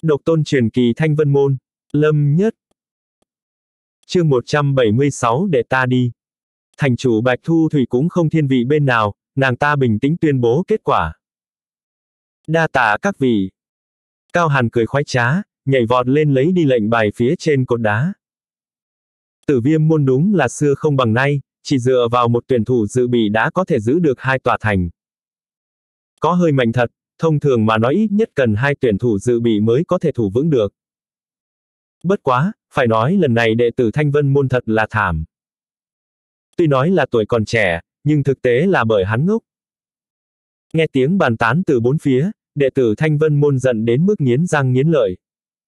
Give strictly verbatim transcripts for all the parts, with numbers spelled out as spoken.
Độc tôn truyền kỳ Thanh Vân Môn. Lâm Nhất. Chương một trăm bảy mươi sáu để ta đi. Thành chủ Bạch Thu Thủy cũng không thiên vị bên nào, nàng ta bình tĩnh tuyên bố kết quả. Đa tạ các vị. Cao Hàn cười khoái trá, nhảy vọt lên lấy đi lệnh bài phía trên cột đá. Tử Viêm Môn đúng là xưa không bằng nay, chỉ dựa vào một tuyển thủ dự bị đã có thể giữ được hai tòa thành. Có hơi mạnh thật, thông thường mà nói ít nhất cần hai tuyển thủ dự bị mới có thể thủ vững được. Bất quá, phải nói lần này đệ tử Thanh Vân Môn thật là thảm. Tuy nói là tuổi còn trẻ, nhưng thực tế là bởi hắn ngốc. Nghe tiếng bàn tán từ bốn phía, đệ tử Thanh Vân Môn giận đến mức nghiến răng nghiến lợi.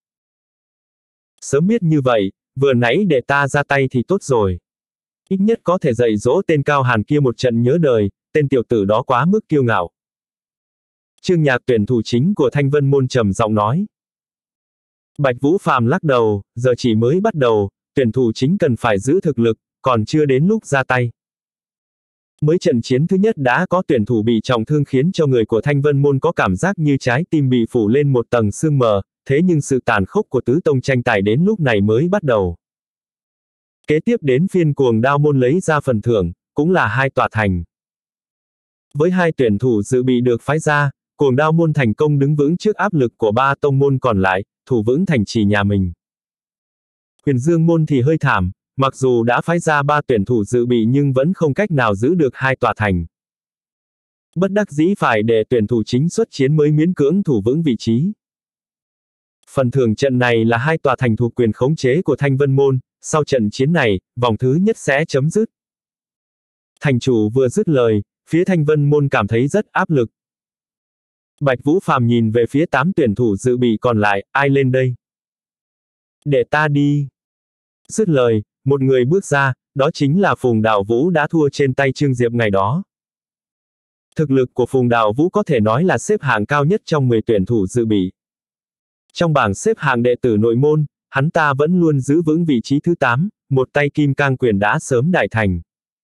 Sớm biết như vậy, vừa nãy để ta ra tay thì tốt rồi. Ít nhất có thể dạy dỗ tên Cao Hàn kia một trận nhớ đời, tên tiểu tử đó quá mức kiêu ngạo. Trương Nhạc tuyển thủ chính của Thanh Vân Môn trầm giọng nói. Bạch Vũ Phàm lắc đầu, giờ chỉ mới bắt đầu, tuyển thủ chính cần phải giữ thực lực, còn chưa đến lúc ra tay. Mới trận chiến thứ nhất đã có tuyển thủ bị trọng thương khiến cho người của Thanh Vân Môn có cảm giác như trái tim bị phủ lên một tầng sương mờ, thế nhưng sự tàn khốc của tứ tông tranh tài đến lúc này mới bắt đầu. Kế tiếp đến phiên Cuồng Đao Môn lấy ra phần thưởng, cũng là hai tòa thành. Với hai tuyển thủ dự bị được phái ra, Cuồng Đao Môn thành công đứng vững trước áp lực của ba tông môn còn lại, thủ vững thành trì nhà mình. Huyền Dương Môn thì hơi thảm, mặc dù đã phái ra ba tuyển thủ dự bị nhưng vẫn không cách nào giữ được hai tòa thành. Bất đắc dĩ phải để tuyển thủ chính xuất chiến mới miễn cưỡng thủ vững vị trí. Phần thưởng trận này là hai tòa thành thuộc quyền khống chế của Thanh Vân Môn, sau trận chiến này, vòng thứ nhất sẽ chấm dứt. Thành chủ vừa dứt lời, phía Thanh Vân Môn cảm thấy rất áp lực. Bạch Vũ Phàm nhìn về phía tám tuyển thủ dự bị còn lại, ai lên đây? Để ta đi. Dứt lời, một người bước ra, đó chính là Phùng Đạo Vũ đã thua trên tay Trương Diệp ngày đó. Thực lực của Phùng Đạo Vũ có thể nói là xếp hạng cao nhất trong mười tuyển thủ dự bị. Trong bảng xếp hạng đệ tử nội môn, hắn ta vẫn luôn giữ vững vị trí thứ tám, một tay kim cang quyền đã sớm đại thành.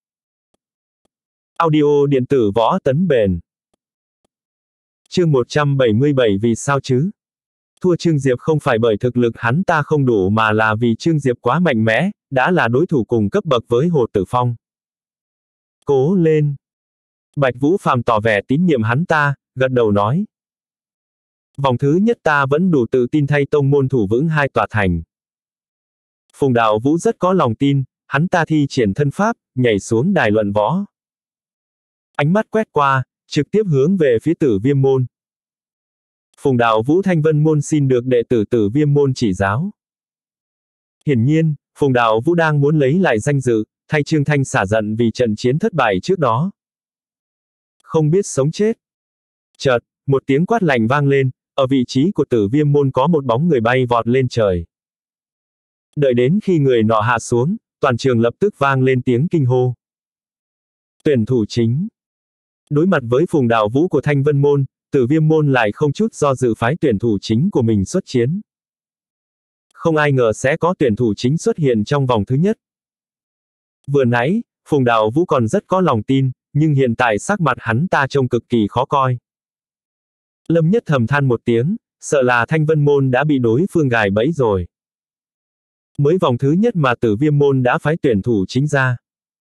Audio điện tử Võ Tấn Bền. Chương một trăm bảy mươi bảy vì sao chứ? Thua Trương Diệp không phải bởi thực lực hắn ta không đủ mà là vì Trương Diệp quá mạnh mẽ, đã là đối thủ cùng cấp bậc với Hồ Tử Phong. Cố lên! Bạch Vũ Phàm tỏ vẻ tín nhiệm hắn ta, gật đầu nói. Vòng thứ nhất ta vẫn đủ tự tin thay tông môn thủ vững hai tòa thành. Phùng Đạo Vũ rất có lòng tin, hắn ta thi triển thân pháp, nhảy xuống đài luận võ. Ánh mắt quét qua, trực tiếp hướng về phía Tử Viêm Môn. Phùng Đạo Vũ Thanh Vân Môn xin được đệ tử Tử Viêm Môn chỉ giáo. Hiển nhiên, Phùng Đạo Vũ đang muốn lấy lại danh dự, thay Trương Thanh xả giận vì trận chiến thất bại trước đó. Không biết sống chết. Chợt, một tiếng quát lạnh vang lên, ở vị trí của Tử Viêm Môn có một bóng người bay vọt lên trời. Đợi đến khi người nọ hạ xuống, toàn trường lập tức vang lên tiếng kinh hô. Tuyển thủ chính. Đối mặt với Phùng Đạo Vũ của Thanh Vân Môn, Tử Viêm Môn lại không chút do dự phái tuyển thủ chính của mình xuất chiến. Không ai ngờ sẽ có tuyển thủ chính xuất hiện trong vòng thứ nhất. Vừa nãy, Phùng Đạo Vũ còn rất có lòng tin, nhưng hiện tại sắc mặt hắn ta trông cực kỳ khó coi. Lâm Nhất thầm than một tiếng, sợ là Thanh Vân Môn đã bị đối phương gài bẫy rồi. Mới vòng thứ nhất mà Tử Viêm Môn đã phái tuyển thủ chính ra.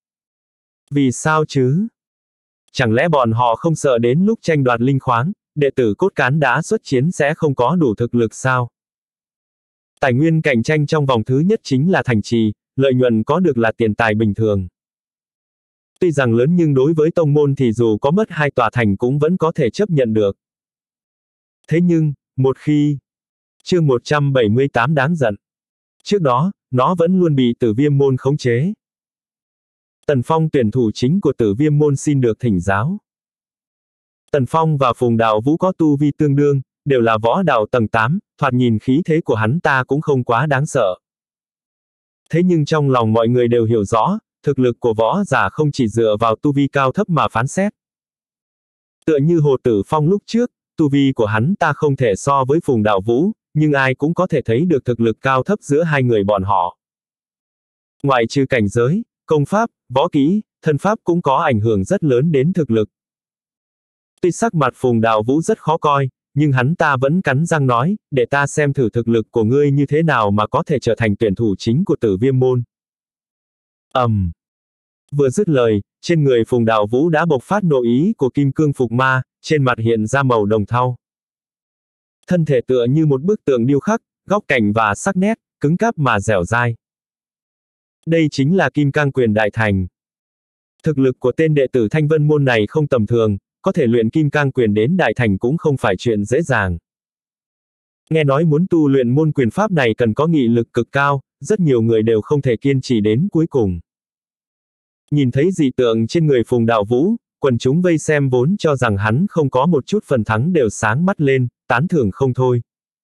Vì sao chứ? Chẳng lẽ bọn họ không sợ đến lúc tranh đoạt linh khoáng, đệ tử cốt cán đã xuất chiến sẽ không có đủ thực lực sao? Tài nguyên cạnh tranh trong vòng thứ nhất chính là thành trì, lợi nhuận có được là tiền tài bình thường. Tuy rằng lớn nhưng đối với tông môn thì dù có mất hai tòa thành cũng vẫn có thể chấp nhận được. Thế nhưng, một khi... Chương một trăm bảy mươi tám đáng giận. Trước đó, nó vẫn luôn bị Tử Viêm Môn khống chế. Tần Phong tuyển thủ chính của Tử Viêm Môn xin được thỉnh giáo. Tần Phong và Phùng Đạo Vũ có tu vi tương đương, đều là võ đạo tầng tám, thoạt nhìn khí thế của hắn ta cũng không quá đáng sợ. Thế nhưng trong lòng mọi người đều hiểu rõ, thực lực của võ giả không chỉ dựa vào tu vi cao thấp mà phán xét. Tựa như Hồ Tử Phong lúc trước, tu vi của hắn ta không thể so với Phùng Đạo Vũ, nhưng ai cũng có thể thấy được thực lực cao thấp giữa hai người bọn họ. Ngoại trừ cảnh giới, công pháp, võ kỹ, thân pháp cũng có ảnh hưởng rất lớn đến thực lực. Tuy sắc mặt Phùng Đạo Vũ rất khó coi, nhưng hắn ta vẫn cắn răng nói, để ta xem thử thực lực của ngươi như thế nào mà có thể trở thành tuyển thủ chính của Tử Viêm môn. ầm, um. Vừa dứt lời, trên người Phùng Đạo Vũ đã bộc phát nội ý của kim cương phục ma, trên mặt hiện ra màu đồng thau. Thân thể tựa như một bức tượng điêu khắc, góc cạnh và sắc nét, cứng cáp mà dẻo dai. Đây chính là Kim Cang Quyền Đại Thành. Thực lực của tên đệ tử Thanh Vân môn này không tầm thường, có thể luyện Kim Cang Quyền đến Đại Thành cũng không phải chuyện dễ dàng. Nghe nói muốn tu luyện môn quyền pháp này cần có nghị lực cực cao, rất nhiều người đều không thể kiên trì đến cuối cùng. Nhìn thấy dị tượng trên người Phùng Đạo Vũ, quần chúng vây xem vốn cho rằng hắn không có một chút phần thắng đều sáng mắt lên, tán thưởng không thôi.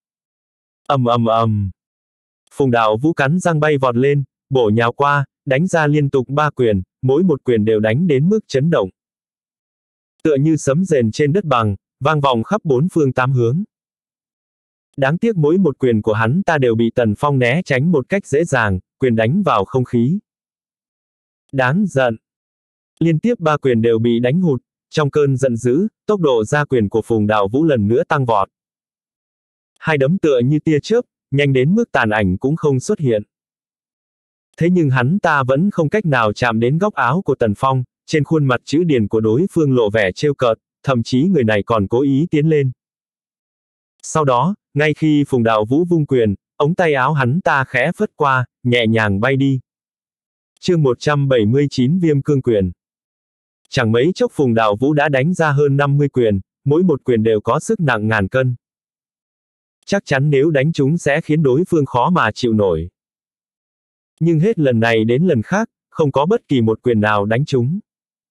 ầm ầm ầm. Phùng Đạo Vũ cắn răng bay vọt lên, bổ nhào qua, đánh ra liên tục ba quyền, mỗi một quyền đều đánh đến mức chấn động. Tựa như sấm rền trên đất bằng, vang vọng khắp bốn phương tám hướng. Đáng tiếc mỗi một quyền của hắn ta đều bị Tần Phong né tránh một cách dễ dàng, quyền đánh vào không khí. Đáng giận. Liên tiếp ba quyền đều bị đánh hụt, trong cơn giận dữ, tốc độ ra quyền của Phùng Đạo Vũ lần nữa tăng vọt. Hai đấm tựa như tia chớp, nhanh đến mức tàn ảnh cũng không xuất hiện. Thế nhưng hắn ta vẫn không cách nào chạm đến góc áo của Tần Phong, trên khuôn mặt chữ điền của đối phương lộ vẻ trêu cợt, thậm chí người này còn cố ý tiến lên. Sau đó, ngay khi Phùng Đạo Vũ vung quyền, ống tay áo hắn ta khẽ phất qua, nhẹ nhàng bay đi. Chương một trăm bảy mươi chín Viêm Cương Quyền. Chẳng mấy chốc Phùng Đạo Vũ đã đánh ra hơn năm mươi quyền, mỗi một quyền đều có sức nặng ngàn cân. Chắc chắn nếu đánh chúng sẽ khiến đối phương khó mà chịu nổi. Nhưng hết lần này đến lần khác, không có bất kỳ một quyền nào đánh trúng.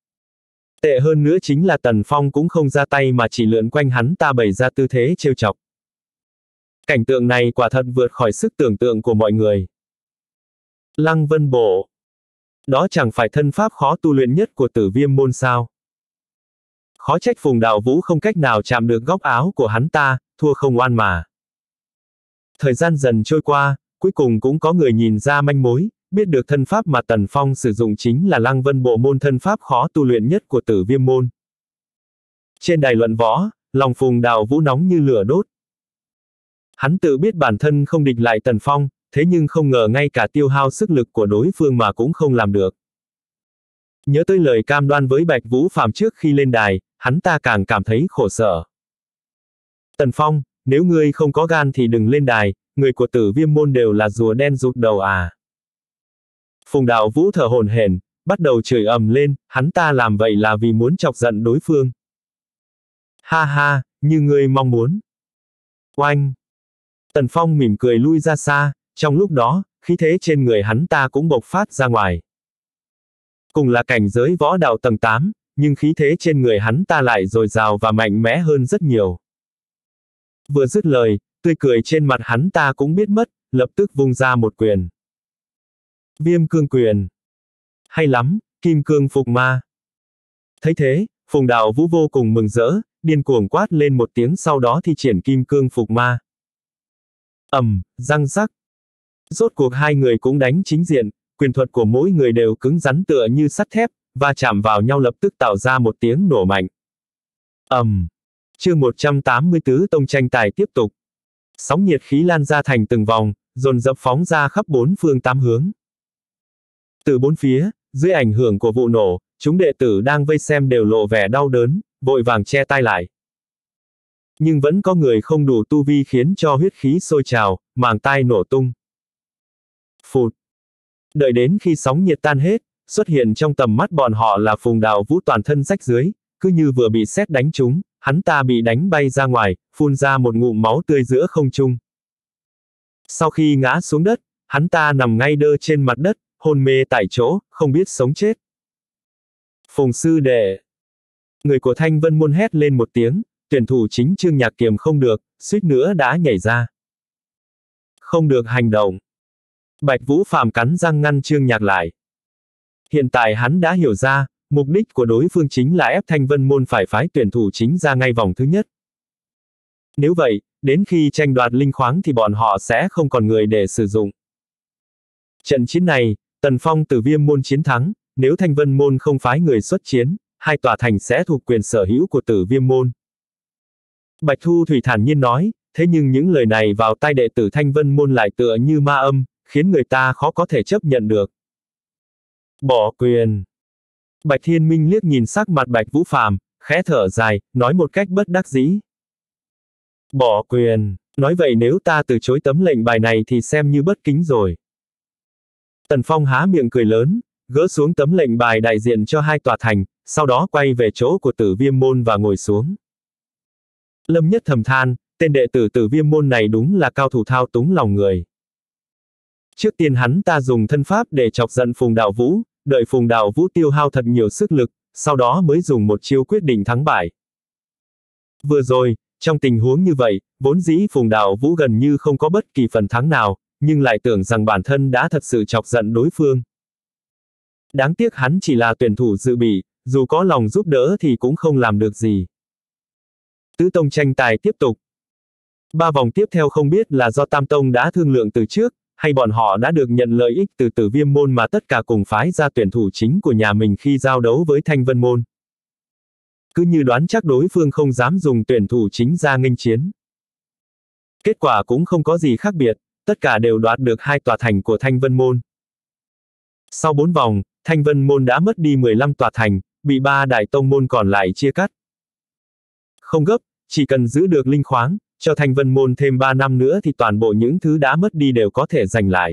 Tệ hơn nữa chính là Tần Phong cũng không ra tay mà chỉ lượn quanh hắn ta bày ra tư thế trêu chọc. Cảnh tượng này quả thật vượt khỏi sức tưởng tượng của mọi người. Lăng Vân Bộ. Đó chẳng phải thân pháp khó tu luyện nhất của Tử Viêm môn sao? Khó trách Phùng Đạo Vũ không cách nào chạm được góc áo của hắn ta, thua không oan mà. Thời gian dần trôi qua, cuối cùng cũng có người nhìn ra manh mối, biết được thân pháp mà Tần Phong sử dụng chính là Lăng Vân Bộ môn thân pháp khó tu luyện nhất của Tử Viêm môn. Trên đài luận võ, lòng Phùng Đạo Vũ nóng như lửa đốt. Hắn tự biết bản thân không địch lại Tần Phong, thế nhưng không ngờ ngay cả tiêu hao sức lực của đối phương mà cũng không làm được. Nhớ tới lời cam đoan với Bạch Vũ Phàm trước khi lên đài, hắn ta càng cảm thấy khổ sở. Tần Phong, nếu ngươi không có gan thì đừng lên đài, người của Tử Viêm môn đều là rùa đen rụt đầu à. Phùng Đạo Vũ thở hổn hển, bắt đầu chửi ầm lên, hắn ta làm vậy là vì muốn chọc giận đối phương. Ha ha, như ngươi mong muốn. Oanh! Tần Phong mỉm cười lui ra xa, trong lúc đó, khí thế trên người hắn ta cũng bộc phát ra ngoài. Cùng là cảnh giới võ đạo tầng tám, nhưng khí thế trên người hắn ta lại dồi dào và mạnh mẽ hơn rất nhiều. Vừa dứt lời, tươi cười trên mặt hắn ta cũng biết mất, lập tức vung ra một quyền. Viêm Cương Quyền. Hay lắm, Kim Cương Phục Ma. Thấy thế, Phùng Đạo Vũ vô cùng mừng rỡ, điên cuồng quát lên một tiếng sau đó thi triển Kim Cương Phục Ma. Ầm, răng rắc. Rốt cuộc hai người cũng đánh chính diện, quyền thuật của mỗi người đều cứng rắn tựa như sắt thép, va chạm vào nhau lập tức tạo ra một tiếng nổ mạnh. Ầm. Chương một trăm tám mươi tư Tông tranh tài tiếp tục. Sóng nhiệt khí lan ra thành từng vòng, dồn dập phóng ra khắp bốn phương tám hướng. Từ bốn phía, dưới ảnh hưởng của vụ nổ, chúng đệ tử đang vây xem đều lộ vẻ đau đớn, vội vàng che tai lại. Nhưng vẫn có người không đủ tu vi khiến cho huyết khí sôi trào, màng tai nổ tung. Phụt. Đợi đến khi sóng nhiệt tan hết, xuất hiện trong tầm mắt bọn họ là Phùng Đạo Vũ toàn thân rách rưới, cứ như vừa bị sét đánh trúng, hắn ta bị đánh bay ra ngoài, phun ra một ngụm máu tươi giữa không trung. Sau khi ngã xuống đất, hắn ta nằm ngay đơ trên mặt đất, hôn mê tại chỗ, không biết sống chết. Phùng sư đệ. Người của Thanh Vân môn hét lên một tiếng, tuyển thủ chính Trương Nhạc Kiềm không được, suýt nữa đã nhảy ra. Không được hành động. Bạch Vũ Phàm cắn răng ngăn Trương Nhạc lại. Hiện tại hắn đã hiểu ra, mục đích của đối phương chính là ép Thanh Vân môn phải phái tuyển thủ chính ra ngay vòng thứ nhất. Nếu vậy, đến khi tranh đoạt linh khoáng thì bọn họ sẽ không còn người để sử dụng. Trận chiến này, Tần Phong Tử Viêm môn chiến thắng, nếu Thanh Vân môn không phái người xuất chiến, hai tòa thành sẽ thuộc quyền sở hữu của Tử Viêm môn. Bạch Thu Thủy thản nhiên nói, thế nhưng những lời này vào tai đệ tử Thanh Vân Môn lại tựa như ma âm, khiến người ta khó có thể chấp nhận được. Bỏ quyền. Bạch Thiên Minh liếc nhìn sắc mặt Bạch Vũ Phàm, khẽ thở dài, nói một cách bất đắc dĩ. Bỏ quyền, nói vậy nếu ta từ chối tấm lệnh bài này thì xem như bất kính rồi. Tần Phong há miệng cười lớn, gỡ xuống tấm lệnh bài đại diện cho hai tòa thành, sau đó quay về chỗ của Tử Viêm Môn và ngồi xuống. Lâm Nhất thầm than, tên đệ tử Tử Viêm Môn này đúng là cao thủ thao túng lòng người. Trước tiên hắn ta dùng thân pháp để chọc giận Phùng Đạo Vũ, đợi Phùng Đạo Vũ tiêu hao thật nhiều sức lực, sau đó mới dùng một chiêu quyết định thắng bại. Vừa rồi, trong tình huống như vậy, vốn dĩ Phùng Đạo Vũ gần như không có bất kỳ phần thắng nào, nhưng lại tưởng rằng bản thân đã thật sự chọc giận đối phương. Đáng tiếc hắn chỉ là tuyển thủ dự bị, dù có lòng giúp đỡ thì cũng không làm được gì. Tứ tông tranh tài tiếp tục. Ba vòng tiếp theo không biết là do Tam tông đã thương lượng từ trước, hay bọn họ đã được nhận lợi ích từ Tử Viêm Môn mà tất cả cùng phái ra tuyển thủ chính của nhà mình khi giao đấu với Thanh Vân Môn. Cứ như đoán chắc đối phương không dám dùng tuyển thủ chính ra nghênh chiến. Kết quả cũng không có gì khác biệt, tất cả đều đoạt được hai tòa thành của Thanh Vân Môn. Sau bốn vòng, Thanh Vân Môn đã mất đi mười lăm tòa thành, bị ba đại tông môn còn lại chia cắt. Không gấp, chỉ cần giữ được linh khoáng, cho Thanh Vân Môn thêm ba năm nữa thì toàn bộ những thứ đã mất đi đều có thể giành lại.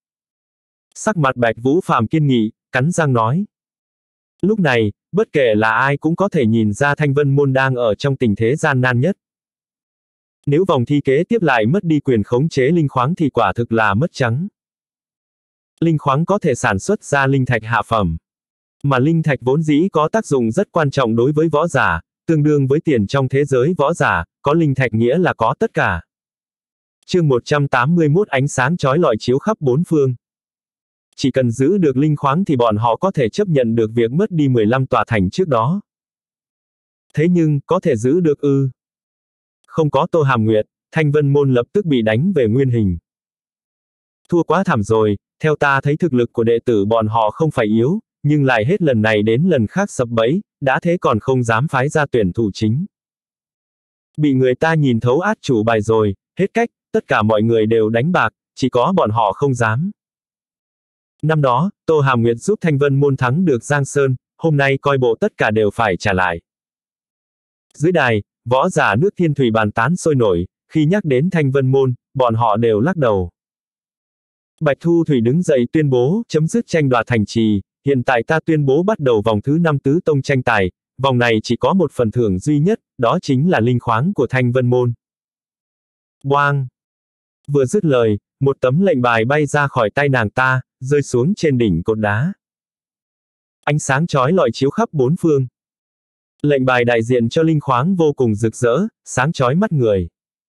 Sắc mặt Bạch Vũ Phàm kiên nghị, cắn răng nói. Lúc này, bất kể là ai cũng có thể nhìn ra Thanh Vân Môn đang ở trong tình thế gian nan nhất. Nếu vòng thi kế tiếp lại mất đi quyền khống chế linh khoáng thì quả thực là mất trắng. Linh khoáng có thể sản xuất ra linh thạch hạ phẩm. Mà linh thạch vốn dĩ có tác dụng rất quan trọng đối với võ giả, tương đương với tiền trong thế giới võ giả, có linh thạch nghĩa là có tất cả. Chương một trăm tám mươi mốt ánh sáng chói lọi chiếu khắp bốn phương. Chỉ cần giữ được linh khoáng thì bọn họ có thể chấp nhận được việc mất đi mười lăm tòa thành trước đó. Thế nhưng, có thể giữ được ư? Không có Tô Hàm Nguyệt, Thanh Vân Môn lập tức bị đánh về nguyên hình. Thua quá thảm rồi, theo ta thấy thực lực của đệ tử bọn họ không phải yếu, nhưng lại hết lần này đến lần khác sập bẫy, đã thế còn không dám phái ra tuyển thủ chính. Bị người ta nhìn thấu át chủ bài rồi, hết cách, tất cả mọi người đều đánh bạc, chỉ có bọn họ không dám. Năm đó, Tô Hàm Nguyệt giúp Thanh Vân Môn thắng được Giang Sơn, hôm nay coi bộ tất cả đều phải trả lại. Dưới đài, võ giả nước Thiên Thủy bàn tán sôi nổi, khi nhắc đến Thanh Vân Môn, bọn họ đều lắc đầu. Bạch Thu Thủy đứng dậy tuyên bố, chấm dứt tranh đoạt thành trì, hiện tại ta tuyên bố bắt đầu vòng thứ năm tứ tông tranh tài, vòng này chỉ có một phần thưởng duy nhất, đó chính là linh khoáng của Thanh Vân Môn. Boang! Vừa dứt lời, một tấm lệnh bài bay ra khỏi tay nàng ta, rơi xuống trên đỉnh cột đá. Ánh sáng chói lọi chiếu khắp bốn phương. Lệnh bài đại diện cho linh khoáng vô cùng rực rỡ, sáng chói mắt người.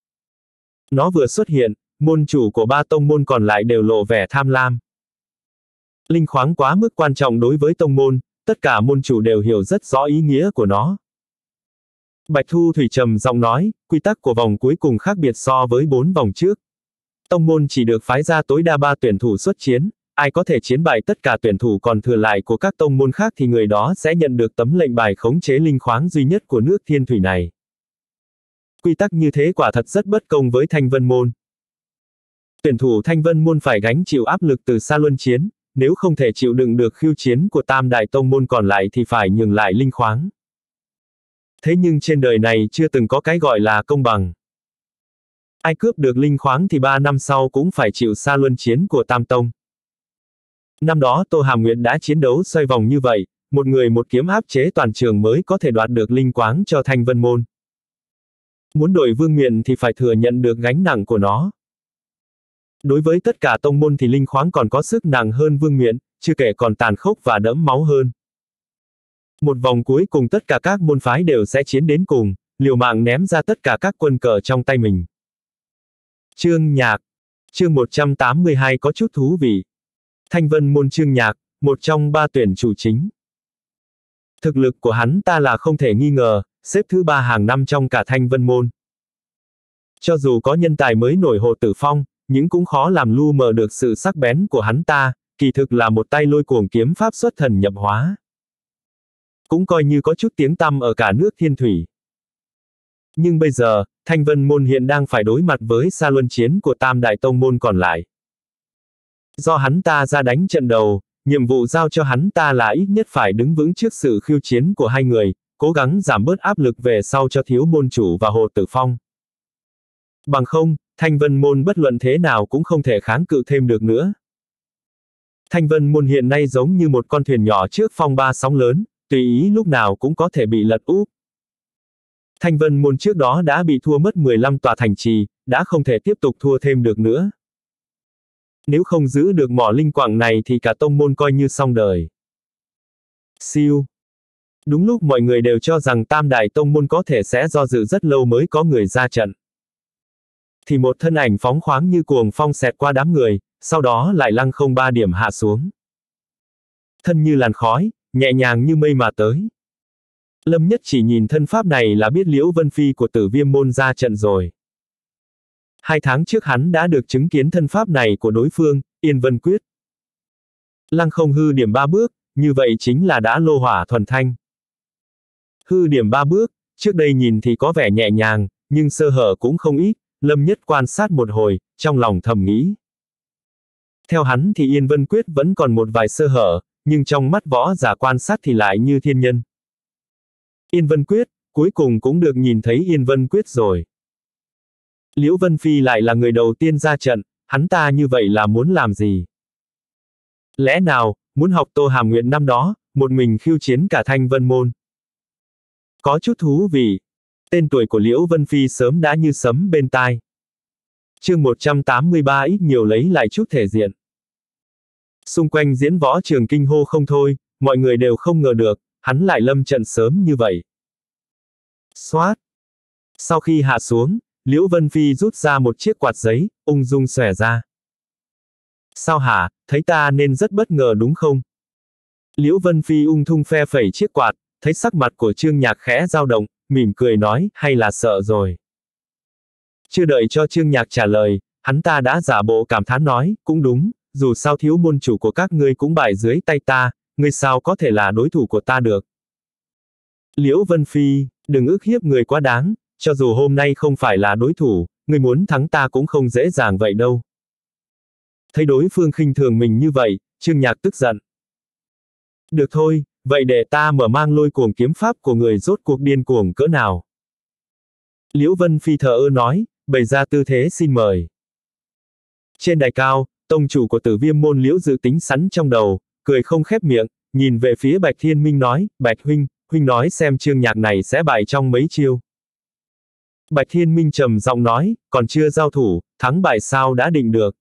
Nó vừa xuất hiện, môn chủ của ba tông môn còn lại đều lộ vẻ tham lam. Linh khoáng quá mức quan trọng đối với tông môn, tất cả môn chủ đều hiểu rất rõ ý nghĩa của nó. Bạch Thu Thủy trầm giọng nói, quy tắc của vòng cuối cùng khác biệt so với bốn vòng trước. Tông môn chỉ được phái ra tối đa ba tuyển thủ xuất chiến, ai có thể chiến bại tất cả tuyển thủ còn thừa lại của các tông môn khác thì người đó sẽ nhận được tấm lệnh bài khống chế linh khoáng duy nhất của nước Thiên Thủy này. Quy tắc như thế quả thật rất bất công với Thanh Vân Môn. Tuyển thủ Thanh Vân Môn phải gánh chịu áp lực từ xa luân chiến, nếu không thể chịu đựng được khiêu chiến của tam đại tông môn còn lại thì phải nhường lại linh khoáng. Thế nhưng trên đời này chưa từng có cái gọi là công bằng. Ai cướp được linh khoáng thì ba năm sau cũng phải chịu xa luân chiến của tam tông. Năm đó Tô Hàm Nguyệt đã chiến đấu xoay vòng như vậy, một người một kiếm áp chế toàn trường mới có thể đoạt được linh khoáng cho Thanh Vân Môn. Muốn đổi vương miện thì phải thừa nhận được gánh nặng của nó. Đối với tất cả tông môn thì linh khoáng còn có sức nặng hơn vương miện, chưa kể còn tàn khốc và đẫm máu hơn. Một vòng cuối cùng tất cả các môn phái đều sẽ chiến đến cùng, liều mạng ném ra tất cả các quân cờ trong tay mình. Trương Nhạc. Chương một trăm tám mươi hai có chút thú vị. Thanh Vân Môn Trương Nhạc, một trong ba tuyển chủ chính. Thực lực của hắn ta là không thể nghi ngờ, xếp thứ ba hàng năm trong cả Thanh Vân Môn. Cho dù có nhân tài mới nổi Hồ Tử Phong, nhưng cũng khó làm lu mờ được sự sắc bén của hắn ta, kỳ thực là một tay lôi cuồng kiếm pháp xuất thần nhập hóa. Cũng coi như có chút tiếng tăm ở cả nước Thiên Thủy. Nhưng bây giờ, Thanh Vân Môn hiện đang phải đối mặt với xa luân chiến của tam đại tông môn còn lại. Do hắn ta ra đánh trận đầu, nhiệm vụ giao cho hắn ta là ít nhất phải đứng vững trước sự khiêu chiến của hai người, cố gắng giảm bớt áp lực về sau cho thiếu môn chủ và Hồ Tử Phong. Bằng không, Thanh Vân Môn bất luận thế nào cũng không thể kháng cự thêm được nữa. Thanh Vân Môn hiện nay giống như một con thuyền nhỏ trước phong ba sóng lớn, tùy ý lúc nào cũng có thể bị lật úp. Thanh Vân Môn trước đó đã bị thua mất mười lăm tòa thành trì, đã không thể tiếp tục thua thêm được nữa. Nếu không giữ được mỏ linh quạng này thì cả tông môn coi như xong đời. Siêu. Đúng lúc mọi người đều cho rằng tam đại tông môn có thể sẽ do dự rất lâu mới có người ra trận. Thì một thân ảnh phóng khoáng như cuồng phong xẹt qua đám người, sau đó lại lăng không ba điểm hạ xuống. Thân như làn khói, nhẹ nhàng như mây mà tới. Lâm Nhất chỉ nhìn thân pháp này là biết Liễu Vân Phi của Tử Viêm Môn ra trận rồi. Hai tháng trước hắn đã được chứng kiến thân pháp này của đối phương, Yên Vân Quyết. Lăng không hư điểm ba bước, như vậy chính là đã lô hỏa thuần thanh. Hư điểm ba bước, trước đây nhìn thì có vẻ nhẹ nhàng, nhưng sơ hở cũng không ít, Lâm Nhất quan sát một hồi, trong lòng thầm nghĩ. Theo hắn thì Yên Vân Quyết vẫn còn một vài sơ hở, nhưng trong mắt võ giả quan sát thì lại như thiên nhân. Yên Vân Quyết, cuối cùng cũng được nhìn thấy Yên Vân Quyết rồi. Liễu Vân Phi lại là người đầu tiên ra trận, hắn ta như vậy là muốn làm gì? Lẽ nào, muốn học Tô Hàm Nguyệt năm đó, một mình khiêu chiến cả Thanh Vân Môn? Có chút thú vị. Tên tuổi của Liễu Vân Phi sớm đã như sấm bên tai. Chương một trăm tám mươi ba ít nhiều lấy lại chút thể diện. Xung quanh diễn võ trường kinh hô không thôi, mọi người đều không ngờ được, hắn lại lâm trận sớm như vậy. Xoát. Sau khi hạ xuống, Liễu Vân Phi rút ra một chiếc quạt giấy, ung dung xòe ra. Sao hả, thấy ta nên rất bất ngờ đúng không? Liễu Vân Phi ung dung phe phẩy chiếc quạt, thấy sắc mặt của Trương Nhạc khẽ dao động, mỉm cười nói, hay là sợ rồi. Chưa đợi cho Trương Nhạc trả lời, hắn ta đã giả bộ cảm thán nói, cũng đúng, dù sao thiếu môn chủ của các ngươi cũng bại dưới tay ta, ngươi sao có thể là đối thủ của ta được. Liễu Vân Phi, đừng ức hiếp người quá đáng, cho dù hôm nay không phải là đối thủ, ngươi muốn thắng ta cũng không dễ dàng vậy đâu. Thấy đối phương khinh thường mình như vậy, Trương Nhạc tức giận. Được thôi, vậy để ta mở mang lôi cuồng kiếm pháp của người rốt cuộc điên cuồng cỡ nào. Liễu Vân Phi thờ ơ nói, bày ra tư thế xin mời. Trên đài cao, tông chủ của Tử Viêm Môn Liễu dự tính sẵn trong đầu, cười không khép miệng, nhìn về phía Bạch Thiên Minh nói, Bạch huynh, huynh nói xem Trương Nhạc này sẽ bại trong mấy chiêu. Bạch Thiên Minh trầm giọng nói, còn chưa giao thủ, thắng bại sao đã định được.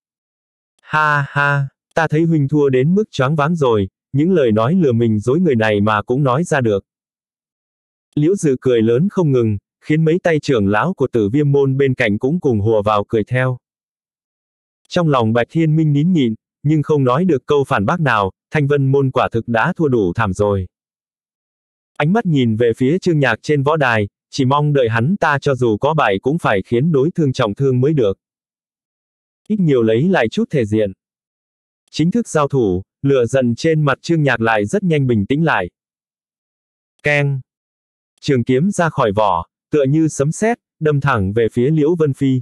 Ha ha, ta thấy huynh thua đến mức choáng váng rồi, những lời nói lừa mình dối người này mà cũng nói ra được. Liễu Dự cười lớn không ngừng, khiến mấy tay trưởng lão của Tử Viêm Môn bên cạnh cũng cùng hùa vào cười theo. Trong lòng Bạch Thiên Minh nín nhịn, nhưng không nói được câu phản bác nào, Thanh Vân Môn quả thực đã thua đủ thảm rồi. Ánh mắt nhìn về phía Trương Nhạc trên võ đài, chỉ mong đợi hắn ta cho dù có bại cũng phải khiến đối thương trọng thương mới được. Ít nhiều lấy lại chút thể diện. Chính thức giao thủ, lửa giận trên mặt Trương Nhạc lại rất nhanh bình tĩnh lại. Keng. Trường kiếm ra khỏi vỏ, tựa như sấm sét, đâm thẳng về phía Liễu Vân Phi.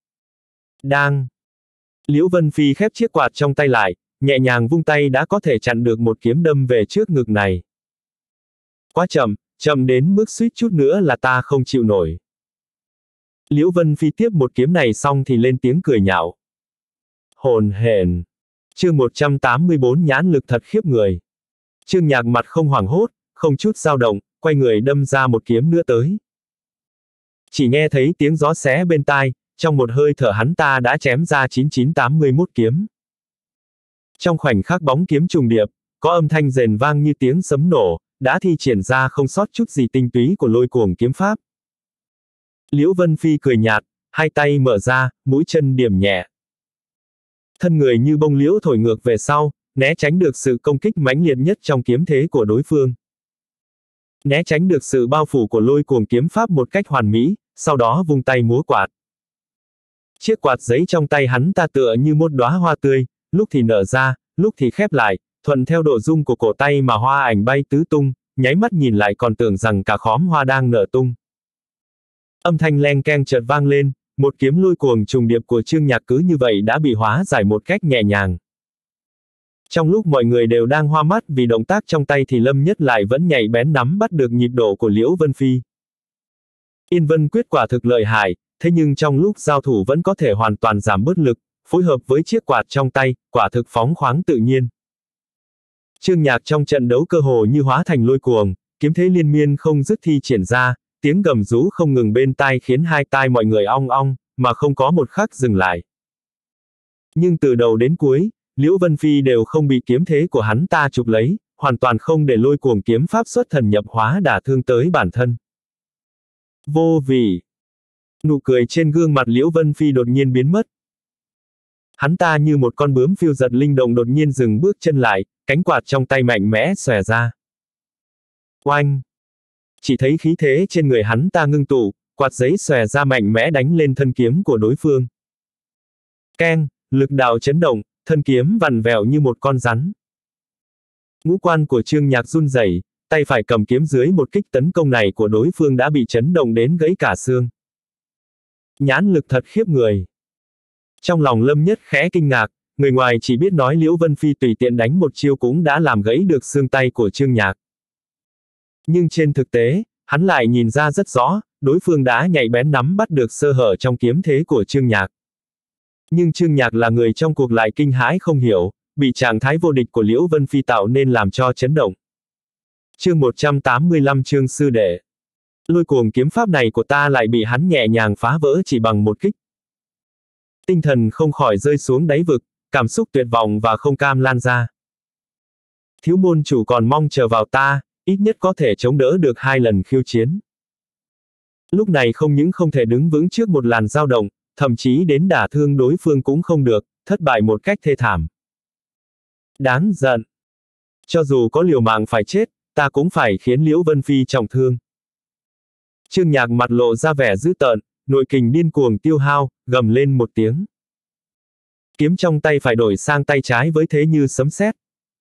Đang. Liễu Vân Phi khép chiếc quạt trong tay lại, nhẹ nhàng vung tay đã có thể chặn được một kiếm đâm về trước ngực này. Quá chậm, chậm đến mức suýt chút nữa là ta không chịu nổi. Liễu Vân Phi tiếp một kiếm này xong thì lên tiếng cười nhạo. Hồn hển. Chương một trăm tám mươi bốn nhãn lực thật khiếp người. Trương Nhạc mặt không hoảng hốt, không chút dao động, quay người đâm ra một kiếm nữa tới. Chỉ nghe thấy tiếng gió xé bên tai, trong một hơi thở hắn ta đã chém ra chín chín tám mươi mốt kiếm. Trong khoảnh khắc bóng kiếm trùng điệp, có âm thanh rền vang như tiếng sấm nổ, đã thi triển ra không sót chút gì tinh túy của lôi cuồng kiếm pháp. Liễu Vân Phi cười nhạt, hai tay mở ra, mũi chân điểm nhẹ. Thân người như bông liễu thổi ngược về sau, né tránh được sự công kích mãnh liệt nhất trong kiếm thế của đối phương. Né tránh được sự bao phủ của lôi cuồng kiếm pháp một cách hoàn mỹ, sau đó vung tay múa quạt. Chiếc quạt giấy trong tay hắn ta tựa như một đóa hoa tươi, lúc thì nở ra, lúc thì khép lại, thuận theo độ rung của cổ tay mà hoa ảnh bay tứ tung, nháy mắt nhìn lại còn tưởng rằng cả khóm hoa đang nở tung. Âm thanh leng keng chợt vang lên, một kiếm lôi cuồng trùng điệp của Trương Nhạc cứ như vậy đã bị hóa giải một cách nhẹ nhàng. Trong lúc mọi người đều đang hoa mắt vì động tác trong tay thì Lâm Nhất lại vẫn nhạy bén nắm bắt được nhịp độ của Liễu Vân Phi. Yên Vân quyết quả thực lợi hại, thế nhưng trong lúc giao thủ vẫn có thể hoàn toàn giảm bớt lực, phối hợp với chiếc quạt trong tay, quả thực phóng khoáng tự nhiên. Trương Nhạc trong trận đấu cơ hồ như hóa thành lôi cuồng, kiếm thế liên miên không dứt thi triển ra, tiếng gầm rú không ngừng bên tai khiến hai tai mọi người ong ong, mà không có một khắc dừng lại. Nhưng từ đầu đến cuối, Liễu Vân Phi đều không bị kiếm thế của hắn ta chụp lấy, hoàn toàn không để lôi cuồng kiếm pháp xuất thần nhập hóa đả thương tới bản thân. Vô vị. Nụ cười trên gương mặt Liễu Vân Phi đột nhiên biến mất. Hắn ta như một con bướm phiêu giật linh động đột nhiên dừng bước chân lại, cánh quạt trong tay mạnh mẽ xòe ra. Oanh! Chỉ thấy khí thế trên người hắn ta ngưng tụ, quạt giấy xòe ra mạnh mẽ đánh lên thân kiếm của đối phương. Keng! Lực đạo chấn động, thân kiếm vặn vẹo như một con rắn. Ngũ quan của Trương Nhạc run rẩy, tay phải cầm kiếm dưới một kích tấn công này của đối phương đã bị chấn động đến gãy cả xương. Nhãn lực thật khiếp người. Trong lòng Lâm Nhất khẽ kinh ngạc, người ngoài chỉ biết nói Liễu Vân Phi tùy tiện đánh một chiêu cũng đã làm gãy được xương tay của Trương Nhạc. Nhưng trên thực tế, hắn lại nhìn ra rất rõ, đối phương đã nhạy bén nắm bắt được sơ hở trong kiếm thế của Trương Nhạc. Nhưng Trương Nhạc là người trong cuộc lại kinh hãi không hiểu, bị trạng thái vô địch của Liễu Vân Phi tạo nên làm cho chấn động. Chương một trăm tám mươi lăm Trương sư đệ. Lôi cuồng kiếm pháp này của ta lại bị hắn nhẹ nhàng phá vỡ chỉ bằng một kích. Tinh thần không khỏi rơi xuống đáy vực, cảm xúc tuyệt vọng và không cam lan ra. Thiếu môn chủ còn mong chờ vào ta, ít nhất có thể chống đỡ được hai lần khiêu chiến. Lúc này không những không thể đứng vững trước một làn dao động, thậm chí đến đả thương đối phương cũng không được, thất bại một cách thê thảm. Đáng giận. Cho dù có liều mạng phải chết, ta cũng phải khiến Liễu Vân Phi trọng thương. Trương Nhạc mặt lộ ra vẻ dữ tợn, nội kình điên cuồng tiêu hao, gầm lên một tiếng. Kiếm trong tay phải đổi sang tay trái với thế như sấm sét.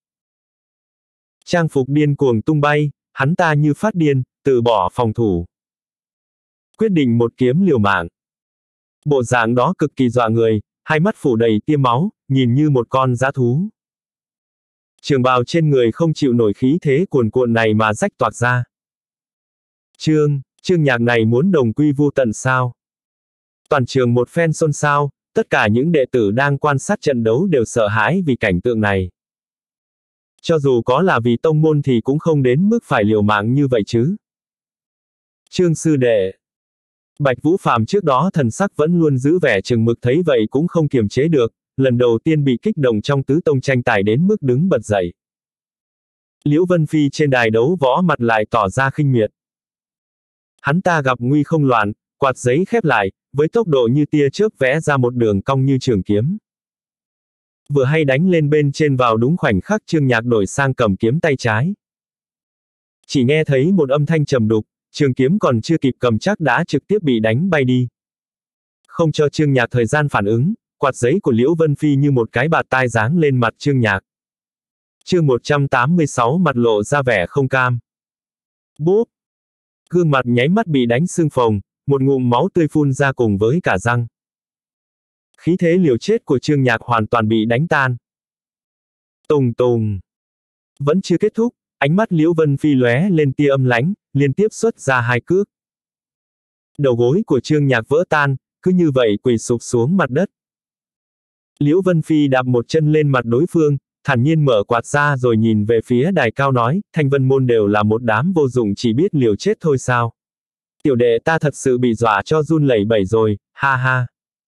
Trang phục điên cuồng tung bay, hắn ta như phát điên, từ bỏ phòng thủ. Quyết định một kiếm liều mạng. Bộ dạng đó cực kỳ dọa người, hai mắt phủ đầy tia máu, nhìn như một con dã thú. Trường bào trên người không chịu nổi khí thế cuồn cuộn này mà rách toạc ra. Trương, Trương Nhạc này muốn đồng quy vu tận sao? Toàn trường một phen xôn xao, tất cả những đệ tử đang quan sát trận đấu đều sợ hãi vì cảnh tượng này. Cho dù có là vì tông môn thì cũng không đến mức phải liều mạng như vậy chứ. Trương sư đệ. Bạch Vũ Phàm trước đó thần sắc vẫn luôn giữ vẻ chừng mực thấy vậy cũng không kiềm chế được, lần đầu tiên bị kích động trong tứ tông tranh tài đến mức đứng bật dậy. Liễu Vân Phi trên đài đấu võ mặt lại tỏ ra khinh miệt. Hắn ta gặp nguy không loạn, quạt giấy khép lại, với tốc độ như tia chớp vẽ ra một đường cong như trường kiếm. Vừa hay đánh lên bên trên vào đúng khoảnh khắc Trương Nhạc đổi sang cầm kiếm tay trái. Chỉ nghe thấy một âm thanh trầm đục, trường kiếm còn chưa kịp cầm chắc đã trực tiếp bị đánh bay đi. Không cho Trương Nhạc thời gian phản ứng, quạt giấy của Liễu Vân Phi như một cái bạt tai giáng lên mặt Trương Nhạc. Chương một trăm tám mươi sáu mặt lộ ra vẻ không cam. Bốp! Gương mặt nháy mắt bị đánh sưng phồng, một ngụm máu tươi phun ra cùng với cả răng. Khí thế liều chết của Trương Nhạc hoàn toàn bị đánh tan. Tùng tùng! Vẫn chưa kết thúc, ánh mắt Liễu Vân Phi lóe lên tia âm lãnh, liên tiếp xuất ra hai cước. Đầu gối của Trương Nhạc vỡ tan, cứ như vậy quỳ sụp xuống mặt đất. Liễu Vân Phi đạp một chân lên mặt đối phương, thản nhiên mở quạt ra rồi nhìn về phía đài cao nói, Thanh Vân môn đều là một đám vô dụng chỉ biết liều chết thôi sao. Tiểu đệ ta thật sự bị dọa cho run lẩy bẩy rồi, ha ha.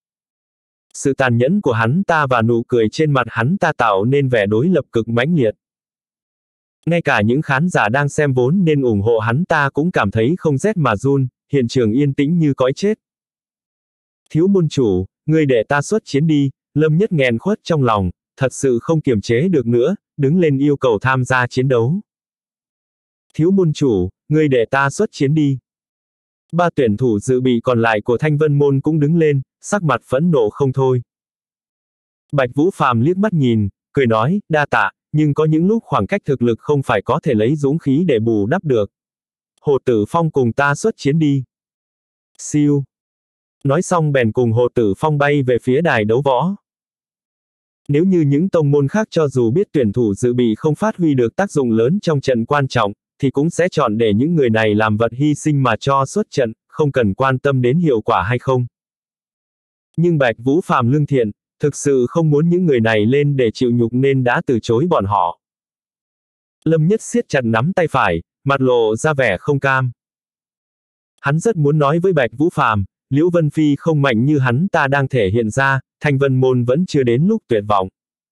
Sự tàn nhẫn của hắn ta và nụ cười trên mặt hắn ta tạo nên vẻ đối lập cực mãnh liệt. Ngay cả những khán giả đang xem vốn nên ủng hộ hắn ta cũng cảm thấy không rét mà run, hiện trường yên tĩnh như cõi chết. Thiếu môn chủ, ngươi để ta xuất chiến đi, Lâm Nhất nghẹn khuất trong lòng, thật sự không kiềm chế được nữa, đứng lên yêu cầu tham gia chiến đấu. Thiếu môn chủ, ngươi để ta xuất chiến đi. Ba tuyển thủ dự bị còn lại của Thanh Vân môn cũng đứng lên, sắc mặt phẫn nộ không thôi. Bạch Vũ Phàm liếc mắt nhìn, cười nói, đa tạ, nhưng có những lúc khoảng cách thực lực không phải có thể lấy dũng khí để bù đắp được. Hồ Tử Phong cùng ta xuất chiến đi. Siêu. Nói xong bèn cùng Hồ Tử Phong bay về phía đài đấu võ. Nếu như những tông môn khác cho dù biết tuyển thủ dự bị không phát huy được tác dụng lớn trong trận quan trọng, thì cũng sẽ chọn để những người này làm vật hy sinh mà cho xuất trận, không cần quan tâm đến hiệu quả hay không. Nhưng Bạch Vũ Phàm lương thiện, thực sự không muốn những người này lên để chịu nhục nên đã từ chối bọn họ. Lâm Nhất siết chặt nắm tay phải, mặt lộ ra vẻ không cam. Hắn rất muốn nói với Bạch Vũ Phàm, Liễu Vân Phi không mạnh như hắn ta đang thể hiện ra, Thanh Vân Môn vẫn chưa đến lúc tuyệt vọng.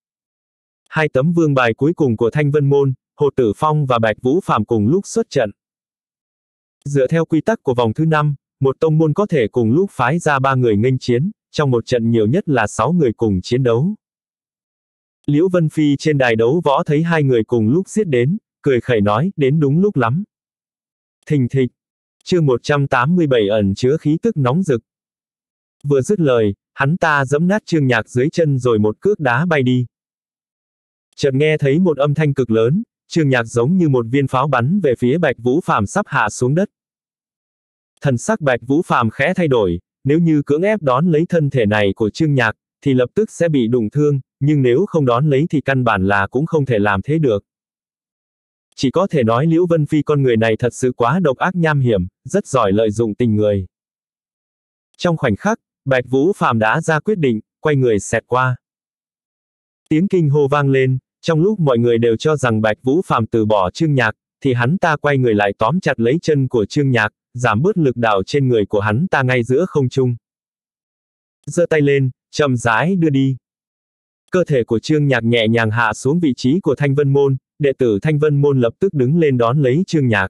Hai tấm vương bài cuối cùng của Thanh Vân Môn, Hồ Tử Phong và Bạch Vũ Phàm cùng lúc xuất trận. Dựa theo quy tắc của vòng thứ năm, một tông môn có thể cùng lúc phái ra ba người nghênh chiến, trong một trận nhiều nhất là sáu người cùng chiến đấu. Liễu Vân Phi trên đài đấu võ thấy hai người cùng lúc giết đến, cười khẩy nói, đến đúng lúc lắm. Thình thịch. Chương một trăm tám mươi bảy ẩn chứa khí tức nóng rực. Vừa dứt lời, hắn ta giẫm nát Trương Nhạc dưới chân rồi một cước đá bay đi. Chợt nghe thấy một âm thanh cực lớn, Trương Nhạc giống như một viên pháo bắn về phía Bạch Vũ Phàm sắp hạ xuống đất. Thần sắc Bạch Vũ Phàm khẽ thay đổi, nếu như cưỡng ép đón lấy thân thể này của Trương Nhạc, thì lập tức sẽ bị đụng thương, nhưng nếu không đón lấy thì căn bản là cũng không thể làm thế được. Chỉ có thể nói Liễu Vân Phi con người này thật sự quá độc ác nham hiểm, rất giỏi lợi dụng tình người. Trong khoảnh khắc, Bạch Vũ Phàm đã ra quyết định, quay người xẹt qua. Tiếng kinh hô vang lên, trong lúc mọi người đều cho rằng Bạch Vũ Phàm từ bỏ Trương Nhạc, thì hắn ta quay người lại tóm chặt lấy chân của Trương Nhạc, giảm bớt lực đạo trên người của hắn ta ngay giữa không trung. Giơ tay lên, chậm rãi đưa đi. Cơ thể của Trương Nhạc nhẹ nhàng hạ xuống vị trí của Thanh Vân Môn, đệ tử Thanh Vân Môn lập tức đứng lên đón lấy Trương Nhạc.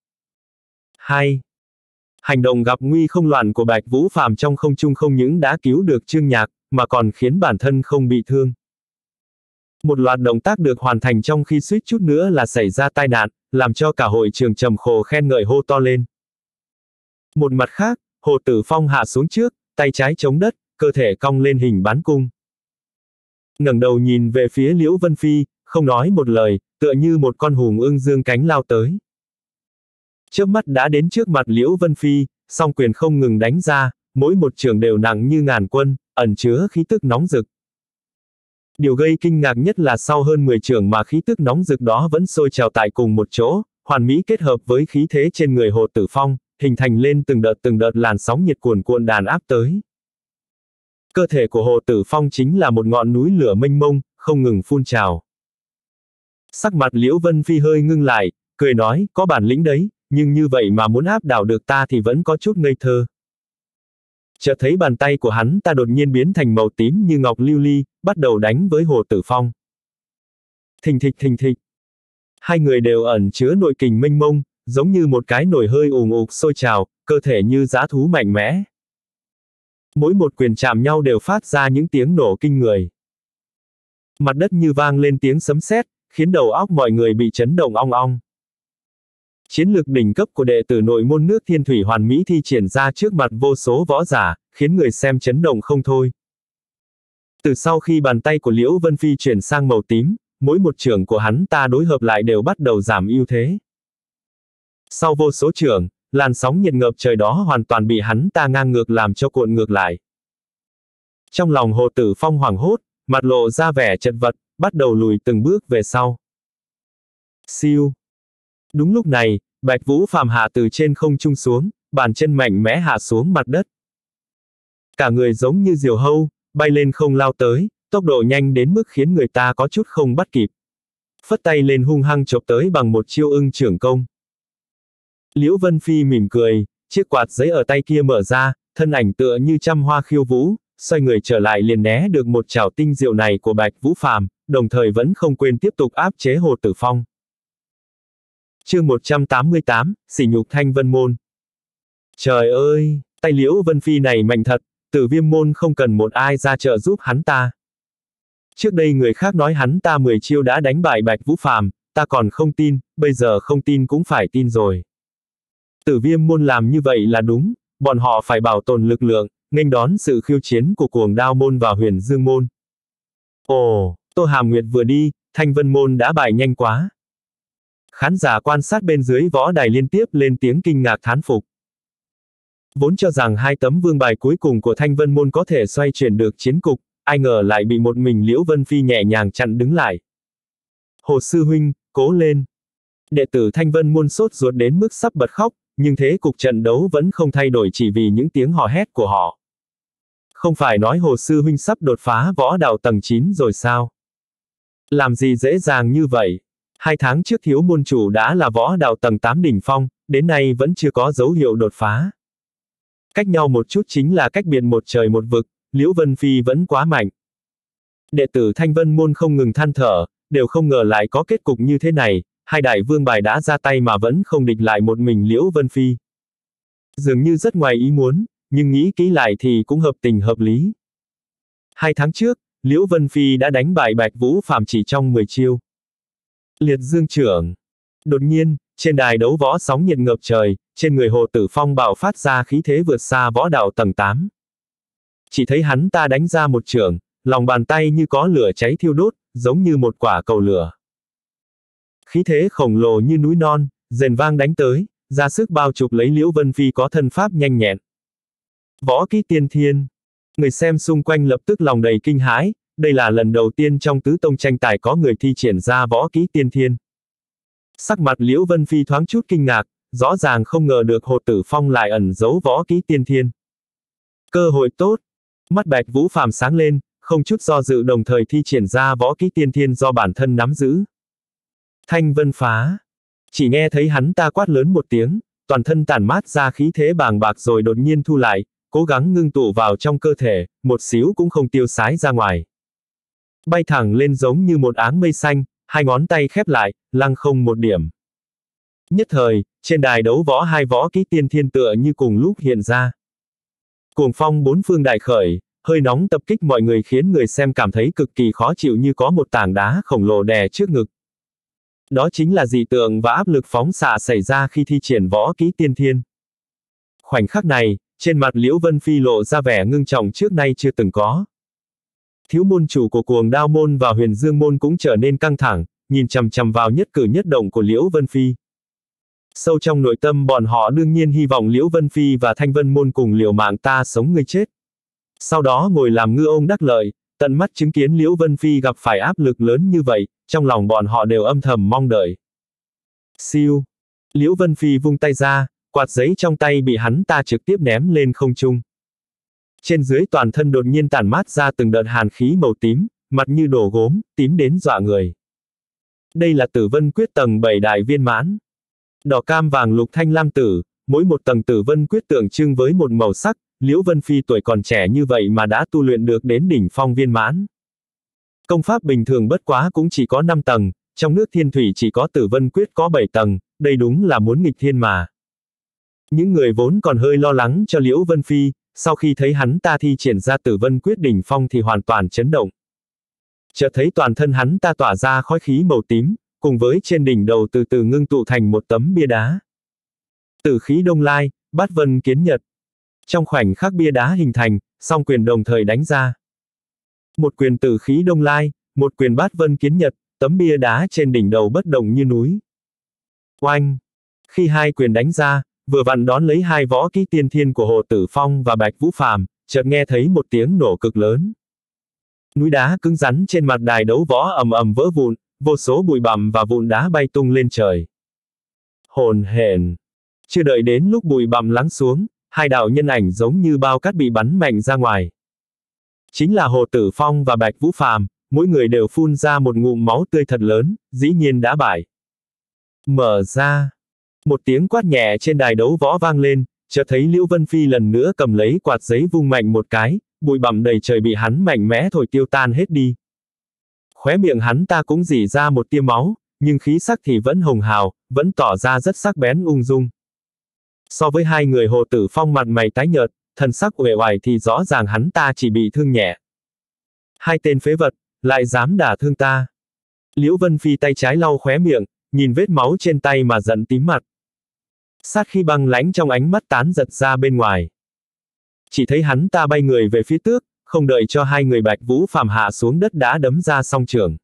hai. Hành động gặp nguy không loạn của Bạch Vũ Phàm trong không trung không những đã cứu được Trương Nhạc, mà còn khiến bản thân không bị thương. Một loạt động tác được hoàn thành trong khi suýt chút nữa là xảy ra tai nạn, làm cho cả hội trường trầm khồ khen ngợi hô to lên. Một mặt khác, Hồ Tử Phong hạ xuống trước, tay trái chống đất, cơ thể cong lên hình bán cung. Ngẩng đầu nhìn về phía Liễu Vân Phi, không nói một lời, tựa như một con hùng ưng dương cánh lao tới. Chớp mắt đã đến trước mặt Liễu Vân Phi, song quyền không ngừng đánh ra, mỗi một chưởng đều nặng như ngàn quân, ẩn chứa khí tức nóng rực. Điều gây kinh ngạc nhất là sau hơn mười chưởng mà khí tức nóng rực đó vẫn sôi trào tại cùng một chỗ, hoàn mỹ kết hợp với khí thế trên người Hồ Tử Phong, hình thành lên từng đợt từng đợt làn sóng nhiệt cuồn cuộn đàn áp tới. Cơ thể của Hồ Tử Phong chính là một ngọn núi lửa mênh mông, không ngừng phun trào. Sắc mặt Liễu Vân Phi hơi ngưng lại, cười nói, có bản lĩnh đấy, nhưng như vậy mà muốn áp đảo được ta thì vẫn có chút ngây thơ. Chợt thấy bàn tay của hắn ta đột nhiên biến thành màu tím như ngọc lưu ly, bắt đầu đánh với Hồ Tử Phong. Thình thịch thình thịch. Hai người đều ẩn chứa nội kình mênh mông, giống như một cái nồi hơi ùn ục sôi trào, cơ thể như dã thú mạnh mẽ. Mỗi một quyền chạm nhau đều phát ra những tiếng nổ kinh người. Mặt đất như vang lên tiếng sấm sét, khiến đầu óc mọi người bị chấn động ong ong. Chiến lược đỉnh cấp của đệ tử nội môn nước Thiên Thủy Hoàn Mỹ thi triển ra trước mặt vô số võ giả, khiến người xem chấn động không thôi. Từ sau khi bàn tay của Liễu Vân Phi chuyển sang màu tím, mỗi một chưởng của hắn ta đối hợp lại đều bắt đầu giảm ưu thế. Sau vô số chưởng, làn sóng nhiệt ngập trời đó hoàn toàn bị hắn ta ngang ngược làm cho cuộn ngược lại. Trong lòng Hồ Tử Phong hoảng hốt, mặt lộ ra vẻ chật vật, bắt đầu lùi từng bước về sau. Siêu. Đúng lúc này, Bạch Vũ Phàm hạ từ trên không trung xuống, bàn chân mạnh mẽ hạ xuống mặt đất. Cả người giống như diều hâu, bay lên không lao tới, tốc độ nhanh đến mức khiến người ta có chút không bắt kịp. Phất tay lên hung hăng chộp tới bằng một chiêu ưng chưởng công. Liễu Vân Phi mỉm cười, chiếc quạt giấy ở tay kia mở ra, thân ảnh tựa như trăm hoa khiêu vũ, xoay người trở lại liền né được một chảo tinh diệu này của Bạch Vũ Phàm, đồng thời vẫn không quên tiếp tục áp chế Hồ Tử Phong. Chương một trăm tám mươi tám, sỉ nhục Thanh Vân Môn. Trời ơi, tay Liễu Vân Phi này mạnh thật, Tử Viêm Môn không cần một ai ra trợ giúp hắn ta. Trước đây người khác nói hắn ta mười chiêu đã đánh bại Bạch Vũ Phàm, ta còn không tin, bây giờ không tin cũng phải tin rồi. Tử Viêm Môn làm như vậy là đúng, bọn họ phải bảo tồn lực lượng, nghênh đón sự khiêu chiến của Cuồng Đao Môn và Huyền Dương Môn. Ồ, Tô Hàm Nguyệt vừa đi, Thanh Vân Môn đã bại nhanh quá. Khán giả quan sát bên dưới võ đài liên tiếp lên tiếng kinh ngạc thán phục. Vốn cho rằng hai tấm vương bài cuối cùng của Thanh Vân Môn có thể xoay chuyển được chiến cục, ai ngờ lại bị một mình Liễu Vân Phi nhẹ nhàng chặn đứng lại. Hồ sư huynh, cố lên. Đệ tử Thanh Vân Môn sốt ruột đến mức sắp bật khóc, nhưng thế cục trận đấu vẫn không thay đổi chỉ vì những tiếng hò hét của họ. Không phải nói Hồ sư huynh sắp đột phá võ đạo tầng chín rồi sao? Làm gì dễ dàng như vậy? Hai tháng trước thiếu môn chủ đã là võ đạo tầng tám đỉnh phong, đến nay vẫn chưa có dấu hiệu đột phá. Cách nhau một chút chính là cách biệt một trời một vực, Liễu Vân Phi vẫn quá mạnh. Đệ tử Thanh Vân Môn không ngừng than thở, đều không ngờ lại có kết cục như thế này, hai đại vương bài đã ra tay mà vẫn không địch lại một mình Liễu Vân Phi. Dường như rất ngoài ý muốn, nhưng nghĩ kỹ lại thì cũng hợp tình hợp lý. Hai tháng trước, Liễu Vân Phi đã đánh bại Bạch Vũ Phàm chỉ trong mười chiêu. Liệt dương trưởng. Đột nhiên, trên đài đấu võ sóng nhiệt ngập trời, trên người Hồ Tử Phong bạo phát ra khí thế vượt xa võ đạo tầng tám. Chỉ thấy hắn ta đánh ra một chưởng, lòng bàn tay như có lửa cháy thiêu đốt, giống như một quả cầu lửa. Khí thế khổng lồ như núi non, rền vang đánh tới, ra sức bao trùm lấy Liễu Vân Phi có thân pháp nhanh nhẹn. Võ kỹ tiên thiên. Người xem xung quanh lập tức lòng đầy kinh hãi, đây là lần đầu tiên trong tứ tông tranh tài có người thi triển ra võ kỹ tiên thiên. Sắc mặt Liễu Vân Phi thoáng chút kinh ngạc, rõ ràng không ngờ được Hồ Tử Phong lại ẩn giấu võ kỹ tiên thiên. Cơ hội tốt. Mắt Bạch Vũ Phàm sáng lên, không chút do dự đồng thời thi triển ra võ kỹ tiên thiên do bản thân nắm giữ. Thanh Vân phá. Chỉ nghe thấy hắn ta quát lớn một tiếng, toàn thân tản mát ra khí thế bàng bạc rồi đột nhiên thu lại, cố gắng ngưng tụ vào trong cơ thể, một xíu cũng không tiêu sái ra ngoài. Bay thẳng lên giống như một áng mây xanh, hai ngón tay khép lại, lăng không một điểm. Nhất thời, trên đài đấu võ hai võ kỹ tiên thiên tựa như cùng lúc hiện ra. Cuồng phong bốn phương đại khởi, hơi nóng tập kích mọi người khiến người xem cảm thấy cực kỳ khó chịu như có một tảng đá khổng lồ đè trước ngực. Đó chính là dị tượng và áp lực phóng xạ xảy ra khi thi triển võ kỹ tiên thiên. Khoảnh khắc này, trên mặt Liễu Vân Phi lộ ra vẻ ngưng trọng trước nay chưa từng có. Thiếu môn chủ của Cuồng Đao Môn và Huyền Dương Môn cũng trở nên căng thẳng, nhìn chằm chằm vào nhất cử nhất động của Liễu Vân Phi. Sâu trong nội tâm bọn họ đương nhiên hy vọng Liễu Vân Phi và Thanh Vân Môn cùng liều mạng ta sống ngươi chết. Sau đó ngồi làm ngư ông đắc lợi, tận mắt chứng kiến Liễu Vân Phi gặp phải áp lực lớn như vậy, trong lòng bọn họ đều âm thầm mong đợi. Siêu. Liễu Vân Phi vung tay ra, quạt giấy trong tay bị hắn ta trực tiếp ném lên không trung. Trên dưới toàn thân đột nhiên tản mát ra từng đợt hàn khí màu tím, mặt như đổ gốm, tím đến dọa người. Đây là Tử Vân Quyết tầng bảy đại viên mãn. Đỏ cam vàng lục thanh lam tử, mỗi một tầng Tử Vân Quyết tượng trưng với một màu sắc, Liễu Vân Phi tuổi còn trẻ như vậy mà đã tu luyện được đến đỉnh phong viên mãn. Công pháp bình thường bất quá cũng chỉ có năm tầng, trong nước thiên thủy chỉ có Tử Vân Quyết có bảy tầng, đây đúng là muốn nghịch thiên mà. Những người vốn còn hơi lo lắng cho Liễu Vân Phi, sau khi thấy hắn ta thi triển ra Tử Vân Quyết đỉnh phong thì hoàn toàn chấn động. Chợt thấy toàn thân hắn ta tỏa ra khói khí màu tím, cùng với trên đỉnh đầu từ từ ngưng tụ thành một tấm bia đá. Tử khí đông lai, bát vân kiến nhật. Trong khoảnh khắc bia đá hình thành, song quyền đồng thời đánh ra. Một quyền tử khí đông lai, một quyền bát vân kiến nhật, tấm bia đá trên đỉnh đầu bất động như núi. Oanh! Khi hai quyền đánh ra, vừa vặn đón lấy hai võ kỹ tiên thiên của Hồ Tử Phong và Bạch Vũ Phàm, chợt nghe thấy một tiếng nổ cực lớn. Núi đá cứng rắn trên mặt đài đấu võ ầm ầm vỡ vụn, vô số bụi bặm và vụn đá bay tung lên trời. Hồn hển! Chưa đợi đến lúc bụi bặm lắng xuống, hai đạo nhân ảnh giống như bao cát bị bắn mạnh ra ngoài. Chính là Hồ Tử Phong và Bạch Vũ Phàm, mỗi người đều phun ra một ngụm máu tươi thật lớn, dĩ nhiên đã bại. Mở ra. Một tiếng quát nhẹ trên đài đấu võ vang lên, chợt thấy Liễu Vân Phi lần nữa cầm lấy quạt giấy vung mạnh một cái, bụi bặm đầy trời bị hắn mạnh mẽ thổi tiêu tan hết đi. Khóe miệng hắn ta cũng rỉ ra một tia máu, nhưng khí sắc thì vẫn hồng hào, vẫn tỏ ra rất sắc bén ung dung. So với hai người Hồ Tử Phong mặt mày tái nhợt, thần sắc uể oải thì rõ ràng hắn ta chỉ bị thương nhẹ. Hai tên phế vật, lại dám đả thương ta. Liễu Vân Phi tay trái lau khóe miệng, nhìn vết máu trên tay mà giận tím mặt. Sát khí băng lãnh trong ánh mắt tán giật ra bên ngoài. Chỉ thấy hắn ta bay người về phía trước, không đợi cho hai người Bạch Vũ Phàm hạ xuống đất đã đấm ra song trường.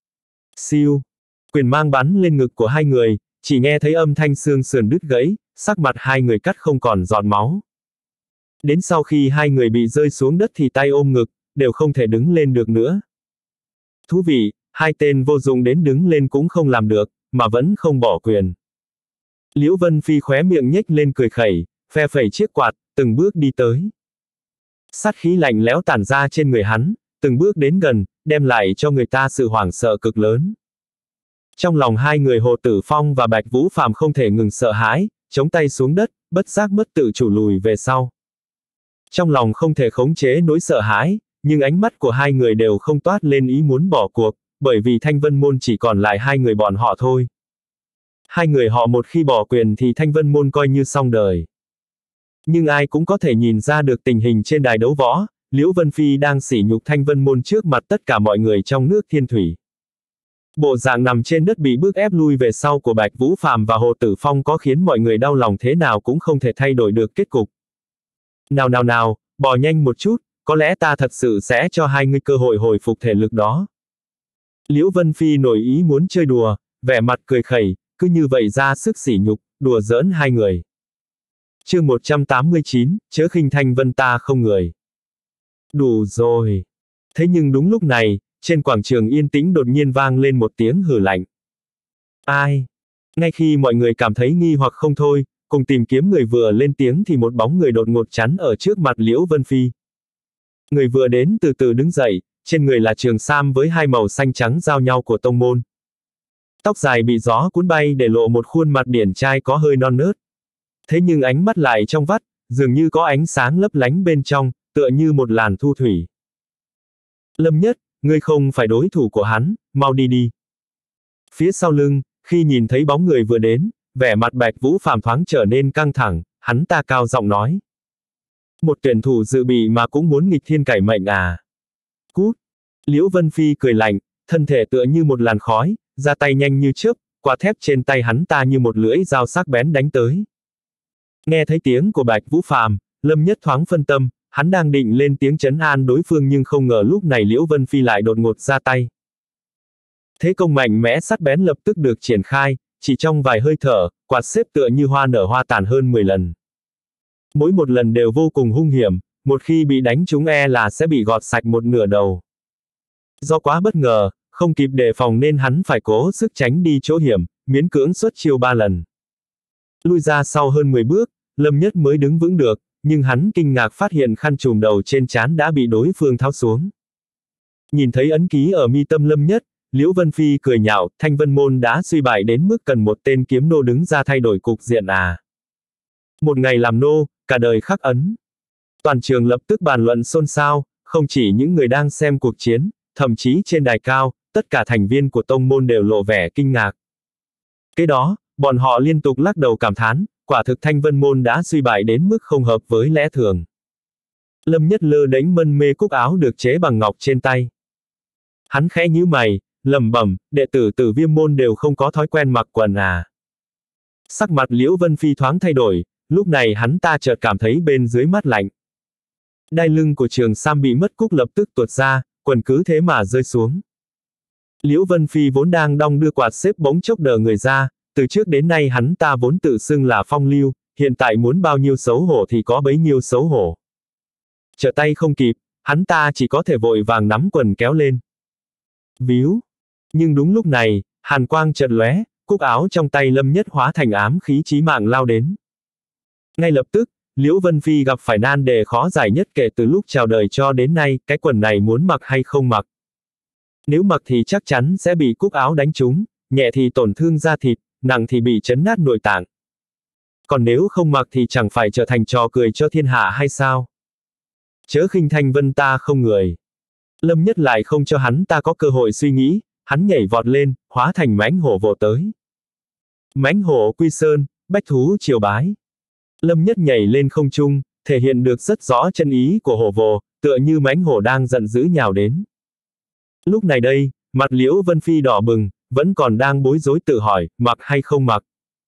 Siêu. Quyền mang bắn lên ngực của hai người, chỉ nghe thấy âm thanh xương sườn đứt gãy, sắc mặt hai người cắt không còn giọt máu. Đến sau khi hai người bị rơi xuống đất thì tay ôm ngực, đều không thể đứng lên được nữa. Thú vị, hai tên vô dụng đến đứng lên cũng không làm được, mà vẫn không bỏ quyền. Liễu Vân Phi khóe miệng nhếch lên cười khẩy, phe phẩy chiếc quạt, từng bước đi tới. Sát khí lạnh lẽo tản ra trên người hắn, từng bước đến gần, đem lại cho người ta sự hoảng sợ cực lớn. Trong lòng hai người Hồ Tử Phong và Bạch Vũ Phàm không thể ngừng sợ hãi, chống tay xuống đất, bất giác mất tự chủ lùi về sau. Trong lòng không thể khống chế nỗi sợ hãi, nhưng ánh mắt của hai người đều không toát lên ý muốn bỏ cuộc, bởi vì Thanh Vân Môn chỉ còn lại hai người bọn họ thôi. Hai người họ một khi bỏ quyền thì Thanh Vân Môn coi như xong đời. Nhưng ai cũng có thể nhìn ra được tình hình trên đài đấu võ, Liễu Vân Phi đang sỉ nhục Thanh Vân Môn trước mặt tất cả mọi người trong nước Thiên Thủy. Bộ dạng nằm trên đất bị bức ép lui về sau của Bạch Vũ Phàm và Hồ Tử Phong có khiến mọi người đau lòng thế nào cũng không thể thay đổi được kết cục. Nào nào nào, bò nhanh một chút, có lẽ ta thật sự sẽ cho hai ngươi cơ hội hồi phục thể lực đó. Liễu Vân Phi nổi ý muốn chơi đùa, vẻ mặt cười khẩy, cứ như vậy ra sức sỉ nhục, đùa giỡn hai người. Chương một trăm tám mươi chín, chớ khinh Thanh Vân ta không người. Đủ rồi. Thế nhưng đúng lúc này, trên quảng trường yên tĩnh đột nhiên vang lên một tiếng hừ lạnh. Ai? Ngay khi mọi người cảm thấy nghi hoặc không thôi, cùng tìm kiếm người vừa lên tiếng thì một bóng người đột ngột chắn ở trước mặt Liễu Vân Phi. Người vừa đến từ từ đứng dậy, trên người là trường sam với hai màu xanh trắng giao nhau của tông môn. Tóc dài bị gió cuốn bay để lộ một khuôn mặt điển trai có hơi non nớt. Thế nhưng ánh mắt lại trong vắt, dường như có ánh sáng lấp lánh bên trong, tựa như một làn thu thủy. Lâm Nhất, ngươi không phải đối thủ của hắn, mau đi đi. Phía sau lưng, khi nhìn thấy bóng người vừa đến, vẻ mặt Bạch Vũ Phàm thoáng trở nên căng thẳng, hắn ta cao giọng nói. Một tuyển thủ dự bị mà cũng muốn nghịch thiên cải mệnh à? Cút! Liễu Vân Phi cười lạnh, thân thể tựa như một làn khói, ra tay nhanh như chớp, quả thép trên tay hắn ta như một lưỡi dao sắc bén đánh tới. Nghe thấy tiếng của Bạch Vũ Phàm, Lâm Nhất thoáng phân tâm, hắn đang định lên tiếng trấn an đối phương nhưng không ngờ lúc này Liễu Vân Phi lại đột ngột ra tay. Thế công mạnh mẽ sắc bén lập tức được triển khai, chỉ trong vài hơi thở, quạt xếp tựa như hoa nở hoa tàn hơn mười lần. Mỗi một lần đều vô cùng hung hiểm, một khi bị đánh trúng e là sẽ bị gọt sạch một nửa đầu. Do quá bất ngờ, không kịp đề phòng nên hắn phải cố sức tránh đi chỗ hiểm, miễn cưỡng xuất chiêu ba lần. Lui ra sau hơn mười bước, Lâm Nhất mới đứng vững được, nhưng hắn kinh ngạc phát hiện khăn trùm đầu trên trán đã bị đối phương tháo xuống. Nhìn thấy ấn ký ở mi tâm Lâm Nhất, Liễu Vân Phi cười nhạo, Thanh Vân Môn đã suy bại đến mức cần một tên kiếm nô đứng ra thay đổi cục diện à. Một ngày làm nô, cả đời khắc ấn. Toàn trường lập tức bàn luận xôn xao, không chỉ những người đang xem cuộc chiến, thậm chí trên đài cao, tất cả thành viên của tông môn đều lộ vẻ kinh ngạc. Kế đó, bọn họ liên tục lắc đầu cảm thán, quả thực Thanh Vân Môn đã suy bại đến mức không hợp với lẽ thường. Lâm Nhất lơ đánh mân mê cúc áo được chế bằng ngọc trên tay. Hắn khẽ nhíu mày, lẩm bẩm, đệ tử Tử Viêm Môn đều không có thói quen mặc quần à. Sắc mặt Liễu Vân Phi thoáng thay đổi, lúc này hắn ta chợt cảm thấy bên dưới mát lạnh. Đai lưng của trường sam bị mất cúc lập tức tuột ra, quần cứ thế mà rơi xuống. Liễu Vân Phi vốn đang đong đưa quạt xếp bỗng chốc đờ người ra, từ trước đến nay hắn ta vốn tự xưng là phong lưu, hiện tại muốn bao nhiêu xấu hổ thì có bấy nhiêu xấu hổ. Trở tay không kịp, hắn ta chỉ có thể vội vàng nắm quần kéo lên. Víu. Nhưng đúng lúc này, hàn quang chợt lóe, cúc áo trong tay Lâm Nhất hóa thành ám khí chí mạng lao đến. Ngay lập tức, Liễu Vân Phi gặp phải nan đề khó giải nhất kể từ lúc chào đời cho đến nay, cái quần này muốn mặc hay không mặc. Nếu mặc thì chắc chắn sẽ bị cúc áo đánh trúng, nhẹ thì tổn thương da thịt, nặng thì bị chấn nát nội tạng. Còn nếu không mặc thì chẳng phải trở thành trò cười cho thiên hạ hay sao? Chớ khinh Thanh Vân ta không người. Lâm Nhất lại không cho hắn ta có cơ hội suy nghĩ, hắn nhảy vọt lên, hóa thành mãnh hổ vồ tới. Mãnh hổ quy sơn, bách thú triều bái. Lâm Nhất nhảy lên không trung, thể hiện được rất rõ chân ý của hổ vồ, tựa như mãnh hổ đang giận dữ nhào đến. Lúc này đây, mặt Liễu Vân Phi đỏ bừng, vẫn còn đang bối rối tự hỏi, mặc hay không mặc.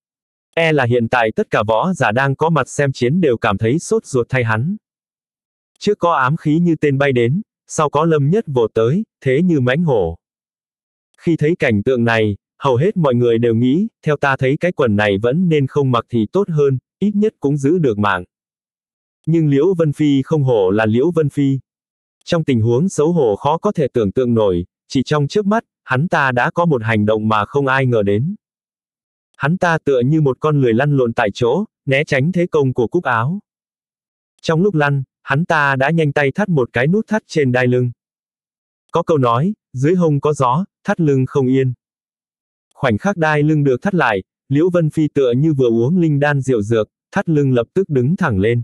E là hiện tại tất cả võ giả đang có mặt xem chiến đều cảm thấy sốt ruột thay hắn. Trước có ám khí như tên bay đến, sau có Lâm Nhất vồ tới, thế như mãnh hổ. Khi thấy cảnh tượng này, hầu hết mọi người đều nghĩ, theo ta thấy cái quần này vẫn nên không mặc thì tốt hơn, ít nhất cũng giữ được mạng. Nhưng Liễu Vân Phi không hổ là Liễu Vân Phi. Trong tình huống xấu hổ khó có thể tưởng tượng nổi, chỉ trong chớp mắt, hắn ta đã có một hành động mà không ai ngờ đến. Hắn ta tựa như một con lười lăn lộn tại chỗ, né tránh thế công của cúc áo. Trong lúc lăn, hắn ta đã nhanh tay thắt một cái nút thắt trên đai lưng. Có câu nói, dưới hông có gió, thắt lưng không yên. Khoảnh khắc đai lưng được thắt lại, Liễu Vân Phi tựa như vừa uống linh đan rượu dược, thắt lưng lập tức đứng thẳng lên.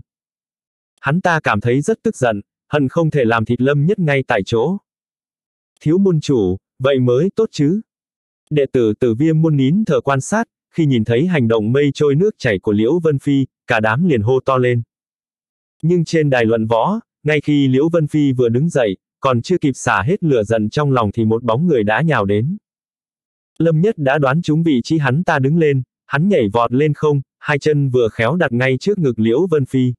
Hắn ta cảm thấy rất tức giận, hận không thể làm thịt Lâm Nhất ngay tại chỗ. Thiếu môn chủ, vậy mới tốt chứ. Đệ tử Tử Viêm môn nín thở quan sát, khi nhìn thấy hành động mây trôi nước chảy của Liễu Vân Phi, cả đám liền hô to lên. Nhưng trên đài luận võ, ngay khi Liễu Vân Phi vừa đứng dậy, còn chưa kịp xả hết lửa giận trong lòng thì một bóng người đã nhào đến. Lâm Nhất đã đoán trúng vị trí hắn ta đứng lên, hắn nhảy vọt lên không, hai chân vừa khéo đặt ngay trước ngực Liễu Vân Phi.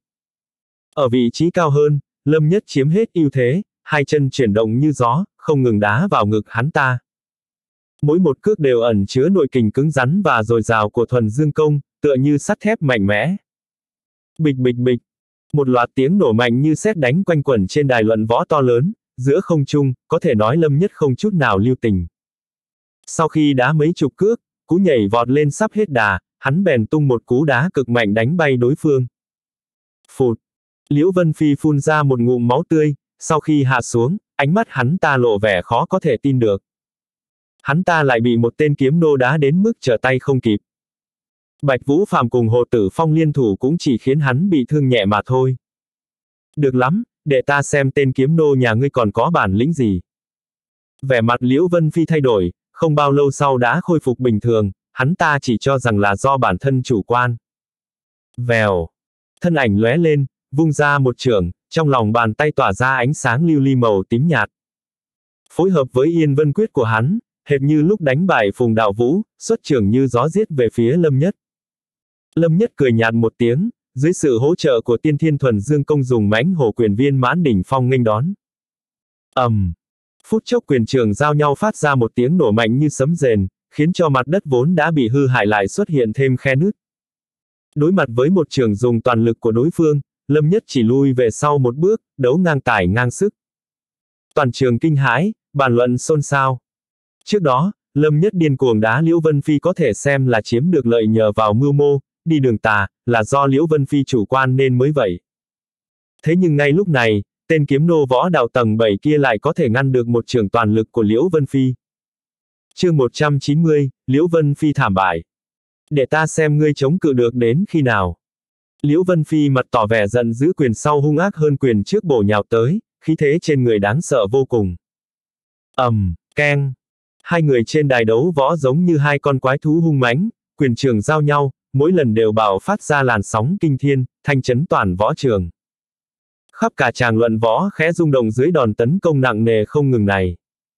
Ở vị trí cao hơn, Lâm Nhất chiếm hết ưu thế, hai chân chuyển động như gió, không ngừng đá vào ngực hắn ta. Mỗi một cước đều ẩn chứa nội kình cứng rắn và dồi dào của thuần dương công, tựa như sắt thép mạnh mẽ. Bịch bịch bịch, một loạt tiếng nổ mạnh như sét đánh quanh quẩn trên đài luận võ to lớn, giữa không trung, có thể nói Lâm Nhất không chút nào lưu tình. Sau khi đá mấy chục cước, cú nhảy vọt lên sắp hết đà, hắn bèn tung một cú đá cực mạnh đánh bay đối phương. Phụt, Liễu Vân Phi phun ra một ngụm máu tươi, sau khi hạ xuống, ánh mắt hắn ta lộ vẻ khó có thể tin được. Hắn ta lại bị một tên kiếm nô đá đến mức trở tay không kịp. Bạch Vũ Phàm cùng Hồ Tử Phong liên thủ cũng chỉ khiến hắn bị thương nhẹ mà thôi. Được lắm, để ta xem tên kiếm nô nhà ngươi còn có bản lĩnh gì. Vẻ mặt Liễu Vân Phi thay đổi, không bao lâu sau đã khôi phục bình thường, hắn ta chỉ cho rằng là do bản thân chủ quan. Vèo, thân ảnh lóe lên, vung ra một chưởng, trong lòng bàn tay tỏa ra ánh sáng lưu ly màu tím nhạt. Phối hợp với Yên Vân Quyết của hắn, hệt như lúc đánh bại Phùng Đạo Vũ, xuất chưởng như gió giết về phía Lâm Nhất. Lâm Nhất cười nhạt một tiếng, dưới sự hỗ trợ của Tiên Thiên Thuần Dương Công dùng mãnh hổ quyền viên mãn đỉnh phong nghênh đón. ầm, um, phút chốc quyền trường giao nhau phát ra một tiếng nổ mạnh như sấm rền, khiến cho mặt đất vốn đã bị hư hại lại xuất hiện thêm khe nứt. Đối mặt với một trường dùng toàn lực của đối phương, Lâm Nhất chỉ lui về sau một bước, đấu ngang tải ngang sức. Toàn trường kinh hãi, bàn luận xôn xao. Trước đó, Lâm Nhất điên cuồng đá Liễu Vân Phi có thể xem là chiếm được lợi nhờ vào mưu mô, đi đường tà, là do Liễu Vân Phi chủ quan nên mới vậy. Thế nhưng ngay lúc này, tên kiếm nô võ đạo tầng bảy kia lại có thể ngăn được một trường toàn lực của Liễu Vân Phi. Chương một trăm chín mươi, Liễu Vân Phi thảm bại. Để ta xem ngươi chống cự được đến khi nào. Liễu Vân Phi mặt tỏ vẻ giận dữ, quyền sau hung ác hơn quyền trước bổ nhào tới, khí thế trên người đáng sợ vô cùng. ầm, um, keng. Hai người trên đài đấu võ giống như hai con quái thú hung mãnh, quyền trường giao nhau, mỗi lần đều bạo phát ra làn sóng kinh thiên, thanh chấn toàn võ trường. Khắp cả tràng luận võ khẽ rung động dưới đòn tấn công nặng nề không ngừng này.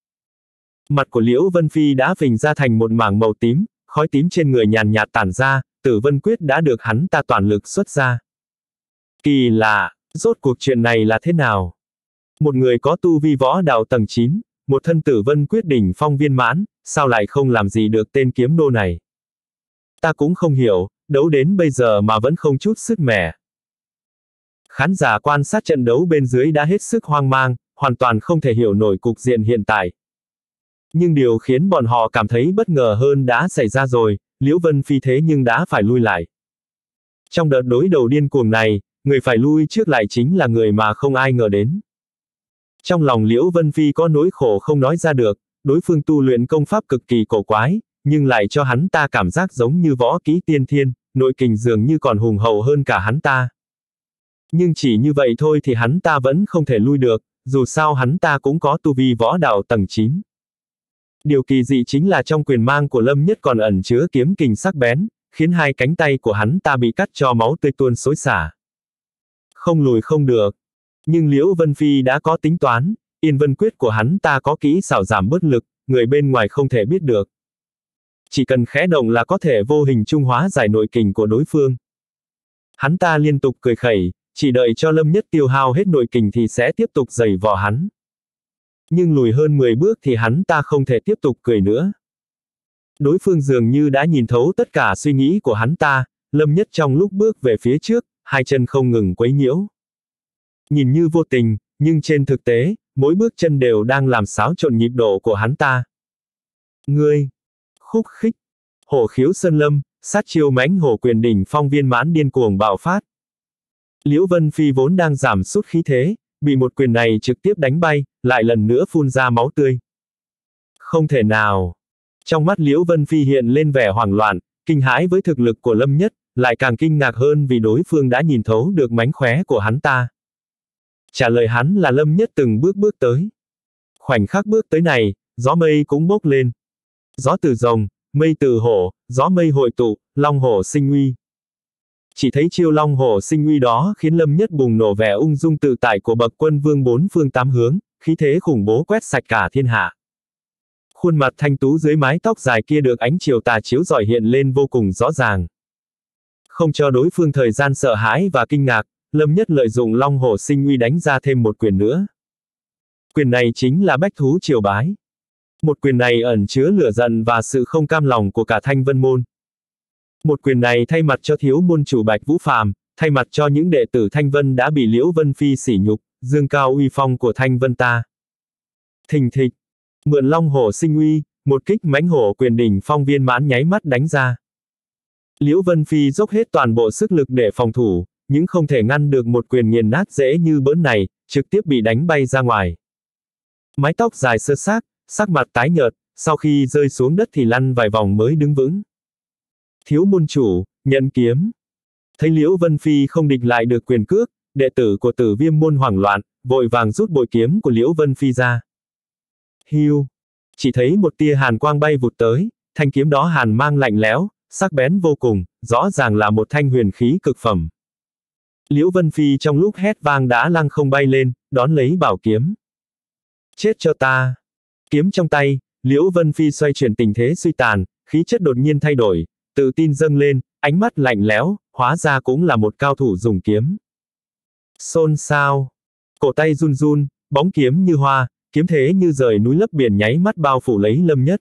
Mặt của Liễu Vân Phi đã phình ra thành một mảng màu tím, khói tím trên người nhàn nhạt tản ra, Tử Vân Quyết đã được hắn ta toàn lực xuất ra. Kỳ lạ, rốt cuộc chuyện này là thế nào? Một người có tu vi võ đạo tầng chín, một thân Tử Vân Quyết đỉnh phong viên mãn, sao lại không làm gì được tên kiếm nô này? Ta cũng không hiểu, đấu đến bây giờ mà vẫn không chút sức mẻ. Khán giả quan sát trận đấu bên dưới đã hết sức hoang mang, hoàn toàn không thể hiểu nổi cục diện hiện tại. Nhưng điều khiến bọn họ cảm thấy bất ngờ hơn đã xảy ra rồi, Liễu Vân Phi thế nhưng đã phải lui lại. Trong đợt đối đầu điên cuồng này, người phải lui trước lại chính là người mà không ai ngờ đến. Trong lòng Liễu Vân Phi có nỗi khổ không nói ra được, đối phương tu luyện công pháp cực kỳ cổ quái, nhưng lại cho hắn ta cảm giác giống như võ kỹ tiên thiên, nội kình dường như còn hùng hậu hơn cả hắn ta. Nhưng chỉ như vậy thôi thì hắn ta vẫn không thể lui được, dù sao hắn ta cũng có tu vi võ đạo tầng chín. Điều kỳ dị chính là trong quyền mang của Lâm Nhất còn ẩn chứa kiếm kình sắc bén, khiến hai cánh tay của hắn ta bị cắt cho máu tươi tuôn xối xả. Không lùi không được. Nhưng Liễu Vân Phi đã có tính toán, Yên Vân Quyết của hắn ta có kỹ xảo giảm bớt lực, người bên ngoài không thể biết được. Chỉ cần khẽ động là có thể vô hình trung hóa giải nội kình của đối phương. Hắn ta liên tục cười khẩy, chỉ đợi cho Lâm Nhất tiêu hao hết nội kình thì sẽ tiếp tục giày vò hắn. Nhưng lùi hơn mười bước thì hắn ta không thể tiếp tục cười nữa. Đối phương dường như đã nhìn thấu tất cả suy nghĩ của hắn ta, Lâm Nhất trong lúc bước về phía trước, hai chân không ngừng quấy nhiễu. Nhìn như vô tình, nhưng trên thực tế, mỗi bước chân đều đang làm xáo trộn nhịp độ của hắn ta. Ngươi! Khúc khích! Hổ khiếu sơn lâm, sát chiêu mãnh hổ quyền đỉnh phong viên mãn điên cuồng bạo phát. Liễu Vân Phi vốn đang giảm sút khí thế, bị một quyền này trực tiếp đánh bay, lại lần nữa phun ra máu tươi. Không thể nào! Trong mắt Liễu Vân Phi hiện lên vẻ hoảng loạn, kinh hãi với thực lực của Lâm Nhất, lại càng kinh ngạc hơn vì đối phương đã nhìn thấu được mánh khóe của hắn ta. Trả lời hắn là Lâm Nhất từng bước bước tới. Khoảnh khắc bước tới này, gió mây cũng bốc lên. Gió từ rồng, mây từ hổ, gió mây hội tụ, long hổ sinh uy. Chỉ thấy chiêu long hổ sinh uy đó khiến Lâm Nhất bùng nổ vẻ ung dung tự tại của bậc quân vương bốn phương tám hướng, khí thế khủng bố quét sạch cả thiên hạ. Khuôn mặt thanh tú dưới mái tóc dài kia được ánh chiều tà chiếu rọi hiện lên vô cùng rõ ràng. Không cho đối phương thời gian sợ hãi và kinh ngạc, Lâm Nhất lợi dụng long hổ sinh uy đánh ra thêm một quyền nữa. Quyền này chính là bách thú triều bái. Một quyền này ẩn chứa lửa giận và sự không cam lòng của cả Thanh Vân môn. Một quyền này thay mặt cho thiếu môn chủ Bạch Vũ Phàm, thay mặt cho những đệ tử Thanh Vân đã bị Liễu Vân Phi sỉ nhục, dương cao uy phong của Thanh Vân ta. Thình thịch, mượn long hổ sinh uy, một kích mãnh hổ quyền đỉnh phong viên mãn nháy mắt đánh ra. Liễu Vân Phi dốc hết toàn bộ sức lực để phòng thủ, nhưng không thể ngăn được một quyền nghiền nát dễ như bỡn này, trực tiếp bị đánh bay ra ngoài. Mái tóc dài sơ xác, sắc mặt tái nhợt, sau khi rơi xuống đất thì lăn vài vòng mới đứng vững. Thiếu môn chủ, nhận kiếm. Thấy Liễu Vân Phi không địch lại được quyền cước, đệ tử của Tử Viêm môn hoảng loạn, vội vàng rút bội kiếm của Liễu Vân Phi ra. Hiu! Chỉ thấy một tia hàn quang bay vụt tới, thanh kiếm đó hàn mang lạnh lẽo, sắc bén vô cùng, rõ ràng là một thanh huyền khí cực phẩm. Liễu Vân Phi trong lúc hét vang đã lăng không bay lên, đón lấy bảo kiếm. Chết cho ta! Kiếm trong tay, Liễu Vân Phi xoay chuyển tình thế suy tàn, khí chất đột nhiên thay đổi, tự tin dâng lên, ánh mắt lạnh lẽo, hóa ra cũng là một cao thủ dùng kiếm. Xôn xao! Cổ tay run run, bóng kiếm như hoa, kiếm thế như rời núi lấp biển nháy mắt bao phủ lấy Lâm Nhất.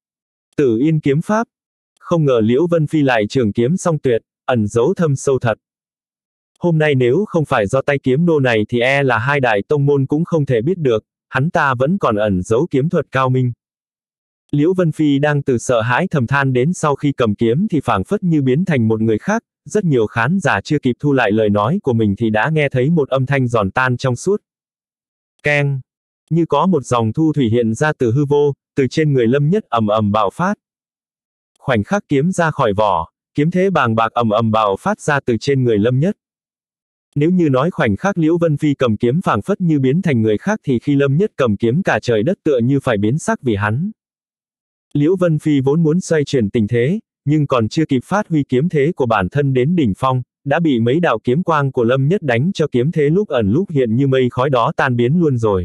Tử Yên kiếm pháp. Không ngờ Liễu Vân Phi lại trường kiếm song tuyệt, ẩn giấu thâm sâu thật. Hôm nay nếu không phải do tay kiếm nô này thì e là hai đại tông môn cũng không thể biết được, hắn ta vẫn còn ẩn giấu kiếm thuật cao minh. Liễu Vân Phi đang từ sợ hãi thầm than đến sau khi cầm kiếm thì phảng phất như biến thành một người khác, rất nhiều khán giả chưa kịp thu lại lời nói của mình thì đã nghe thấy một âm thanh giòn tan trong suốt. Keng! Như có một dòng thu thủy hiện ra từ hư vô, từ trên người Lâm Nhất ầm ầm bạo phát. Khoảnh khắc kiếm ra khỏi vỏ, kiếm thế bàng bạc ầm ầm bạo phát ra từ trên người Lâm Nhất. Nếu như nói khoảnh khắc Liễu Vân Phi cầm kiếm phảng phất như biến thành người khác thì khi Lâm Nhất cầm kiếm cả trời đất tựa như phải biến sắc vì hắn. Liễu Vân Phi vốn muốn xoay chuyển tình thế, nhưng còn chưa kịp phát huy kiếm thế của bản thân đến đỉnh phong, đã bị mấy đạo kiếm quang của Lâm Nhất đánh cho kiếm thế lúc ẩn lúc hiện như mây khói đó tan biến luôn rồi.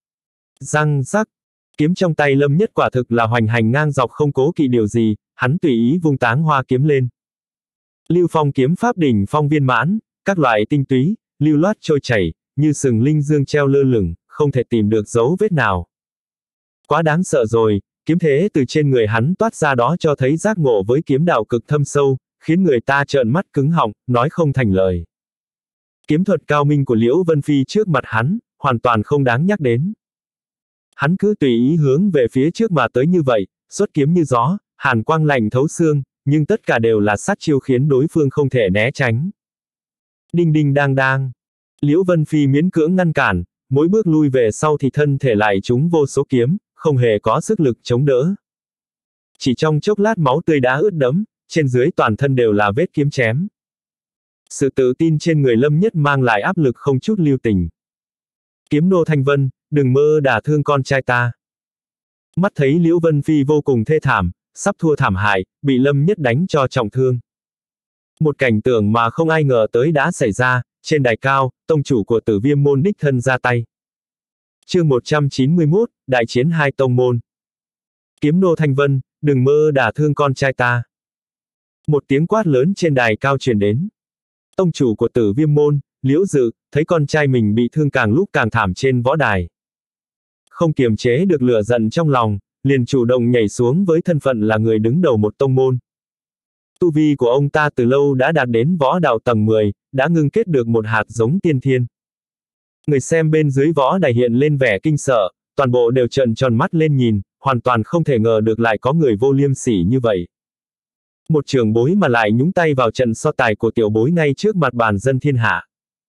Răng rắc, kiếm trong tay Lâm Nhất quả thực là hoành hành ngang dọc không cố kỵ điều gì, hắn tùy ý vung táng hoa kiếm lên. Lưu phong kiếm pháp đỉnh phong viên mãn, các loại tinh túy, lưu loát trôi chảy, như sừng linh dương treo lơ lửng, không thể tìm được dấu vết nào. Quá đáng sợ rồi, kiếm thế từ trên người hắn toát ra đó cho thấy giác ngộ với kiếm đạo cực thâm sâu, khiến người ta trợn mắt cứng họng, nói không thành lời. Kiếm thuật cao minh của Liễu Vân Phi trước mặt hắn, hoàn toàn không đáng nhắc đến. Hắn cứ tùy ý hướng về phía trước mà tới như vậy, xuất kiếm như gió, hàn quang lạnh thấu xương, nhưng tất cả đều là sát chiêu khiến đối phương không thể né tránh. Đinh đinh đang đang. Liễu Vân Phi miễn cưỡng ngăn cản, mỗi bước lui về sau thì thân thể lại trúng vô số kiếm, không hề có sức lực chống đỡ. Chỉ trong chốc lát máu tươi đã ướt đẫm, trên dưới toàn thân đều là vết kiếm chém. Sự tự tin trên người Lâm Nhất mang lại áp lực không chút lưu tình. Kiếm nô Thanh Vân, đừng mơ đả thương con trai ta. Mắt thấy Liễu Vân Phi vô cùng thê thảm, sắp thua thảm hại, bị Lâm Nhất đánh cho trọng thương. Một cảnh tượng mà không ai ngờ tới đã xảy ra, trên đài cao, tông chủ của Tử Viêm môn đích thân ra tay. Chương một trăm chín mươi mốt, đại chiến hai tông môn. Kiếm nô Thanh Vân, đừng mơ đả thương con trai ta. Một tiếng quát lớn trên đài cao truyền đến. Tông chủ của Tử Viêm môn, Liễu Dự, thấy con trai mình bị thương càng lúc càng thảm trên võ đài. Không kiềm chế được lửa giận trong lòng, liền chủ động nhảy xuống với thân phận là người đứng đầu một tông môn. Tu vi của ông ta từ lâu đã đạt đến võ đạo tầng mười, đã ngưng kết được một hạt giống tiên thiên. Người xem bên dưới võ đài hiện lên vẻ kinh sợ, toàn bộ đều trợn tròn mắt lên nhìn, hoàn toàn không thể ngờ được lại có người vô liêm sỉ như vậy. Một trưởng bối mà lại nhúng tay vào trận so tài của tiểu bối ngay trước mặt bàn dân thiên hạ.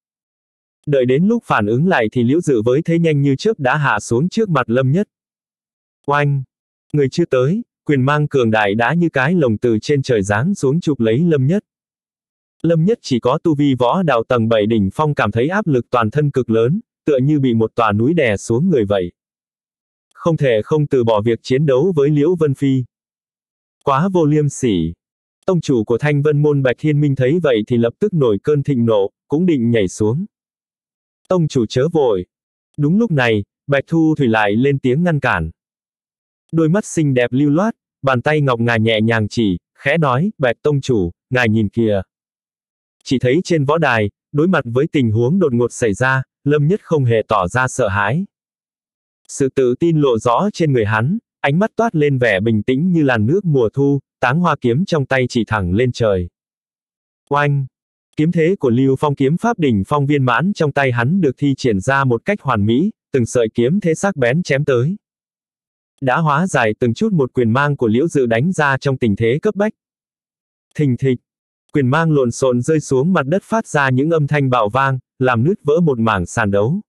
Đợi đến lúc phản ứng lại thì Liễu Dự với thế nhanh như chớp đã hạ xuống trước mặt Lâm Nhất. Oanh! Người chưa tới, quyền mang cường đại đã như cái lồng từ trên trời giáng xuống chụp lấy Lâm Nhất. Lâm Nhất chỉ có tu vi võ đạo tầng bảy đỉnh phong cảm thấy áp lực toàn thân cực lớn, tựa như bị một tòa núi đè xuống người vậy. Không thể không từ bỏ việc chiến đấu với Liễu Vân Phi. Quá vô liêm sỉ. Tông chủ của Thanh Vân Môn Bạch Thiên Minh thấy vậy thì lập tức nổi cơn thịnh nộ, cũng định nhảy xuống. Tông chủ chớ vội. Đúng lúc này, Bạch Thu Thủy lại lên tiếng ngăn cản. Đôi mắt xinh đẹp lưu loát, bàn tay ngọc ngà nhẹ nhàng chỉ, khẽ nói, Bạch tông chủ, ngài nhìn kìa. Chỉ thấy trên võ đài, đối mặt với tình huống đột ngột xảy ra, Lâm Nhất không hề tỏ ra sợ hãi. Sự tự tin lộ rõ trên người hắn, ánh mắt toát lên vẻ bình tĩnh như làn nước mùa thu, táng hoa kiếm trong tay chỉ thẳng lên trời. Oanh! Kiếm thế của Lưu Phong kiếm pháp đỉnh phong viên mãn trong tay hắn được thi triển ra một cách hoàn mỹ, từng sợi kiếm thế sắc bén chém tới. Đã hóa giải từng chút một quyền mang của Liễu Dự đánh ra trong tình thế cấp bách. Thình thịch! Quyền mang lộn xộn rơi xuống mặt đất phát ra những âm thanh bạo vang, làm nứt vỡ một mảng sàn đấu.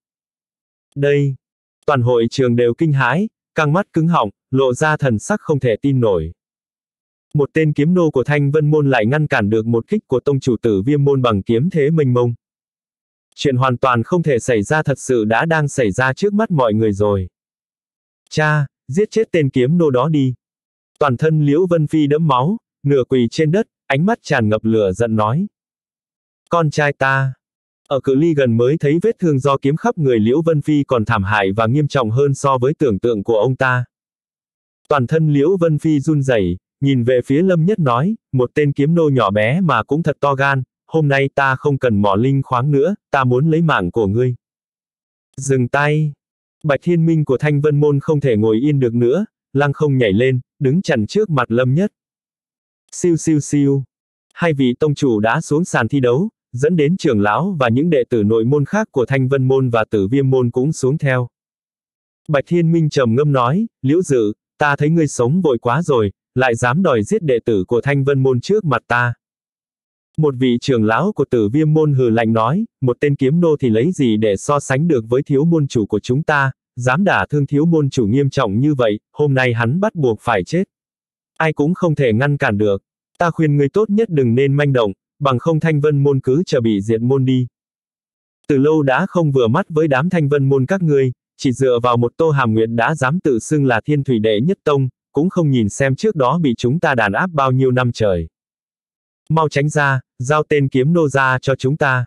Đây! Toàn hội trường đều kinh hãi, căng mắt cứng họng, lộ ra thần sắc không thể tin nổi. Một tên kiếm nô của Thanh Vân Môn lại ngăn cản được một kích của tông chủ Tử Viêm Môn bằng kiếm thế mênh mông. Chuyện hoàn toàn không thể xảy ra thật sự đã đang xảy ra trước mắt mọi người rồi. Cha, giết chết tên kiếm nô đó đi. Toàn thân Liễu Vân Phi đẫm máu, nửa quỳ trên đất, ánh mắt tràn ngập lửa giận nói. Con trai ta. Ở cự ly gần mới thấy vết thương do kiếm khắp người Liễu Vân Phi còn thảm hại và nghiêm trọng hơn so với tưởng tượng của ông ta. Toàn thân Liễu Vân Phi run rẩy, nhìn về phía Lâm Nhất nói, một tên kiếm nô nhỏ bé mà cũng thật to gan, hôm nay ta không cần mỏ linh khoáng nữa, ta muốn lấy mạng của ngươi. Dừng tay. Bạch Thiên Minh của Thanh Vân Môn không thể ngồi yên được nữa, lăng không nhảy lên, đứng chặn trước mặt Lâm Nhất. Siêu siêu siêu. Hai vị tông chủ đã xuống sàn thi đấu, dẫn đến trưởng lão và những đệ tử nội môn khác của Thanh Vân Môn và Tử Viêm Môn cũng xuống theo. Bạch Thiên Minh trầm ngâm nói, Liễu Dự, ta thấy ngươi sống vội quá rồi, lại dám đòi giết đệ tử của Thanh Vân Môn trước mặt ta. Một vị trưởng lão của Tử Viêm Môn hừ lạnh nói, một tên kiếm nô thì lấy gì để so sánh được với thiếu môn chủ của chúng ta, dám đả thương thiếu môn chủ nghiêm trọng như vậy, hôm nay hắn bắt buộc phải chết. Ai cũng không thể ngăn cản được. Ta khuyên ngươi tốt nhất đừng nên manh động, bằng không Thanh Vân Môn cứ chờ bị diệt môn đi. Từ lâu đã không vừa mắt với đám Thanh Vân Môn các ngươi, chỉ dựa vào một Tô Hàm Nguyệt đã dám tự xưng là Thiên Thủy Đệ Nhất Tông, cũng không nhìn xem trước đó bị chúng ta đàn áp bao nhiêu năm trời. Mau tránh ra, giao tên kiếm nô ra cho chúng ta.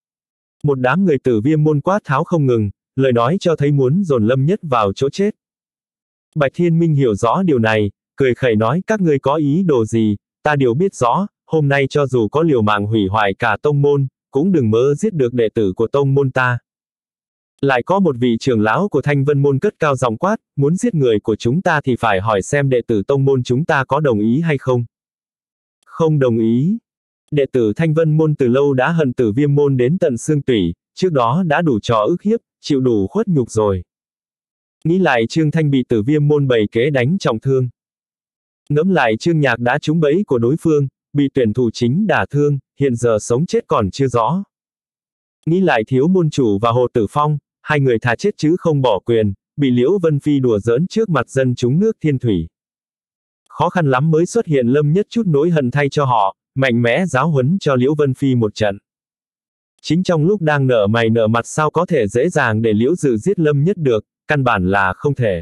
Một đám người Tử Viêm Môn quát tháo không ngừng, lời nói cho thấy muốn dồn Lâm Nhất vào chỗ chết. Bạch Thiên Minh hiểu rõ điều này, cười khẩy nói các ngươi có ý đồ gì, ta đều biết rõ, hôm nay cho dù có liều mạng hủy hoại cả tông môn, cũng đừng mơ giết được đệ tử của tông môn ta. Lại có một vị trưởng lão của Thanh Vân Môn cất cao giọng quát, muốn giết người của chúng ta thì phải hỏi xem đệ tử tông môn chúng ta có đồng ý hay không. Không đồng ý. Đệ tử Thanh Vân Môn từ lâu đã hận Tử Viêm Môn đến tận xương tủy, trước đó đã đủ trò ức hiếp, chịu đủ khuất nhục rồi. Nghĩ lại Trương Thanh bị Tử Viêm Môn bày kế đánh trọng thương. Ngẫm lại Trương Nhạc đã trúng bẫy của đối phương, bị tuyển thủ chính đả thương, hiện giờ sống chết còn chưa rõ. Nghĩ lại thiếu môn chủ và Hồ Tử Phong, hai người thà chết chứ không bỏ quyền, bị Liễu Vân Phi đùa giỡn trước mặt dân chúng nước Thiên Thủy. Khó khăn lắm mới xuất hiện Lâm Nhất chút nỗi hận thay cho họ, mạnh mẽ giáo huấn cho Liễu Vân Phi một trận. Chính trong lúc đang nở mày nở mặt sao có thể dễ dàng để Liễu Dự giết Lâm Nhất được, căn bản là không thể.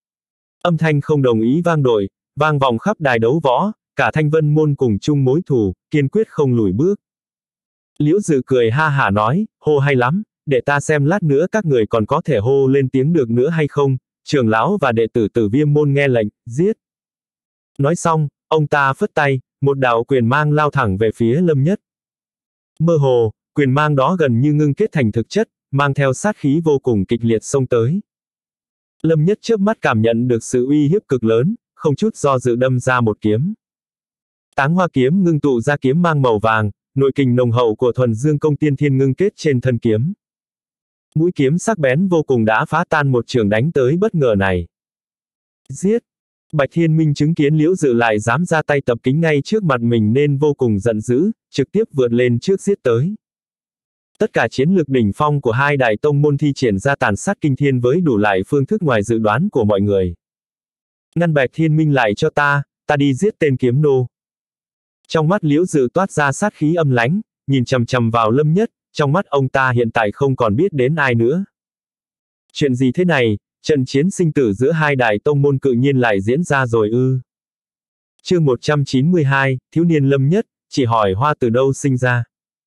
Âm thanh không đồng ý vang dội, vang vọng khắp đài đấu võ, cả Thanh Vân Môn cùng chung mối thù, kiên quyết không lùi bước. Liễu Dự cười ha hả nói, hô hay lắm, để ta xem lát nữa các người còn có thể hô lên tiếng được nữa hay không, trưởng lão và đệ tử Tử Viêm Môn nghe lệnh, giết. Nói xong, ông ta phất tay, một đạo quyền mang lao thẳng về phía Lâm Nhất. Mơ hồ, quyền mang đó gần như ngưng kết thành thực chất, mang theo sát khí vô cùng kịch liệt xông tới. Lâm Nhất chớp mắt cảm nhận được sự uy hiếp cực lớn, không chút do dự đâm ra một kiếm. Táng hoa kiếm ngưng tụ ra kiếm mang màu vàng, nội kình nồng hậu của thuần dương công tiên thiên ngưng kết trên thân kiếm. Mũi kiếm sắc bén vô cùng đã phá tan một trường đánh tới bất ngờ này. Giết! Bạch Thiên Minh chứng kiến Liễu Dự lại dám ra tay tập kính ngay trước mặt mình nên vô cùng giận dữ, trực tiếp vượt lên trước giết tới. Tất cả chiến lược đỉnh phong của hai đại tông môn thi triển ra tàn sát kinh thiên với đủ loại phương thức ngoài dự đoán của mọi người. Ngăn Bạch Thiên Minh lại cho ta, ta đi giết tên kiếm nô. Trong mắt Liễu Dự toát ra sát khí âm lãnh, nhìn chằm chằm vào Lâm Nhất, trong mắt ông ta hiện tại không còn biết đến ai nữa. Chuyện gì thế này, trận chiến sinh tử giữa hai đại tông môn cự nhiên lại diễn ra rồi ư? Chương một trăm chín mươi hai, thiếu niên Lâm Nhất, chỉ hỏi hoa từ đâu sinh ra.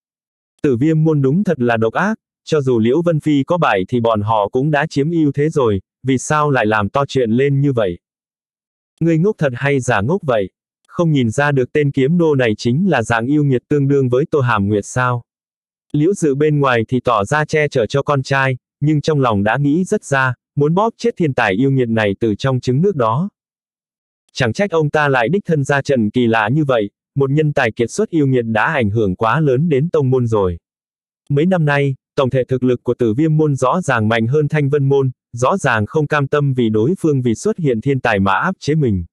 Tử Viêm môn đúng thật là độc ác, cho dù Liễu Vân Phi có bại thì bọn họ cũng đã chiếm ưu thế rồi, vì sao lại làm to chuyện lên như vậy? Ngươi ngốc thật hay giả ngốc vậy? Không nhìn ra được tên kiếm nô này chính là dạng yêu nghiệt tương đương với Tô Hàm Nguyệt sao? Liễu Dự bên ngoài thì tỏ ra che chở cho con trai, nhưng trong lòng đã nghĩ rất ra, muốn bóp chết thiên tài yêu nghiệt này từ trong trứng nước đó. Chẳng trách ông ta lại đích thân ra trận kỳ lạ như vậy, một nhân tài kiệt xuất yêu nghiệt đã ảnh hưởng quá lớn đến tông môn rồi. Mấy năm nay, tổng thể thực lực của Tử Viêm môn rõ ràng mạnh hơn Thanh Vân môn, rõ ràng không cam tâm vì đối phương vì xuất hiện thiên tài mà áp chế mình.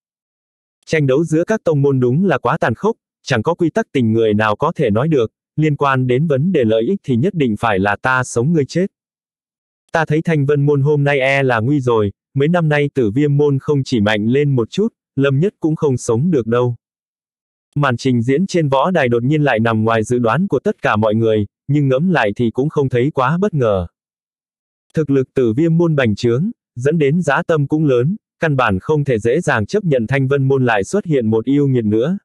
Tranh đấu giữa các tông môn đúng là quá tàn khốc, chẳng có quy tắc tình người nào có thể nói được, liên quan đến vấn đề lợi ích thì nhất định phải là ta sống ngươi chết. Ta thấy Thanh Vân môn hôm nay e là nguy rồi, mấy năm nay Tử Viêm môn không chỉ mạnh lên một chút, Lâm Nhất cũng không sống được đâu. Màn trình diễn trên võ đài đột nhiên lại nằm ngoài dự đoán của tất cả mọi người, nhưng ngẫm lại thì cũng không thấy quá bất ngờ. Thực lực Tử Viêm môn bành trướng, dẫn đến dã tâm cũng lớn, căn bản không thể dễ dàng chấp nhận Thanh Vân môn lại xuất hiện một yêu nghiệt nữa.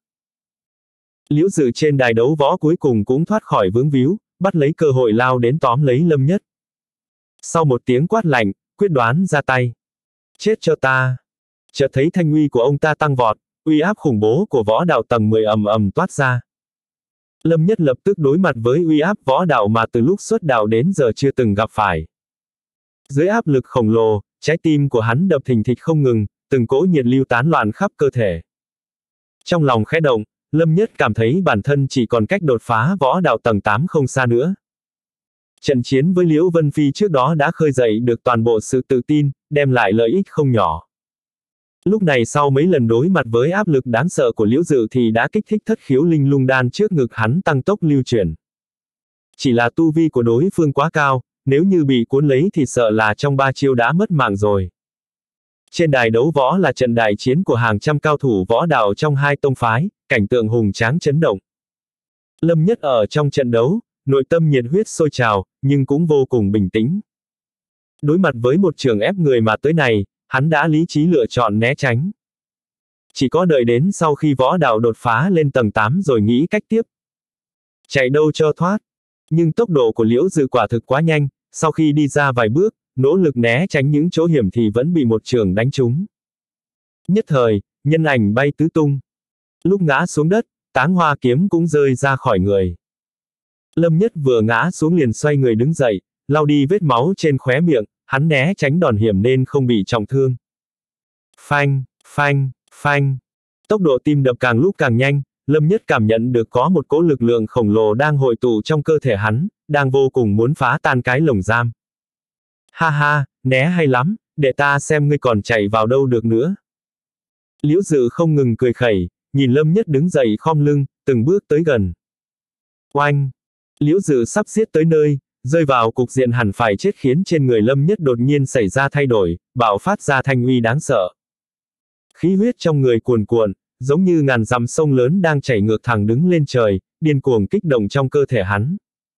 Liễu Dự trên đài đấu võ cuối cùng cũng thoát khỏi vướng víu, bắt lấy cơ hội lao đến tóm lấy Lâm Nhất. Sau một tiếng quát lạnh, quyết đoán ra tay. Chết cho ta! Chợt thấy thanh uy của ông ta tăng vọt, uy áp khủng bố của võ đạo tầng mười ầm ầm toát ra. Lâm Nhất lập tức đối mặt với uy áp võ đạo mà từ lúc xuất đạo đến giờ chưa từng gặp phải. Dưới áp lực khổng lồ, trái tim của hắn đập thình thịch không ngừng, từng cỗ nhiệt lưu tán loạn khắp cơ thể. Trong lòng khẽ động, Lâm Nhất cảm thấy bản thân chỉ còn cách đột phá võ đạo tầng tám không xa nữa. Trận chiến với Liễu Vân Phi trước đó đã khơi dậy được toàn bộ sự tự tin, đem lại lợi ích không nhỏ. Lúc này sau mấy lần đối mặt với áp lực đáng sợ của Liễu Dự thì đã kích thích thất khiếu linh lung đan trước ngực hắn tăng tốc lưu chuyển. Chỉ là tu vi của đối phương quá cao, nếu như bị cuốn lấy thì sợ là trong ba chiêu đã mất mạng rồi. Trên đài đấu võ là trận đại chiến của hàng trăm cao thủ võ đạo trong hai tông phái, cảnh tượng hùng tráng chấn động. Lâm Nhất ở trong trận đấu, nội tâm nhiệt huyết sôi trào, nhưng cũng vô cùng bình tĩnh. Đối mặt với một trường ép người mà tới này, hắn đã lý trí lựa chọn né tránh. Chỉ có đợi đến sau khi võ đạo đột phá lên tầng tám rồi nghĩ cách tiếp. Chạy đâu cho thoát. Nhưng tốc độ của Liễu Dự quả thực quá nhanh, sau khi đi ra vài bước, nỗ lực né tránh những chỗ hiểm thì vẫn bị một trường đánh trúng. Nhất thời, nhân ảnh bay tứ tung. Lúc ngã xuống đất, táng hoa kiếm cũng rơi ra khỏi người. Lâm Nhất vừa ngã xuống liền xoay người đứng dậy, lau đi vết máu trên khóe miệng, hắn né tránh đòn hiểm nên không bị trọng thương. Phanh, phanh, phanh. Tốc độ tim đập càng lúc càng nhanh, Lâm Nhất cảm nhận được có một cỗ lực lượng khổng lồ đang hội tụ trong cơ thể hắn, đang vô cùng muốn phá tan cái lồng giam. Ha ha, né hay lắm, để ta xem ngươi còn chạy vào đâu được nữa. Liễu Dự không ngừng cười khẩy, nhìn Lâm Nhất đứng dậy khom lưng, từng bước tới gần. Oanh! Liễu Dự sắp giết tới nơi, rơi vào cục diện hẳn phải chết khiến trên người Lâm Nhất đột nhiên xảy ra thay đổi, bạo phát ra thanh uy đáng sợ. Khí huyết trong người cuồn cuộn, giống như ngàn dặm sông lớn đang chảy ngược thẳng đứng lên trời, điên cuồng kích động trong cơ thể hắn.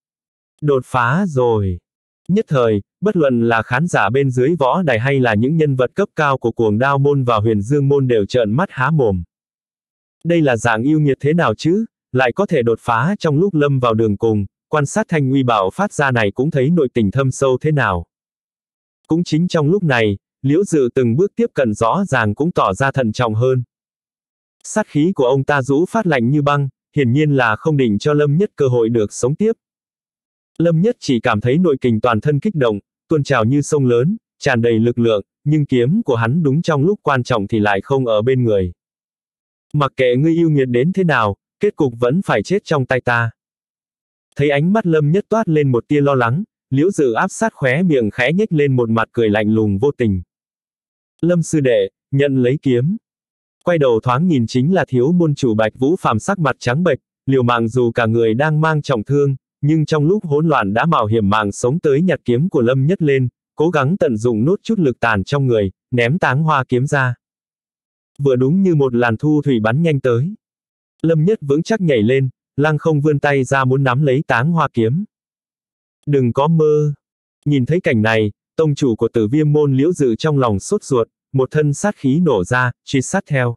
Đột phá rồi! Nhất thời, bất luận là khán giả bên dưới võ đài hay là những nhân vật cấp cao của Cuồng Đao môn và Huyền Dương môn đều trợn mắt há mồm. Đây là dạng yêu nghiệt thế nào chứ, lại có thể đột phá trong lúc lâm vào đường cùng, quan sát thanh uy bạo phát ra này cũng thấy nội tình thâm sâu thế nào. Cũng chính trong lúc này, Liễu Dự từng bước tiếp cận rõ ràng cũng tỏ ra thận trọng hơn. Sát khí của ông ta rũ phát lạnh như băng, hiển nhiên là không định cho Lâm Nhất cơ hội được sống tiếp. Lâm Nhất chỉ cảm thấy nội kình toàn thân kích động, tuôn trào như sông lớn, tràn đầy lực lượng, nhưng kiếm của hắn đúng trong lúc quan trọng thì lại không ở bên người. Mặc kệ ngươi yêu nghiệt đến thế nào, kết cục vẫn phải chết trong tay ta. Thấy ánh mắt Lâm Nhất toát lên một tia lo lắng, Liễu Dự áp sát khóe miệng khẽ nhếch lên một mặt cười lạnh lùng vô tình. Lâm sư đệ, nhận lấy kiếm. Quay đầu thoáng nhìn chính là thiếu môn chủ Bạch Vũ Phàm, sắc mặt trắng bệch, liều mạng dù cả người đang mang trọng thương, nhưng trong lúc hỗn loạn đã mạo hiểm mạng sống tới nhặt kiếm của Lâm Nhất lên, cố gắng tận dụng nốt chút lực tàn trong người, ném táng hoa kiếm ra. Vừa đúng như một làn thu thủy bắn nhanh tới. Lâm Nhất vững chắc nhảy lên, lăng không vươn tay ra muốn nắm lấy táng hoa kiếm. Đừng có mơ. Nhìn thấy cảnh này, tông chủ của Tử Viêm môn Liễu Dự trong lòng sốt ruột, một thân sát khí nổ ra, truy sát theo.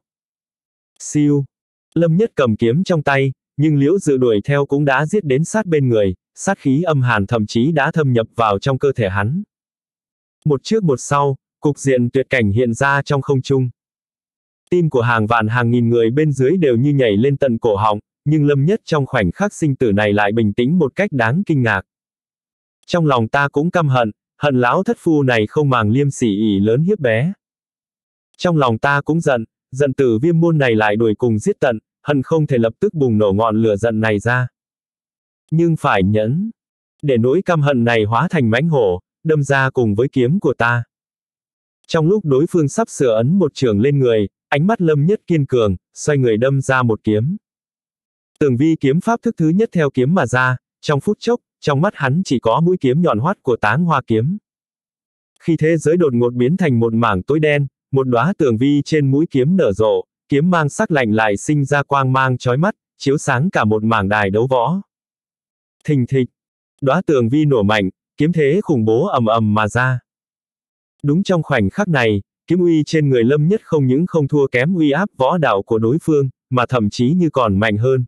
Siêu. Lâm Nhất cầm kiếm trong tay, nhưng Liễu Dự đuổi theo cũng đã giết đến sát bên người, sát khí âm hàn thậm chí đã thâm nhập vào trong cơ thể hắn. Một trước một sau, cục diện tuyệt cảnh hiện ra trong không trung. Tim của hàng vạn hàng nghìn người bên dưới đều như nhảy lên tận cổ họng, nhưng Lâm Nhất trong khoảnh khắc sinh tử này lại bình tĩnh một cách đáng kinh ngạc. Trong lòng ta cũng căm hận, hận lão thất phu này không màng liêm sỉ ỷ lớn hiếp bé. Trong lòng ta cũng giận, giận Tử Viêm môn này lại đuổi cùng giết tận, hận không thể lập tức bùng nổ ngọn lửa giận này ra. Nhưng phải nhẫn, để nỗi căm hận này hóa thành mãnh hổ, đâm ra cùng với kiếm của ta. Trong lúc đối phương sắp sửa ấn một chưởng lên người, ánh mắt Lâm Nhất kiên cường, xoay người đâm ra một kiếm. Tường vi kiếm pháp thức thứ nhất theo kiếm mà ra, trong phút chốc, trong mắt hắn chỉ có mũi kiếm nhọn hoắt của táng hoa kiếm. Khi thế giới đột ngột biến thành một mảng tối đen, một đóa tường vi trên mũi kiếm nở rộ, kiếm mang sắc lạnh lại sinh ra quang mang chói mắt, chiếu sáng cả một mảng đài đấu võ. Thình thịch, đóa tường vi nổ mạnh, kiếm thế khủng bố ầm ầm mà ra. Đúng trong khoảnh khắc này, kiếm uy trên người Lâm Nhất không những không thua kém uy áp võ đạo của đối phương, mà thậm chí như còn mạnh hơn.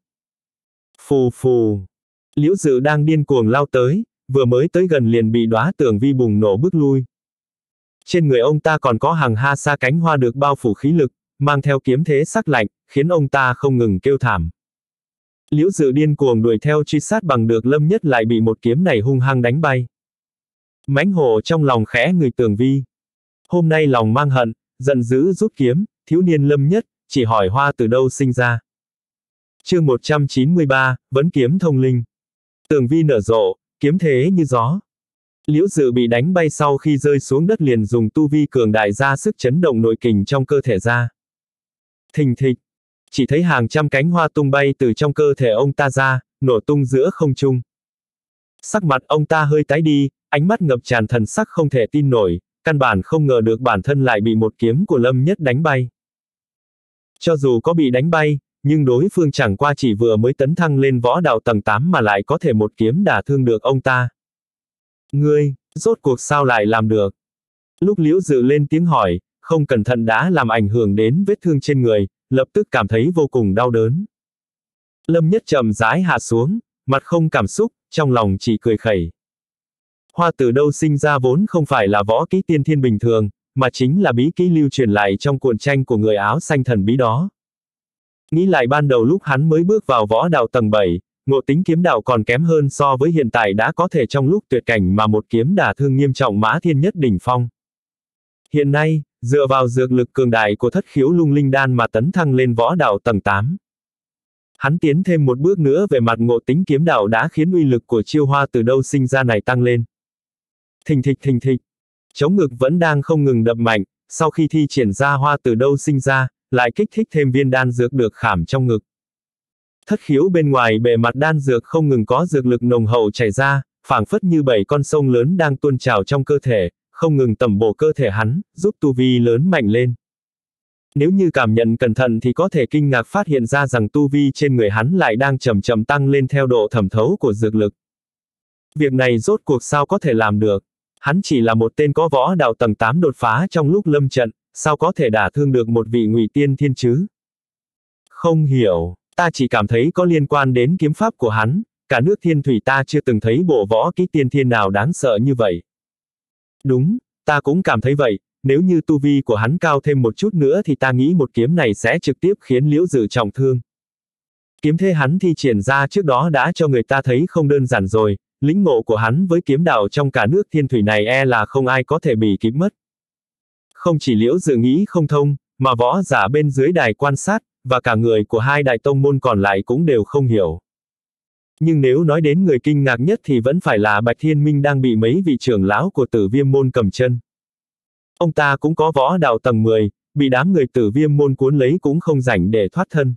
Phù phù. Liễu Dự đang điên cuồng lao tới, vừa mới tới gần liền bị đóa tường vi bùng nổ bước lui. Trên người ông ta còn có hàng ha sa cánh hoa được bao phủ khí lực, mang theo kiếm thế sắc lạnh, khiến ông ta không ngừng kêu thảm. Liễu Dự điên cuồng đuổi theo truy sát bằng được Lâm Nhất lại bị một kiếm này hung hăng đánh bay. Mãnh hổ trong lòng khẽ người tường vi. Hôm nay lòng mang hận, giận dữ rút kiếm, thiếu niên Lâm Nhất, chỉ hỏi hoa từ đâu sinh ra. Chương một trăm chín mươi ba, Vấn kiếm thông linh. Tường vi nở rộ, kiếm thế như gió. Liễu Dự bị đánh bay sau khi rơi xuống đất liền dùng tu vi cường đại ra sức chấn động nội kình trong cơ thể ra. Thình thịch, chỉ thấy hàng trăm cánh hoa tung bay từ trong cơ thể ông ta ra, nổ tung giữa không trung. Sắc mặt ông ta hơi tái đi, ánh mắt ngập tràn thần sắc không thể tin nổi, căn bản không ngờ được bản thân lại bị một kiếm của Lâm Nhất đánh bay. Cho dù có bị đánh bay, nhưng đối phương chẳng qua chỉ vừa mới tấn thăng lên võ đạo tầng tám mà lại có thể một kiếm đả thương được ông ta. Ngươi, rốt cuộc sao lại làm được? Lúc Liễu Dự lên tiếng hỏi, không cẩn thận đã làm ảnh hưởng đến vết thương trên người, lập tức cảm thấy vô cùng đau đớn. Lâm Nhất chậm rãi hạ xuống, mặt không cảm xúc, trong lòng chỉ cười khẩy. Hoa từ đâu sinh ra vốn không phải là võ kỹ tiên thiên bình thường, mà chính là bí kỹ lưu truyền lại trong cuộn tranh của người áo xanh thần bí đó. Nghĩ lại ban đầu lúc hắn mới bước vào võ đạo tầng bảy, ngộ tính kiếm đạo còn kém hơn so với hiện tại đã có thể trong lúc tuyệt cảnh mà một kiếm đả thương nghiêm trọng Mã Thiên Nhất đỉnh phong. Hiện nay, dựa vào dược lực cường đại của thất khiếu lung linh đan mà tấn thăng lên võ đạo tầng tám. Hắn tiến thêm một bước nữa về mặt ngộ tính kiếm đạo đã khiến uy lực của chiêu hoa từ đâu sinh ra này tăng lên. Thình thịch thình thịch, chống ngực vẫn đang không ngừng đập mạnh, sau khi thi triển ra hoa từ đâu sinh ra, lại kích thích thêm viên đan dược được khảm trong ngực. Thất khiếu bên ngoài bề mặt đan dược không ngừng có dược lực nồng hậu chảy ra, phảng phất như bảy con sông lớn đang tuôn trào trong cơ thể, không ngừng tẩm bổ cơ thể hắn, giúp tu vi lớn mạnh lên. Nếu như cảm nhận cẩn thận thì có thể kinh ngạc phát hiện ra rằng tu vi trên người hắn lại đang chậm chậm tăng lên theo độ thẩm thấu của dược lực. Việc này rốt cuộc sao có thể làm được? Hắn chỉ là một tên có võ đạo tầng tám đột phá trong lúc lâm trận, sao có thể đả thương được một vị ngụy tiên thiên chứ? Không hiểu, ta chỉ cảm thấy có liên quan đến kiếm pháp của hắn, cả nước thiên thủy ta chưa từng thấy bộ võ kỹ tiên thiên nào đáng sợ như vậy. Đúng, ta cũng cảm thấy vậy, nếu như tu vi của hắn cao thêm một chút nữa thì ta nghĩ một kiếm này sẽ trực tiếp khiến Liễu Dự trọng thương. Kiếm thế hắn thi triển ra trước đó đã cho người ta thấy không đơn giản rồi, lĩnh ngộ của hắn với kiếm đạo trong cả nước thiên thủy này e là không ai có thể bì kịp mất. Không chỉ Liễu Dự nghĩ không thông, mà võ giả bên dưới đài quan sát, và cả người của hai đại tông môn còn lại cũng đều không hiểu. Nhưng nếu nói đến người kinh ngạc nhất thì vẫn phải là Bạch Thiên Minh đang bị mấy vị trưởng lão của Tử Viêm môn cầm chân. Ông ta cũng có võ đạo tầng mười, bị đám người Tử Viêm môn cuốn lấy cũng không rảnh để thoát thân.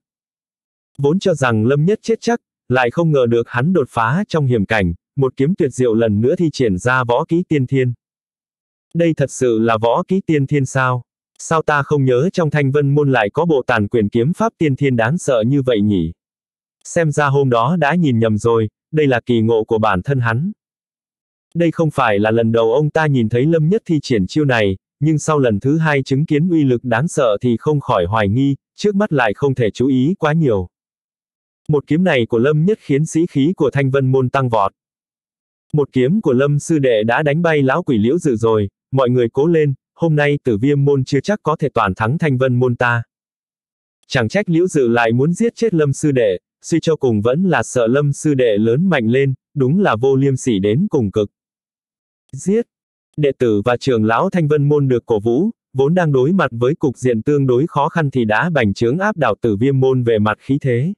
Vốn cho rằng Lâm Nhất chết chắc, lại không ngờ được hắn đột phá trong hiểm cảnh, một kiếm tuyệt diệu lần nữa thi triển ra võ kỹ tiên thiên. Đây thật sự là võ kỹ tiên thiên sao? Sao ta không nhớ trong Thanh Vân môn lại có bộ tàn quyền kiếm pháp tiên thiên đáng sợ như vậy nhỉ? Xem ra hôm đó đã nhìn nhầm rồi, đây là kỳ ngộ của bản thân hắn. Đây không phải là lần đầu ông ta nhìn thấy Lâm Nhất thi triển chiêu này, nhưng sau lần thứ hai chứng kiến uy lực đáng sợ thì không khỏi hoài nghi, trước mắt lại không thể chú ý quá nhiều. Một kiếm này của Lâm Nhất khiến sĩ khí của Thanh Vân môn tăng vọt. Một kiếm của Lâm sư đệ đã đánh bay lão quỷ Liễu Dự rồi, mọi người cố lên, hôm nay Tử Viêm môn chưa chắc có thể toàn thắng Thanh Vân môn ta. Chẳng trách Liễu Dự lại muốn giết chết Lâm sư đệ, suy cho cùng vẫn là sợ Lâm sư đệ lớn mạnh lên, đúng là vô liêm sỉ đến cùng cực. Giết! Đệ tử và trưởng lão Thanh Vân môn được cổ vũ, vốn đang đối mặt với cục diện tương đối khó khăn thì đã bành trướng áp đảo Tử Viêm môn về mặt khí thế.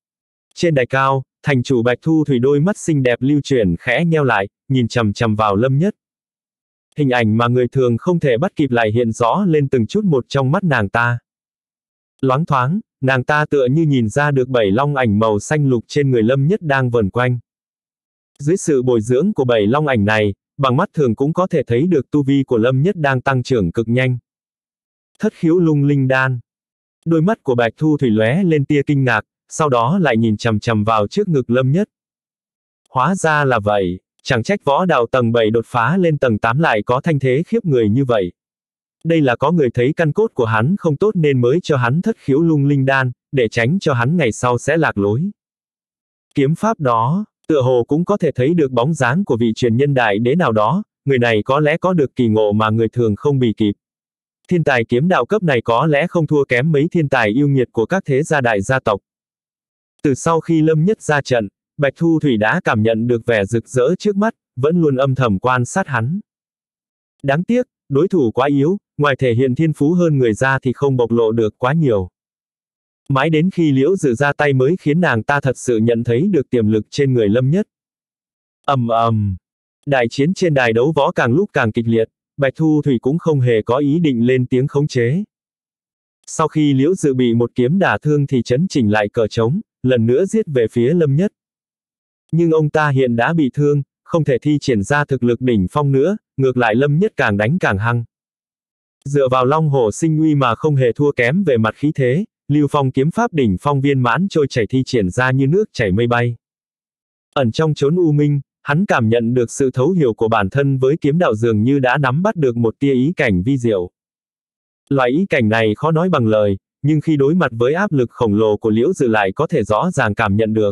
Trên đài cao, thành chủ Bạch Thu Thủy đôi mắt xinh đẹp lưu chuyển khẽ nheo lại, nhìn chằm chằm vào Lâm Nhất. Hình ảnh mà người thường không thể bắt kịp lại hiện rõ lên từng chút một trong mắt nàng ta. Loáng thoáng, nàng ta tựa như nhìn ra được bảy long ảnh màu xanh lục trên người Lâm Nhất đang vờn quanh. Dưới sự bồi dưỡng của bảy long ảnh này, bằng mắt thường cũng có thể thấy được tu vi của Lâm Nhất đang tăng trưởng cực nhanh. Thất khiếu lung linh đan. Đôi mắt của Bạch Thu Thủy lóe lên tia kinh ngạc, sau đó lại nhìn chằm chằm vào trước ngực Lâm Nhất. Hóa ra là vậy, chẳng trách võ đạo tầng bảy đột phá lên tầng tám lại có thanh thế khiếp người như vậy. Đây là có người thấy căn cốt của hắn không tốt nên mới cho hắn thất khiếu lung linh đan, để tránh cho hắn ngày sau sẽ lạc lối. Kiếm pháp đó, tựa hồ cũng có thể thấy được bóng dáng của vị truyền nhân đại đế nào đó, người này có lẽ có được kỳ ngộ mà người thường không bì kịp. Thiên tài kiếm đạo cấp này có lẽ không thua kém mấy thiên tài yêu nghiệt của các thế gia đại gia tộc. Từ sau khi Lâm Nhất ra trận, Bạch Thu Thủy đã cảm nhận được vẻ rực rỡ trước mắt, vẫn luôn âm thầm quan sát hắn. Đáng tiếc, đối thủ quá yếu, ngoài thể hiện thiên phú hơn người ra thì không bộc lộ được quá nhiều. Mãi đến khi Liễu Dự ra tay mới khiến nàng ta thật sự nhận thấy được tiềm lực trên người Lâm Nhất. Ầm ầm, đại chiến trên đài đấu võ càng lúc càng kịch liệt, Bạch Thu Thủy cũng không hề có ý định lên tiếng khống chế. Sau khi Liễu Dự bị một kiếm đả thương thì chấn chỉnh lại cờ trống, lần nữa giết về phía Lâm Nhất. Nhưng ông ta hiện đã bị thương, không thể thi triển ra thực lực đỉnh phong nữa, ngược lại Lâm Nhất càng đánh càng hăng. Dựa vào Long Hổ Sinh Uy mà không hề thua kém về mặt khí thế, Lưu Phong kiếm pháp đỉnh phong viên mãn trôi chảy thi triển ra như nước chảy mây bay. Ẩn trong chốn u minh, hắn cảm nhận được sự thấu hiểu của bản thân với kiếm đạo dường như đã nắm bắt được một tia ý cảnh vi diệu. Loại ý cảnh này khó nói bằng lời, nhưng khi đối mặt với áp lực khổng lồ của Liễu Dự lại có thể rõ ràng cảm nhận được.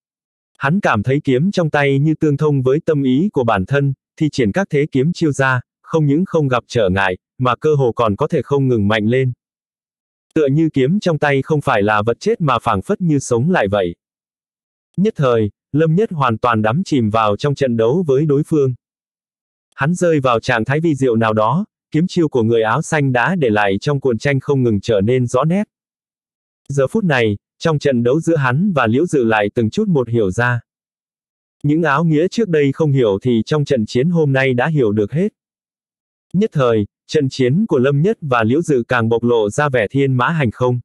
Hắn cảm thấy kiếm trong tay như tương thông với tâm ý của bản thân, thi triển các thế kiếm chiêu ra, không những không gặp trở ngại, mà cơ hồ còn có thể không ngừng mạnh lên. Tựa như kiếm trong tay không phải là vật chết mà phảng phất như sống lại vậy. Nhất thời, Lâm Nhất hoàn toàn đắm chìm vào trong trận đấu với đối phương. Hắn rơi vào trạng thái vi diệu nào đó, kiếm chiêu của người áo xanh đã để lại trong cuộn tranh không ngừng trở nên rõ nét. Giờ phút này, trong trận đấu giữa hắn và Liễu Dự lại từng chút một hiểu ra. Những áo nghĩa trước đây không hiểu thì trong trận chiến hôm nay đã hiểu được hết. Nhất thời, trận chiến của Lâm Nhất và Liễu Dự càng bộc lộ ra vẻ thiên mã hành không.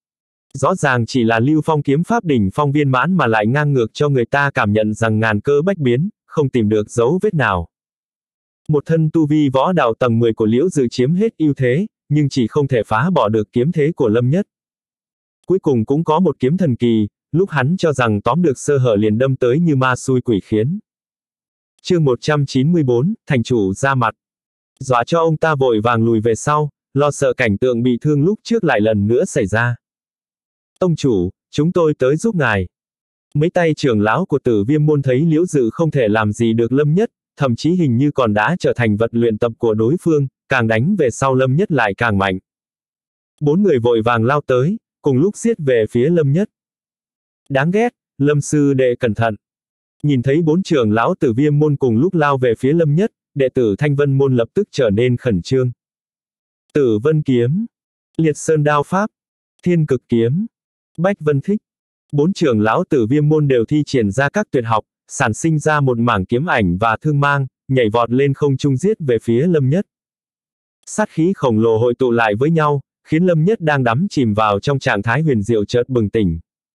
Rõ ràng chỉ là Lưu Phong kiếm pháp đỉnh phong viên mãn mà lại ngang ngược cho người ta cảm nhận rằng ngàn cơ bách biến, không tìm được dấu vết nào. Một thân tu vi võ đạo tầng mười của Liễu Dự chiếm hết ưu thế, nhưng chỉ không thể phá bỏ được kiếm thế của Lâm Nhất. Cuối cùng cũng có một kiếm thần kỳ, lúc hắn cho rằng tóm được sơ hở liền đâm tới như ma xui quỷ khiến. Chương một trăm chín mươi bốn, thành chủ ra mặt. Dọa cho ông ta vội vàng lùi về sau, lo sợ cảnh tượng bị thương lúc trước lại lần nữa xảy ra. Tông chủ, chúng tôi tới giúp ngài. Mấy tay trưởng lão của Tử Viêm môn thấy Liễu Dự không thể làm gì được Lâm Nhất, thậm chí hình như còn đã trở thành vật luyện tập của đối phương, càng đánh về sau Lâm Nhất lại càng mạnh. Bốn người vội vàng lao tới, cùng lúc giết về phía Lâm Nhất. Đáng ghét, Lâm sư đệ cẩn thận. Nhìn thấy bốn trưởng lão Tử Viêm môn cùng lúc lao về phía Lâm Nhất, đệ tử Thanh Vân môn lập tức trở nên khẩn trương. Tử Vân kiếm, Liệt Sơn đao pháp, Thiên Cực kiếm, Bách Vân thích. Bốn trưởng lão Tử Viêm môn đều thi triển ra các tuyệt học, sản sinh ra một mảng kiếm ảnh và thương mang, nhảy vọt lên không trung giết về phía Lâm Nhất. Sát khí khổng lồ hội tụ lại với nhau, khiến Lâm Nhất đang đắm chìm vào trong trạng thái huyền diệu chợt bừng tỉnh.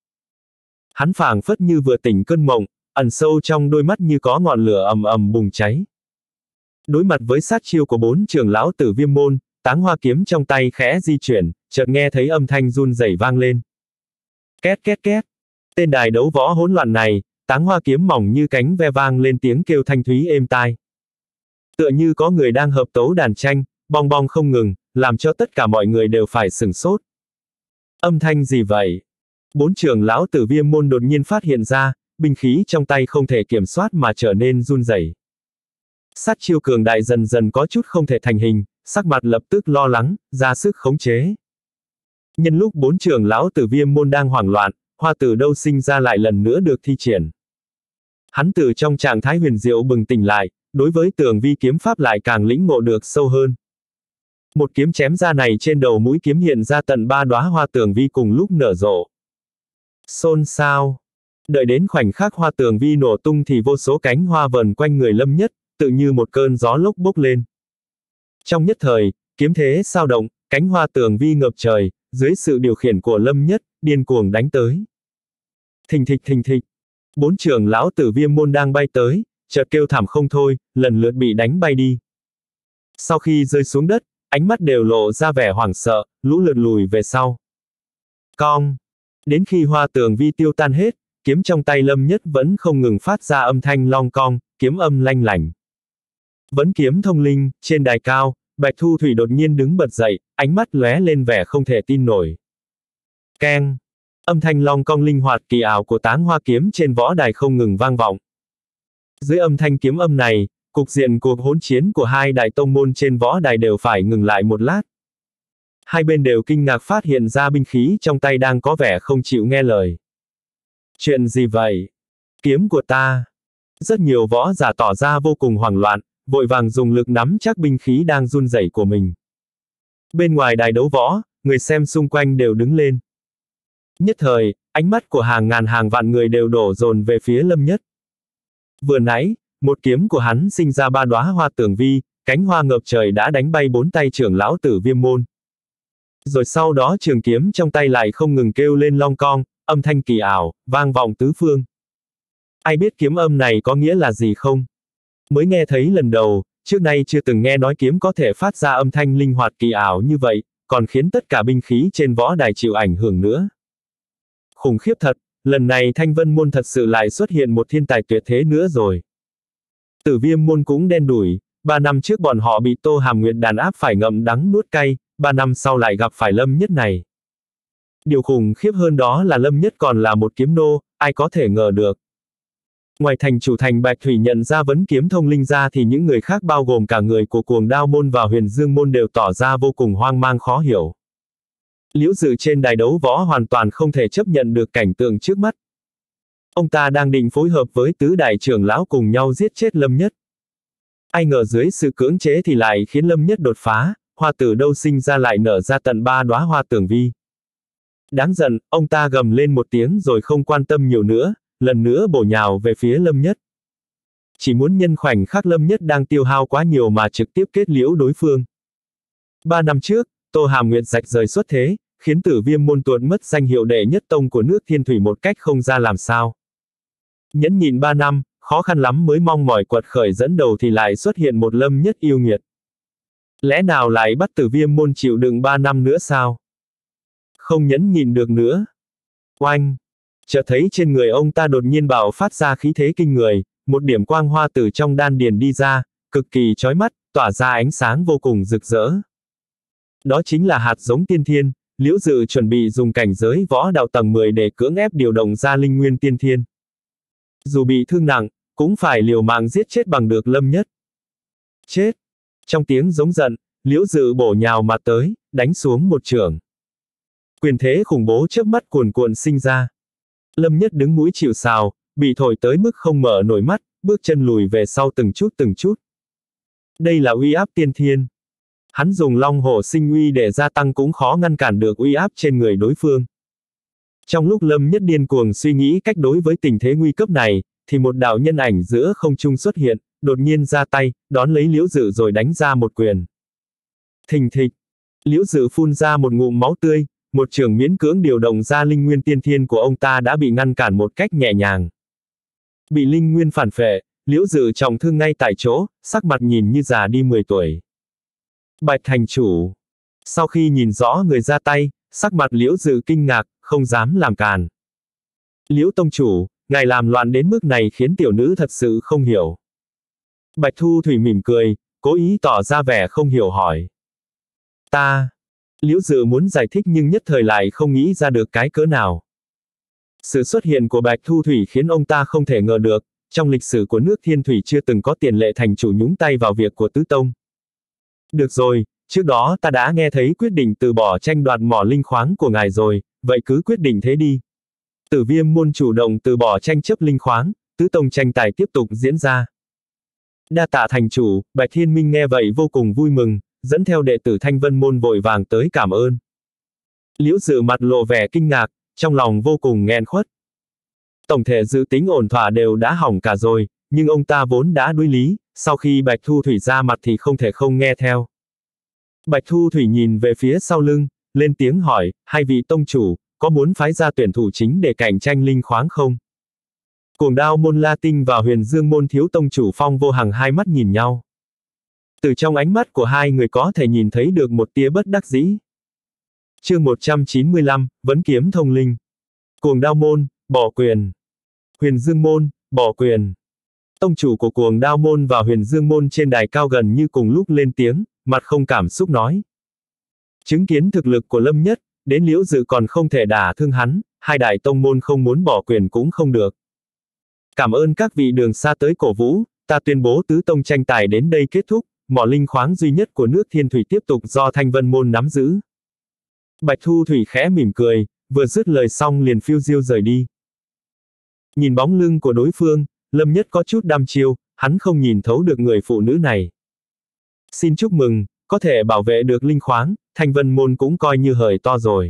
Hắn phảng phất như vừa tỉnh cơn mộng, ẩn sâu trong đôi mắt như có ngọn lửa ầm ầm bùng cháy. Đối mặt với sát chiêu của bốn trưởng lão Tử Viêm môn, Táng Hoa kiếm trong tay khẽ di chuyển, chợt nghe thấy âm thanh run rẩy vang lên. Két két két. Tên đài đấu võ hỗn loạn này, Táng Hoa kiếm mỏng như cánh ve vang lên tiếng kêu thanh thúy êm tai. Tựa như có người đang hợp tấu đàn tranh, bong bong không ngừng, làm cho tất cả mọi người đều phải sửng sốt. Âm thanh gì vậy? Bốn trưởng lão Tử Viêm môn đột nhiên phát hiện ra, binh khí trong tay không thể kiểm soát mà trở nên run rẩy. Sát chiêu cường đại dần dần có chút không thể thành hình, sắc mặt lập tức lo lắng, ra sức khống chế. Nhân lúc bốn trưởng lão Tử Viêm môn đang hoảng loạn, hoa từ đâu sinh ra lại lần nữa được thi triển. Hắn từ trong trạng thái huyền diệu bừng tỉnh lại, đối với tường vi kiếm pháp lại càng lĩnh ngộ được sâu hơn. Một kiếm chém ra này trên đầu mũi kiếm hiện ra tận ba đóa hoa tường vi cùng lúc nở rộ. Xôn xao. Đợi đến khoảnh khắc hoa tường vi nổ tung thì vô số cánh hoa vờn quanh người Lâm Nhất, tự như một cơn gió lốc bốc lên. Trong nhất thời, kiếm thế sao động, cánh hoa tường vi ngập trời, dưới sự điều khiển của Lâm Nhất, điên cuồng đánh tới. Thình thịch thình thịch. Bốn trưởng lão Tử Viêm môn đang bay tới, chợt kêu thảm không thôi, lần lượt bị đánh bay đi. Sau khi rơi xuống đất, ánh mắt đều lộ ra vẻ hoảng sợ, lũ lượt lùi về sau. Cong. Đến khi hoa tường vi tiêu tan hết, kiếm trong tay Lâm Nhất vẫn không ngừng phát ra âm thanh long cong, kiếm âm lanh lảnh. Vẫn kiếm thông linh, trên đài cao, Bạch Thu Thủy đột nhiên đứng bật dậy, ánh mắt lóe lên vẻ không thể tin nổi. Keng. Âm thanh long cong linh hoạt kỳ ảo của Táng Hoa kiếm trên võ đài không ngừng vang vọng. Dưới âm thanh kiếm âm này, cục diện cuộc hỗn chiến của hai đại tông môn trên võ đài đều phải ngừng lại một lát. Hai bên đều kinh ngạc phát hiện ra binh khí trong tay đang có vẻ không chịu nghe lời. Chuyện gì vậy? Kiếm của ta. Rất nhiều võ giả tỏ ra vô cùng hoảng loạn, vội vàng dùng lực nắm chắc binh khí đang run rẩy của mình. Bên ngoài đài đấu võ, người xem xung quanh đều đứng lên. Nhất thời, ánh mắt của hàng ngàn hàng vạn người đều đổ dồn về phía Lâm Nhất. Vừa nãy, một kiếm của hắn sinh ra ba đóa hoa tường vi, cánh hoa ngập trời đã đánh bay bốn tay trưởng lão Tử Viêm môn. Rồi sau đó trường kiếm trong tay lại không ngừng kêu lên long cong, âm thanh kỳ ảo, vang vọng tứ phương. Ai biết kiếm âm này có nghĩa là gì không? Mới nghe thấy lần đầu, trước nay chưa từng nghe nói kiếm có thể phát ra âm thanh linh hoạt kỳ ảo như vậy, còn khiến tất cả binh khí trên võ đài chịu ảnh hưởng nữa. Khủng khiếp thật, lần này Thanh Vân môn thật sự lại xuất hiện một thiên tài tuyệt thế nữa rồi. Tử Viêm môn cũng đen đủi, ba năm trước bọn họ bị Tô Hàm Nguyệt đàn áp phải ngậm đắng nuốt cay, ba năm sau lại gặp phải Lâm Nhất này. Điều khủng khiếp hơn đó là Lâm Nhất còn là một kiếm nô, ai có thể ngờ được. Ngoài thành chủ thành Bạch Thủy nhận ra vấn kiếm thông linh ra thì những người khác bao gồm cả người của Cuồng Đao môn và Huyền Dương môn đều tỏ ra vô cùng hoang mang khó hiểu. Liễu Dự trên đài đấu võ hoàn toàn không thể chấp nhận được cảnh tượng trước mắt. Ông ta đang định phối hợp với tứ đại trưởng lão cùng nhau giết chết Lâm Nhất. Ai ngờ dưới sự cưỡng chế thì lại khiến Lâm Nhất đột phá, hoa từ đâu sinh ra lại nở ra tận ba đóa hoa tường vi. Đáng giận, ông ta gầm lên một tiếng rồi không quan tâm nhiều nữa, lần nữa bổ nhào về phía Lâm Nhất. Chỉ muốn nhân khoảnh khắc Lâm Nhất đang tiêu hao quá nhiều mà trực tiếp kết liễu đối phương. Ba năm trước, Tô Hàm Nguyệt rạch rời xuất thế, khiến Tử Viêm môn tuột mất danh hiệu đệ nhất tông của nước Thiên Thủy một cách không ra làm sao. Nhẫn nhịn ba năm, khó khăn lắm mới mong mỏi quật khởi dẫn đầu thì lại xuất hiện một Lâm Nhất yêu nghiệt. Lẽ nào lại bắt Tử Viêm môn chịu đựng ba năm nữa sao? Không nhẫn nhịn được nữa. Oanh! Chợt thấy trên người ông ta đột nhiên bạo phát ra khí thế kinh người, một điểm quang hoa từ trong đan điền đi ra, cực kỳ chói mắt, tỏa ra ánh sáng vô cùng rực rỡ. Đó chính là hạt giống tiên thiên, Liễu Dự chuẩn bị dùng cảnh giới võ đạo tầng mười để cưỡng ép điều động ra linh nguyên tiên thiên. Dù bị thương nặng, cũng phải liều mạng giết chết bằng được Lâm Nhất. Chết! Trong tiếng giống giận, Liễu Dự bổ nhào mặt tới, đánh xuống một chưởng. Quyền thế khủng bố chớp mắt cuồn cuộn sinh ra. Lâm Nhất đứng mũi chịu sào, bị thổi tới mức không mở nổi mắt, bước chân lùi về sau từng chút từng chút. Đây là uy áp tiên thiên. Hắn dùng long hổ sinh uy để gia tăng cũng khó ngăn cản được uy áp trên người đối phương. Trong lúc Lâm Nhất điên cuồng suy nghĩ cách đối với tình thế nguy cấp này, thì một đạo nhân ảnh giữa không trung xuất hiện, đột nhiên ra tay, đón lấy Liễu Dự rồi đánh ra một quyền. Thình thịch, Liễu Dự phun ra một ngụm máu tươi, một trường miễn cưỡng điều động ra linh nguyên tiên thiên của ông ta đã bị ngăn cản một cách nhẹ nhàng. Bị linh nguyên phản phệ, Liễu Dự trọng thương ngay tại chỗ, sắc mặt nhìn như già đi mười tuổi. Bạch thành chủ. Sau khi nhìn rõ người ra tay, sắc mặt Liễu Dự kinh ngạc, không dám làm càn. Liễu tông chủ, ngài làm loạn đến mức này khiến tiểu nữ thật sự không hiểu. Bạch Thu Thủy mỉm cười, cố ý tỏ ra vẻ không hiểu hỏi. Ta. Liễu Dự muốn giải thích nhưng nhất thời lại không nghĩ ra được cái cớ nào. Sự xuất hiện của Bạch Thu Thủy khiến ông ta không thể ngờ được, trong lịch sử của nước Thiên Thủy chưa từng có tiền lệ thành chủ nhúng tay vào việc của tứ tông. Được rồi, trước đó ta đã nghe thấy quyết định từ bỏ tranh đoạt mỏ linh khoáng của ngài rồi, vậy cứ quyết định thế đi. Tử Viêm môn chủ động từ bỏ tranh chấp linh khoáng, tứ tông tranh tài tiếp tục diễn ra. Đa tạ thành chủ, Bạch Thiên Minh nghe vậy vô cùng vui mừng, dẫn theo đệ tử Thanh Vân môn vội vàng tới cảm ơn. Liễu Dự mặt lộ vẻ kinh ngạc, trong lòng vô cùng nghẹn khuất. Tổng thể dự tính ổn thỏa đều đã hỏng cả rồi, nhưng ông ta vốn đã đối lý, sau khi Bạch Thu Thủy ra mặt thì không thể không nghe theo. Bạch Thu Thủy nhìn về phía sau lưng, lên tiếng hỏi, hai vị tông chủ, có muốn phái ra tuyển thủ chính để cạnh tranh linh khoáng không? Cuồng Đao môn La Tinh và Huyền Dương môn thiếu tông chủ Phong Vô Hằng hai mắt nhìn nhau. Từ trong ánh mắt của hai người có thể nhìn thấy được một tia bất đắc dĩ. Chương một trăm chín mươi lăm, Vấn Kiếm Thông Linh. Cuồng Đao môn, bỏ quyền. Huyền Dương môn, bỏ quyền. Tông chủ của Cuồng Đao môn và Huyền Dương môn trên đài cao gần như cùng lúc lên tiếng, mặt không cảm xúc nói. Chứng kiến thực lực của Lâm Nhất, đến Liễu Dự còn không thể đả thương hắn, hai đại tông môn không muốn bỏ quyền cũng không được. Cảm ơn các vị đường xa tới cổ vũ, ta tuyên bố tứ tông tranh tài đến đây kết thúc, mỏ linh khoáng duy nhất của nước Thiên Thủy tiếp tục do Thanh Vân môn nắm giữ. Bạch Thu Thủy khẽ mỉm cười, vừa dứt lời xong liền phiêu diêu rời đi. Nhìn bóng lưng của đối phương, Lâm Nhất có chút đăm chiêu, hắn không nhìn thấu được người phụ nữ này. Xin chúc mừng, có thể bảo vệ được linh khoáng, Thanh Vân môn cũng coi như hời to rồi.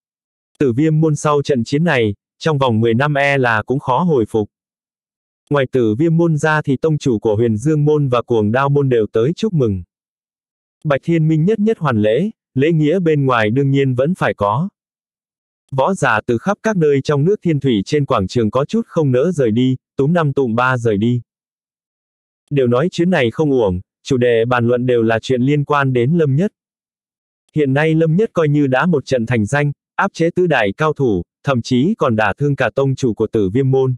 Tử Viêm môn sau trận chiến này, trong vòng mười năm e là cũng khó hồi phục. Ngoài Tử Viêm môn ra thì tông chủ của Huyền Dương môn và Cuồng Đao môn đều tới chúc mừng. Bạch Thiên Minh nhất nhất hoàn lễ, lễ nghĩa bên ngoài đương nhiên vẫn phải có. Võ giả từ khắp các nơi trong nước Thiên Thủy trên quảng trường có chút không nỡ rời đi, túm năm tụm ba rời đi. Đều nói chuyến này không uổng, chủ đề bàn luận đều là chuyện liên quan đến Lâm Nhất. Hiện nay Lâm Nhất coi như đã một trận thành danh, áp chế tứ đại cao thủ, thậm chí còn đả thương cả tông chủ của Tử Viêm môn.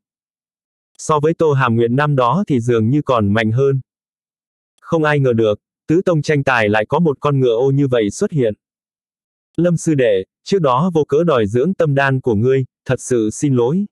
So với Tô Hàm Nguyệt năm đó thì dường như còn mạnh hơn. Không ai ngờ được, tứ tông tranh tài lại có một con ngựa ô như vậy xuất hiện. Lâm sư đệ, trước đó vô cớ đòi dưỡng tâm đan của ngươi, thật sự xin lỗi.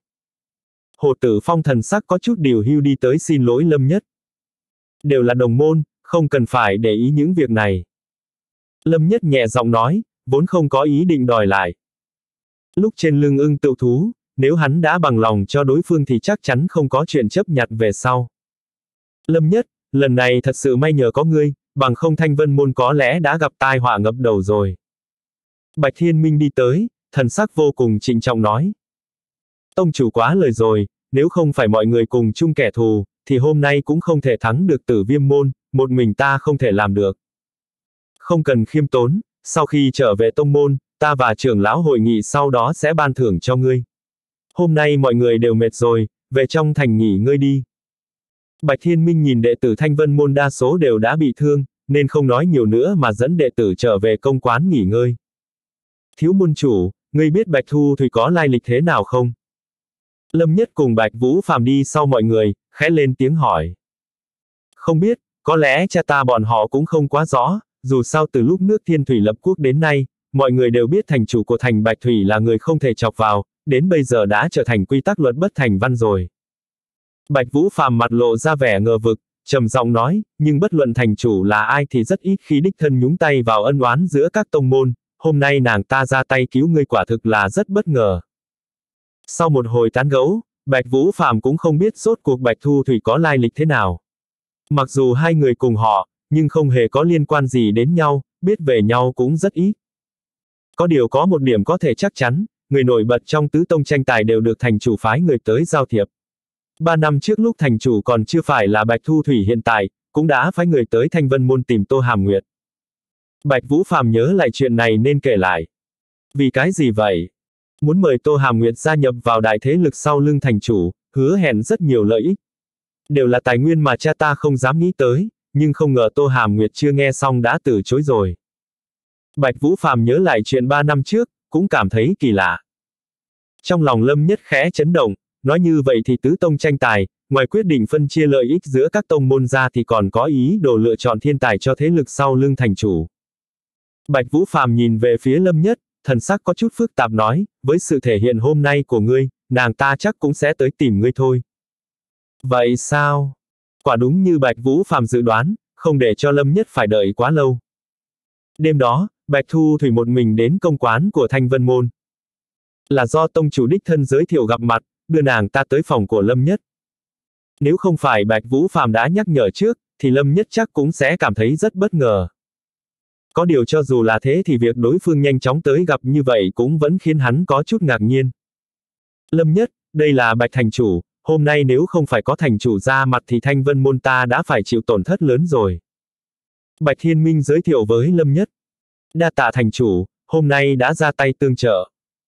Hồ Tử Phong thần sắc có chút điều hưu đi tới xin lỗi Lâm Nhất. Đều là đồng môn, không cần phải để ý những việc này. Lâm Nhất nhẹ giọng nói, vốn không có ý định đòi lại. Lúc trên lưng ưng tự thú, nếu hắn đã bằng lòng cho đối phương thì chắc chắn không có chuyện chấp nhặt về sau. Lâm Nhất, lần này thật sự may nhờ có ngươi, bằng không Thanh Vân môn có lẽ đã gặp tai họa ngập đầu rồi. Bạch Thiên Minh đi tới, thần sắc vô cùng trịnh trọng nói. Tông chủ quá lời rồi, nếu không phải mọi người cùng chung kẻ thù, thì hôm nay cũng không thể thắng được Tử Viêm môn, một mình ta không thể làm được. Không cần khiêm tốn, sau khi trở về tông môn, ta và trưởng lão hội nghị sau đó sẽ ban thưởng cho ngươi. Hôm nay mọi người đều mệt rồi, về trong thành nghỉ ngơi đi. Bạch Thiên Minh nhìn đệ tử Thanh Vân môn đa số đều đã bị thương, nên không nói nhiều nữa mà dẫn đệ tử trở về công quán nghỉ ngơi. Thiếu môn chủ, ngươi biết Bạch Thu Thủy có lai lịch thế nào không? Lâm Nhất cùng Bạch Vũ Phàm đi sau mọi người, khẽ lên tiếng hỏi. Không biết, có lẽ cha ta bọn họ cũng không quá rõ, dù sao từ lúc nước Thiên Thủy lập quốc đến nay, mọi người đều biết thành chủ của thành Bạch Thủy là người không thể chọc vào, đến bây giờ đã trở thành quy tắc luật bất thành văn rồi. Bạch Vũ Phàm mặt lộ ra vẻ ngờ vực, trầm giọng nói, nhưng bất luận thành chủ là ai thì rất ít khi đích thân nhúng tay vào ân oán giữa các tông môn, hôm nay nàng ta ra tay cứu ngươi quả thực là rất bất ngờ. Sau một hồi tán gẫu, Bạch Vũ Phàm cũng không biết rốt cuộc Bạch Thu Thủy có lai lịch thế nào. Mặc dù hai người cùng họ, nhưng không hề có liên quan gì đến nhau, biết về nhau cũng rất ít. Có điều có một điểm có thể chắc chắn, người nổi bật trong tứ tông tranh tài đều được thành chủ phái người tới giao thiệp. Ba năm trước lúc thành chủ còn chưa phải là Bạch Thu Thủy hiện tại, cũng đã phái người tới Thanh Vân Môn tìm Tô Hàm Nguyệt. Bạch Vũ Phàm nhớ lại chuyện này nên kể lại. Vì cái gì vậy? Muốn mời Tô Hàm Nguyệt gia nhập vào đại thế lực sau lưng thành chủ, hứa hẹn rất nhiều lợi ích. Đều là tài nguyên mà cha ta không dám nghĩ tới, nhưng không ngờ Tô Hàm Nguyệt chưa nghe xong đã từ chối rồi. Bạch Vũ Phàm nhớ lại chuyện ba năm trước, cũng cảm thấy kỳ lạ. Trong lòng Lâm Nhất khẽ chấn động, nói như vậy thì tứ tông tranh tài, ngoài quyết định phân chia lợi ích giữa các tông môn ra thì còn có ý đồ lựa chọn thiên tài cho thế lực sau lưng thành chủ. Bạch Vũ Phàm nhìn về phía Lâm Nhất, thần sắc có chút phức tạp nói, với sự thể hiện hôm nay của ngươi, nàng ta chắc cũng sẽ tới tìm ngươi thôi. Vậy sao? Quả đúng như Bạch Vũ Phàm dự đoán, không để cho Lâm Nhất phải đợi quá lâu. Đêm đó, Bạch Thu Thủy một mình đến công quán của Thanh Vân Môn. Là do tông chủ đích thân giới thiệu gặp mặt, đưa nàng ta tới phòng của Lâm Nhất. Nếu không phải Bạch Vũ Phàm đã nhắc nhở trước, thì Lâm Nhất chắc cũng sẽ cảm thấy rất bất ngờ. Có điều cho dù là thế thì việc đối phương nhanh chóng tới gặp như vậy cũng vẫn khiến hắn có chút ngạc nhiên. Lâm Nhất, đây là Bạch thành chủ, hôm nay nếu không phải có thành chủ ra mặt thì Thanh Vân Môn ta đã phải chịu tổn thất lớn rồi. Bạch Thiên Minh giới thiệu với Lâm Nhất. Đa tạ thành chủ, hôm nay đã ra tay tương trợ.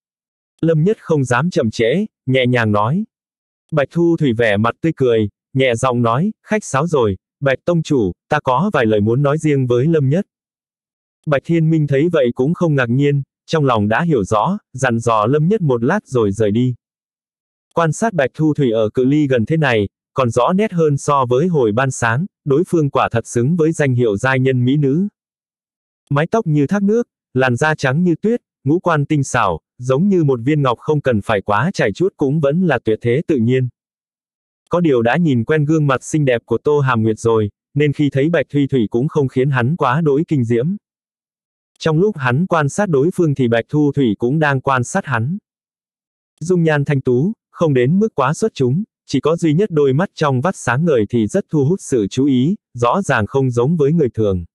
Lâm Nhất không dám chậm trễ, nhẹ nhàng nói. Bạch Thu Thủy vẻ mặt tươi cười, nhẹ giọng nói, khách sáo rồi, Bạch tông chủ, ta có vài lời muốn nói riêng với Lâm Nhất. Bạch Thiên Minh thấy vậy cũng không ngạc nhiên, trong lòng đã hiểu rõ, dặn dò Lâm Nhất một lát rồi rời đi. Quan sát Bạch Thu Thủy ở cự ly gần thế này, còn rõ nét hơn so với hồi ban sáng, đối phương quả thật xứng với danh hiệu giai nhân mỹ nữ. Mái tóc như thác nước, làn da trắng như tuyết, ngũ quan tinh xảo, giống như một viên ngọc không cần phải quá trải chuốt cũng vẫn là tuyệt thế tự nhiên. Có điều đã nhìn quen gương mặt xinh đẹp của Tô Hàm Nguyệt rồi, nên khi thấy Bạch Thu Thủy cũng không khiến hắn quá đỗi kinh diễm. Trong lúc hắn quan sát đối phương thì Bạch Thu Thủy cũng đang quan sát hắn. Dung nhan thanh tú, không đến mức quá xuất chúng, chỉ có duy nhất đôi mắt trong vắt sáng ngời thì rất thu hút sự chú ý, rõ ràng không giống với người thường.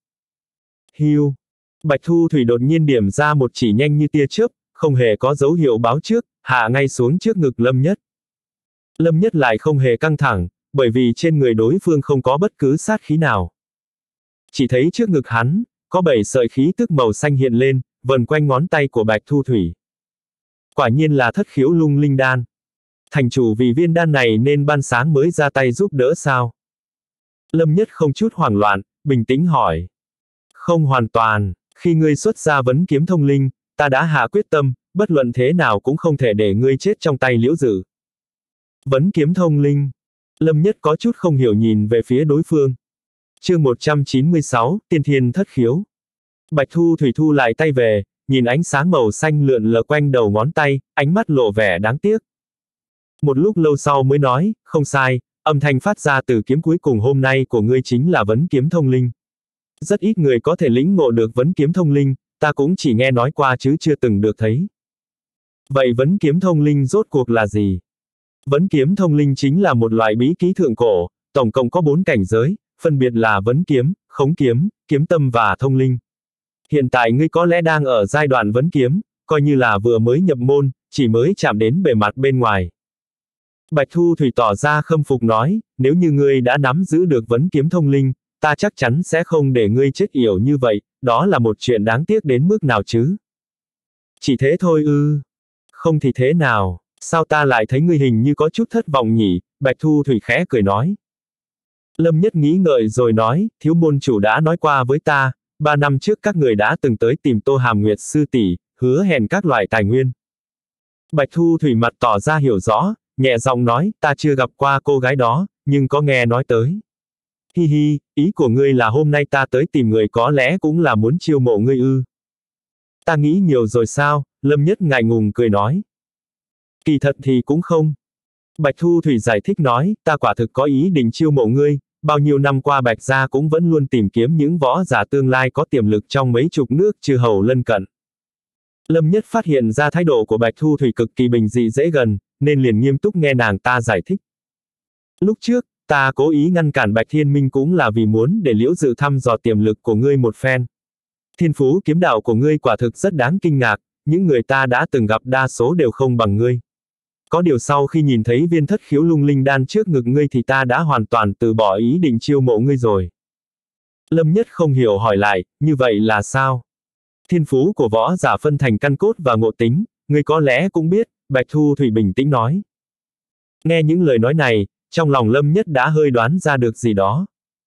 Hiu! Bạch Thu Thủy đột nhiên điểm ra một chỉ nhanh như tia chớp, không hề có dấu hiệu báo trước, hạ ngay xuống trước ngực Lâm Nhất. Lâm Nhất lại không hề căng thẳng, bởi vì trên người đối phương không có bất cứ sát khí nào. Chỉ thấy trước ngực hắn, có bảy sợi khí tức màu xanh hiện lên, vần quanh ngón tay của Bạch Thu Thủy. Quả nhiên là thất khiếu lung linh đan. Thành chủ vì viên đan này nên ban sáng mới ra tay giúp đỡ sao? Lâm Nhất không chút hoảng loạn, bình tĩnh hỏi. Không hoàn toàn, khi ngươi xuất ra vấn kiếm thông linh, ta đã hạ quyết tâm, bất luận thế nào cũng không thể để ngươi chết trong tay Liễu Dử. Vấn kiếm thông linh. Lâm Nhất có chút không hiểu nhìn về phía đối phương. Chương một trăm chín mươi sáu, Tiên Thiên Thất Khiếu. Bạch Thu Thủy thu lại tay về, nhìn ánh sáng màu xanh lượn lờ quanh đầu ngón tay, ánh mắt lộ vẻ đáng tiếc. Một lúc lâu sau mới nói, không sai, âm thanh phát ra từ kiếm cuối cùng hôm nay của ngươi chính là vấn kiếm thông linh. Rất ít người có thể lĩnh ngộ được vấn kiếm thông linh, ta cũng chỉ nghe nói qua chứ chưa từng được thấy. Vậy vấn kiếm thông linh rốt cuộc là gì? Vấn kiếm thông linh chính là một loại bí kỹ thượng cổ, tổng cộng có bốn cảnh giới, phân biệt là vấn kiếm, khống kiếm, kiếm tâm và thông linh. Hiện tại ngươi có lẽ đang ở giai đoạn vấn kiếm, coi như là vừa mới nhập môn, chỉ mới chạm đến bề mặt bên ngoài. Bạch Thu Thủy tỏ ra khâm phục nói, nếu như ngươi đã nắm giữ được vấn kiếm thông linh, ta chắc chắn sẽ không để ngươi chết yểu như vậy, đó là một chuyện đáng tiếc đến mức nào chứ? Chỉ thế thôi ư? Không thì thế nào, sao ta lại thấy ngươi hình như có chút thất vọng nhỉ? Bạch Thu Thủy khẽ cười nói. Lâm Nhất nghĩ ngợi rồi nói, thiếu môn chủ đã nói qua với ta, ba năm trước các người đã từng tới tìm Tô Hàm Nguyệt sư tỷ, hứa hẹn các loại tài nguyên. Bạch Thu Thủy mặt tỏ ra hiểu rõ, nhẹ giọng nói, ta chưa gặp qua cô gái đó, nhưng có nghe nói tới. Hi hi, ý của ngươi là hôm nay ta tới tìm người có lẽ cũng là muốn chiêu mộ ngươi ư? Ta nghĩ nhiều rồi sao? Lâm Nhất ngại ngùng cười nói. Kỳ thật thì cũng không. Bạch Thu Thủy giải thích nói, ta quả thực có ý định chiêu mộ ngươi, bao nhiêu năm qua Bạch gia cũng vẫn luôn tìm kiếm những võ giả tương lai có tiềm lực trong mấy chục nước chư hầu lân cận. Lâm Nhất phát hiện ra thái độ của Bạch Thu Thủy cực kỳ bình dị dễ gần, nên liền nghiêm túc nghe nàng ta giải thích. Lúc trước, ta cố ý ngăn cản Bạch Thiên Minh cũng là vì muốn để Liễu Dự thăm dò tiềm lực của ngươi một phen. Thiên phú kiếm đạo của ngươi quả thực rất đáng kinh ngạc, những người ta đã từng gặp đa số đều không bằng ngươi. Có điều sau khi nhìn thấy viên thất khiếu lung linh đan trước ngực ngươi thì ta đã hoàn toàn từ bỏ ý định chiêu mộ ngươi rồi. Lâm Nhất không hiểu hỏi lại, như vậy là sao? Thiên phú của võ giả phân thành căn cốt và ngộ tính, ngươi có lẽ cũng biết, Bạch Thu Thủy bình tĩnh nói. Nghe những lời nói này, trong lòng Lâm Nhất đã hơi đoán ra được gì đó.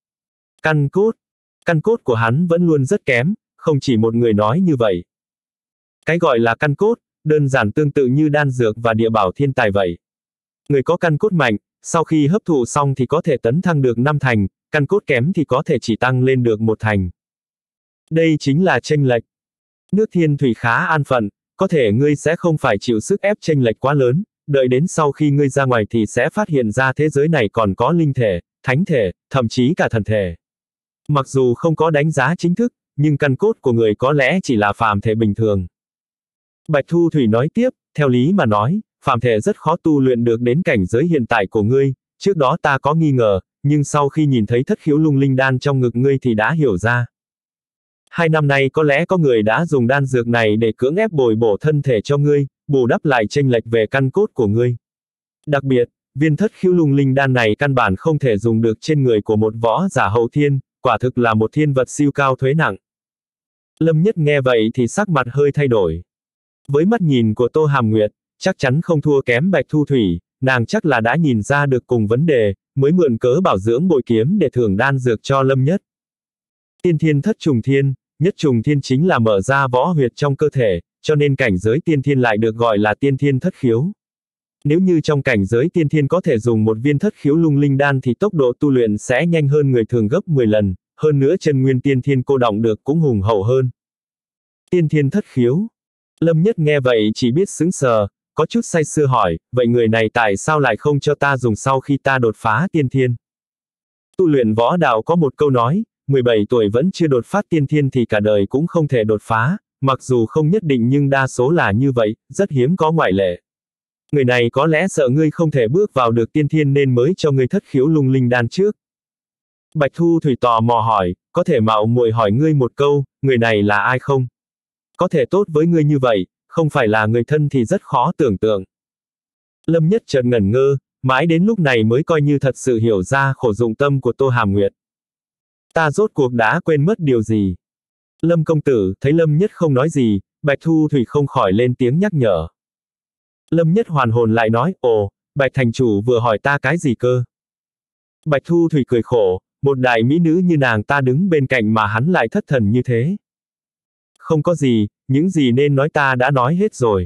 Căn cốt. Căn cốt của hắn vẫn luôn rất kém, không chỉ một người nói như vậy. Cái gọi là căn cốt, đơn giản tương tự như đan dược và địa bảo thiên tài vậy. Người có căn cốt mạnh, sau khi hấp thụ xong thì có thể tấn thăng được năm thành, căn cốt kém thì có thể chỉ tăng lên được một thành. Đây chính là chênh lệch. Nước thiên thủy khá an phận, có thể ngươi sẽ không phải chịu sức ép chênh lệch quá lớn, đợi đến sau khi ngươi ra ngoài thì sẽ phát hiện ra thế giới này còn có linh thể, thánh thể, thậm chí cả thần thể. Mặc dù không có đánh giá chính thức, nhưng căn cốt của người có lẽ chỉ là phàm thể bình thường. Bạch Thu Thủy nói tiếp, theo lý mà nói, phàm thể rất khó tu luyện được đến cảnh giới hiện tại của ngươi, trước đó ta có nghi ngờ, nhưng sau khi nhìn thấy thất khiếu lung linh đan trong ngực ngươi thì đã hiểu ra. Hai năm nay có lẽ có người đã dùng đan dược này để cưỡng ép bồi bổ thân thể cho ngươi, bù đắp lại chênh lệch về căn cốt của ngươi. Đặc biệt, viên thất khiếu lung linh đan này căn bản không thể dùng được trên người của một võ giả hậu thiên, quả thực là một thiên vật siêu cao thuế nặng. Lâm Nhất nghe vậy thì sắc mặt hơi thay đổi. Với mắt nhìn của Tô Hàm Nguyệt, chắc chắn không thua kém Bạch Thu Thủy, nàng chắc là đã nhìn ra được cùng vấn đề, mới mượn cớ bảo dưỡng bội kiếm để thưởng đan dược cho Lâm Nhất. Tiên thiên thất trùng thiên, nhất trùng thiên chính là mở ra võ huyệt trong cơ thể, cho nên cảnh giới tiên thiên lại được gọi là tiên thiên thất khiếu. Nếu như trong cảnh giới tiên thiên có thể dùng một viên thất khiếu lung linh đan thì tốc độ tu luyện sẽ nhanh hơn người thường gấp mười lần, hơn nữa chân nguyên tiên thiên cô đọng được cũng hùng hậu hơn. Tiên thiên thất khiếu. Lâm Nhất nghe vậy chỉ biết sững sờ, có chút say sưa hỏi, vậy người này tại sao lại không cho ta dùng sau khi ta đột phá tiên thiên? Tu luyện võ đạo có một câu nói, mười bảy tuổi vẫn chưa đột phá tiên thiên thì cả đời cũng không thể đột phá, mặc dù không nhất định nhưng đa số là như vậy, rất hiếm có ngoại lệ. Người này có lẽ sợ ngươi không thể bước vào được tiên thiên nên mới cho ngươi thất khiếu lung linh đan trước. Bạch Thu Thủy tò mò hỏi, có thể mạo muội hỏi ngươi một câu, người này là ai không? Có thể tốt với ngươi như vậy, không phải là người thân thì rất khó tưởng tượng. Lâm Nhất chợt ngẩn ngơ, mãi đến lúc này mới coi như thật sự hiểu ra khổ dụng tâm của Tô Hàm Nguyệt. Ta rốt cuộc đã quên mất điều gì? Lâm công tử, thấy Lâm Nhất không nói gì, Bạch Thu Thủy không khỏi lên tiếng nhắc nhở. Lâm Nhất hoàn hồn lại nói, ồ, Bạch thành chủ vừa hỏi ta cái gì cơ? Bạch Thu Thủy cười khổ, một đại mỹ nữ như nàng ta đứng bên cạnh mà hắn lại thất thần như thế. Không có gì, những gì nên nói ta đã nói hết rồi.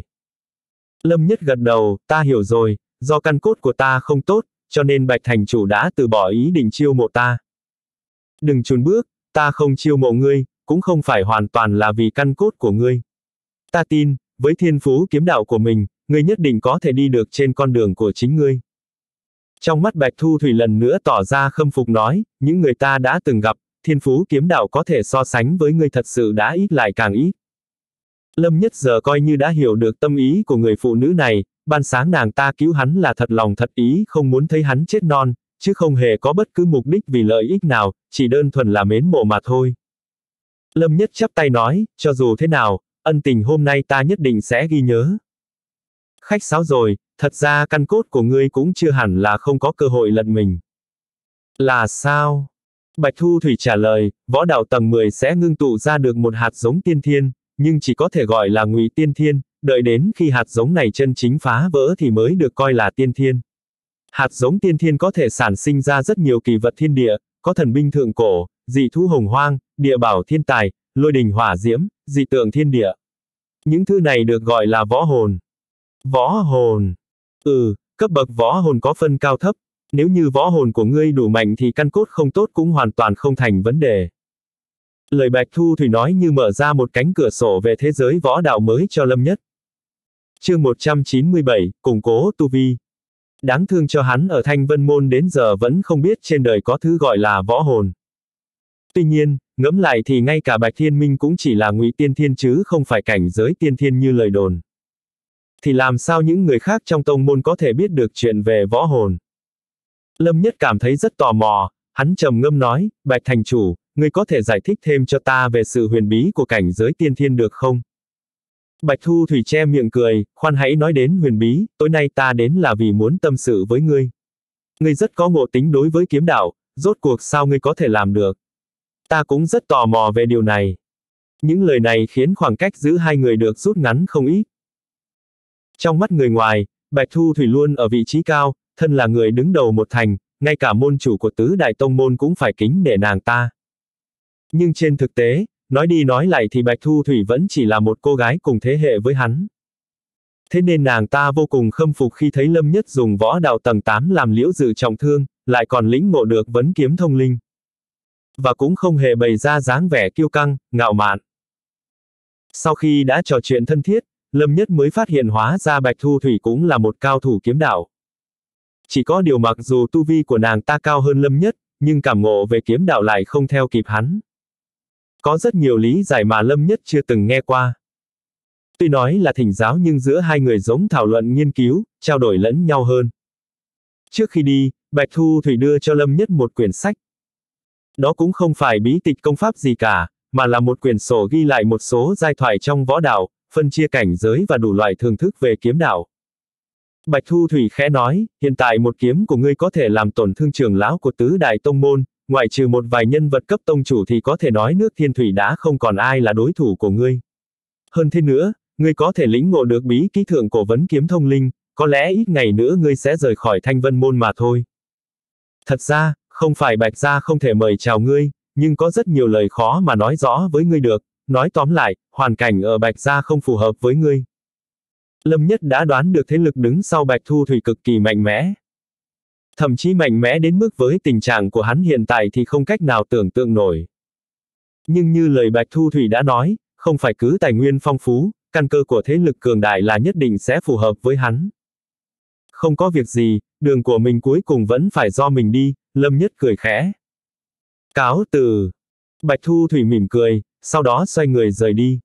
Lâm Nhất gật đầu, ta hiểu rồi, do căn cốt của ta không tốt, cho nên Bạch thành chủ đã từ bỏ ý định chiêu mộ ta. Đừng chùn bước, ta không chiêu mộ ngươi, cũng không phải hoàn toàn là vì căn cốt của ngươi. Ta tin, với thiên phú kiếm đạo của mình, ngươi nhất định có thể đi được trên con đường của chính ngươi. Trong mắt Bạch Thu Thủy lần nữa tỏ ra khâm phục nói, những người ta đã từng gặp, thiên phú kiếm đạo có thể so sánh với ngươi thật sự đã ít lại càng ít. Lâm Nhất giờ coi như đã hiểu được tâm ý của người phụ nữ này, ban sáng nàng ta cứu hắn là thật lòng thật ý không muốn thấy hắn chết non, chứ không hề có bất cứ mục đích vì lợi ích nào, chỉ đơn thuần là mến mộ mà thôi. Lâm Nhất chắp tay nói, cho dù thế nào, ân tình hôm nay ta nhất định sẽ ghi nhớ. Khách sáo rồi, thật ra căn cốt của ngươi cũng chưa hẳn là không có cơ hội lật mình. Là sao? Bạch Thu Thủy trả lời, võ đạo tầng mười sẽ ngưng tụ ra được một hạt giống tiên thiên, nhưng chỉ có thể gọi là ngụy tiên thiên, đợi đến khi hạt giống này chân chính phá vỡ thì mới được coi là tiên thiên. Hạt giống tiên thiên có thể sản sinh ra rất nhiều kỳ vật thiên địa, có thần binh thượng cổ, dị thú hồng hoang, địa bảo thiên tài, lôi đình hỏa diễm, dị tượng thiên địa. Những thứ này được gọi là võ hồn. Võ hồn. Ừ, cấp bậc võ hồn có phân cao thấp, nếu như võ hồn của ngươi đủ mạnh thì căn cốt không tốt cũng hoàn toàn không thành vấn đề. Lời Bạch Thu Thủy nói như mở ra một cánh cửa sổ về thế giới võ đạo mới cho Lâm Nhất. Chương một trăm chín mươi bảy, củng cố tu vi. Đáng thương cho hắn ở Thanh Vân Môn đến giờ vẫn không biết trên đời có thứ gọi là võ hồn. Tuy nhiên, ngẫm lại thì ngay cả Bạch Thiên Minh cũng chỉ là ngụy tiên thiên chứ không phải cảnh giới tiên thiên như lời đồn. Thì làm sao những người khác trong tông môn có thể biết được chuyện về võ hồn? Lâm Nhất cảm thấy rất tò mò, hắn trầm ngâm nói, Bạch thành chủ, ngươi có thể giải thích thêm cho ta về sự huyền bí của cảnh giới tiên thiên được không? Bạch Thu Thủy che miệng cười, khoan hãy nói đến huyền bí, tối nay ta đến là vì muốn tâm sự với ngươi. Ngươi rất có ngộ tính đối với kiếm đạo, rốt cuộc sao ngươi có thể làm được? Ta cũng rất tò mò về điều này. Những lời này khiến khoảng cách giữa hai người được rút ngắn không ít. Trong mắt người ngoài, Bạch Thu Thủy luôn ở vị trí cao, thân là người đứng đầu một thành, ngay cả môn chủ của tứ đại tông môn cũng phải kính nể nàng ta. Nhưng trên thực tế, nói đi nói lại thì Bạch Thu Thủy vẫn chỉ là một cô gái cùng thế hệ với hắn. Thế nên nàng ta vô cùng khâm phục khi thấy Lâm Nhất dùng võ đạo tầng tám làm Liễu Dự trọng thương, lại còn lĩnh ngộ được vấn kiếm thông linh. Và cũng không hề bày ra dáng vẻ kiêu căng, ngạo mạn. Sau khi đã trò chuyện thân thiết, Lâm Nhất mới phát hiện hóa ra Bạch Thu Thủy cũng là một cao thủ kiếm đạo. Chỉ có điều mặc dù tu vi của nàng ta cao hơn Lâm Nhất, nhưng cảm ngộ về kiếm đạo lại không theo kịp hắn. Có rất nhiều lý giải mà Lâm Nhất chưa từng nghe qua. Tuy nói là thỉnh giáo nhưng giữa hai người giống thảo luận nghiên cứu, trao đổi lẫn nhau hơn. Trước khi đi, Bạch Thu Thủy đưa cho Lâm Nhất một quyển sách. Đó cũng không phải bí tịch công pháp gì cả, mà là một quyển sổ ghi lại một số giai thoại trong võ đạo, phân chia cảnh giới và đủ loại thưởng thức về kiếm đạo. Bạch Thu Thủy khẽ nói, hiện tại một kiếm của ngươi có thể làm tổn thương trưởng lão của tứ đại tông môn, ngoại trừ một vài nhân vật cấp tông chủ thì có thể nói nước Thiên Thủy đã không còn ai là đối thủ của ngươi. Hơn thế nữa, ngươi có thể lĩnh ngộ được bí kỹ thượng cổ vấn kiếm thông linh, có lẽ ít ngày nữa ngươi sẽ rời khỏi Thanh Vân môn mà thôi. Thật ra, không phải Bạch gia không thể mời chào ngươi, nhưng có rất nhiều lời khó mà nói rõ với ngươi được, nói tóm lại, hoàn cảnh ở Bạch gia không phù hợp với ngươi. Lâm Nhất đã đoán được thế lực đứng sau Bạch Thu Thủy cực kỳ mạnh mẽ. Thậm chí mạnh mẽ đến mức với tình trạng của hắn hiện tại thì không cách nào tưởng tượng nổi. Nhưng như lời Bạch Thu Thủy đã nói, không phải cứ tài nguyên phong phú, căn cơ của thế lực cường đại là nhất định sẽ phù hợp với hắn. Không có việc gì, đường của mình cuối cùng vẫn phải do mình đi, Lâm Nhất cười khẽ. Cáo từ. Bạch Thu Thủy mỉm cười, sau đó xoay người rời đi.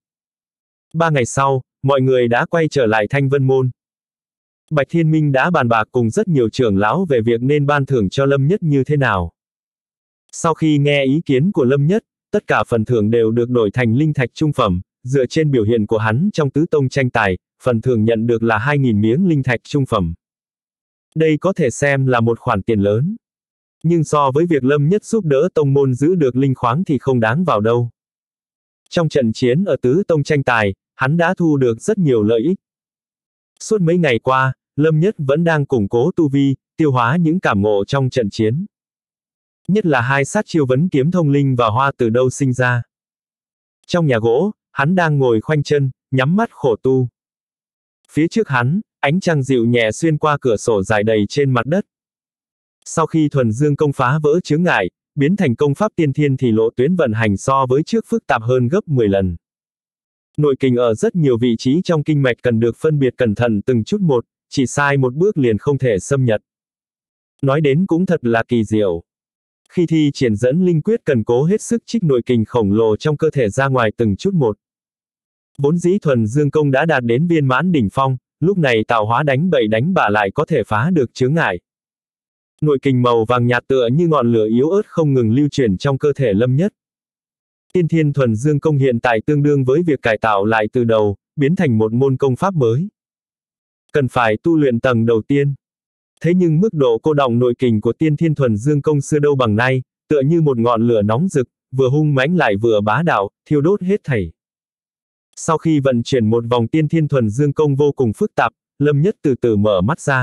Ba ngày sau, mọi người đã quay trở lại Thanh Vân môn. Bạch Thiên Minh đã bàn bạc cùng rất nhiều trưởng lão về việc nên ban thưởng cho Lâm Nhất như thế nào. Sau khi nghe ý kiến của Lâm Nhất, tất cả phần thưởng đều được đổi thành linh thạch trung phẩm, dựa trên biểu hiện của hắn trong tứ tông tranh tài, phần thưởng nhận được là hai nghìn miếng linh thạch trung phẩm. Đây có thể xem là một khoản tiền lớn. Nhưng so với việc Lâm Nhất giúp đỡ tông môn giữ được linh khoáng thì không đáng vào đâu. Trong trận chiến ở tứ tông tranh tài, hắn đã thu được rất nhiều lợi ích. Suốt mấy ngày qua, Lâm Nhất vẫn đang củng cố tu vi, tiêu hóa những cảm ngộ trong trận chiến. Nhất là hai sát chiêu vấn kiếm thông linh và hoa từ đâu sinh ra. Trong nhà gỗ, hắn đang ngồi khoanh chân, nhắm mắt khổ tu. Phía trước hắn, ánh trăng dịu nhẹ xuyên qua cửa sổ dài đầy trên mặt đất. Sau khi thuần dương công phá vỡ chướng ngại, biến thành công pháp tiên thiên thì lộ tuyến vận hành so với trước phức tạp hơn gấp mười lần. Nội kình ở rất nhiều vị trí trong kinh mạch cần được phân biệt cẩn thận từng chút một, chỉ sai một bước liền không thể xâm nhập. Nói đến cũng thật là kỳ diệu. Khi thi triển dẫn linh quyết cần cố hết sức trích nội kình khổng lồ trong cơ thể ra ngoài từng chút một. Vốn dĩ thuần dương công đã đạt đến viên mãn đỉnh phong, lúc này tạo hóa đánh bậy đánh bạ lại có thể phá được chướng ngại. Nội kình màu vàng nhạt tựa như ngọn lửa yếu ớt không ngừng lưu chuyển trong cơ thể Lâm Nhất. Tiên thiên thuần dương công hiện tại tương đương với việc cải tạo lại từ đầu, biến thành một môn công pháp mới. Cần phải tu luyện tầng đầu tiên. Thế nhưng mức độ cô đọng nội kình của tiên thiên thuần dương công xưa đâu bằng nay, tựa như một ngọn lửa nóng rực, vừa hung mãnh lại vừa bá đạo, thiêu đốt hết thảy. Sau khi vận chuyển một vòng tiên thiên thuần dương công vô cùng phức tạp, Lâm Nhất từ từ mở mắt ra.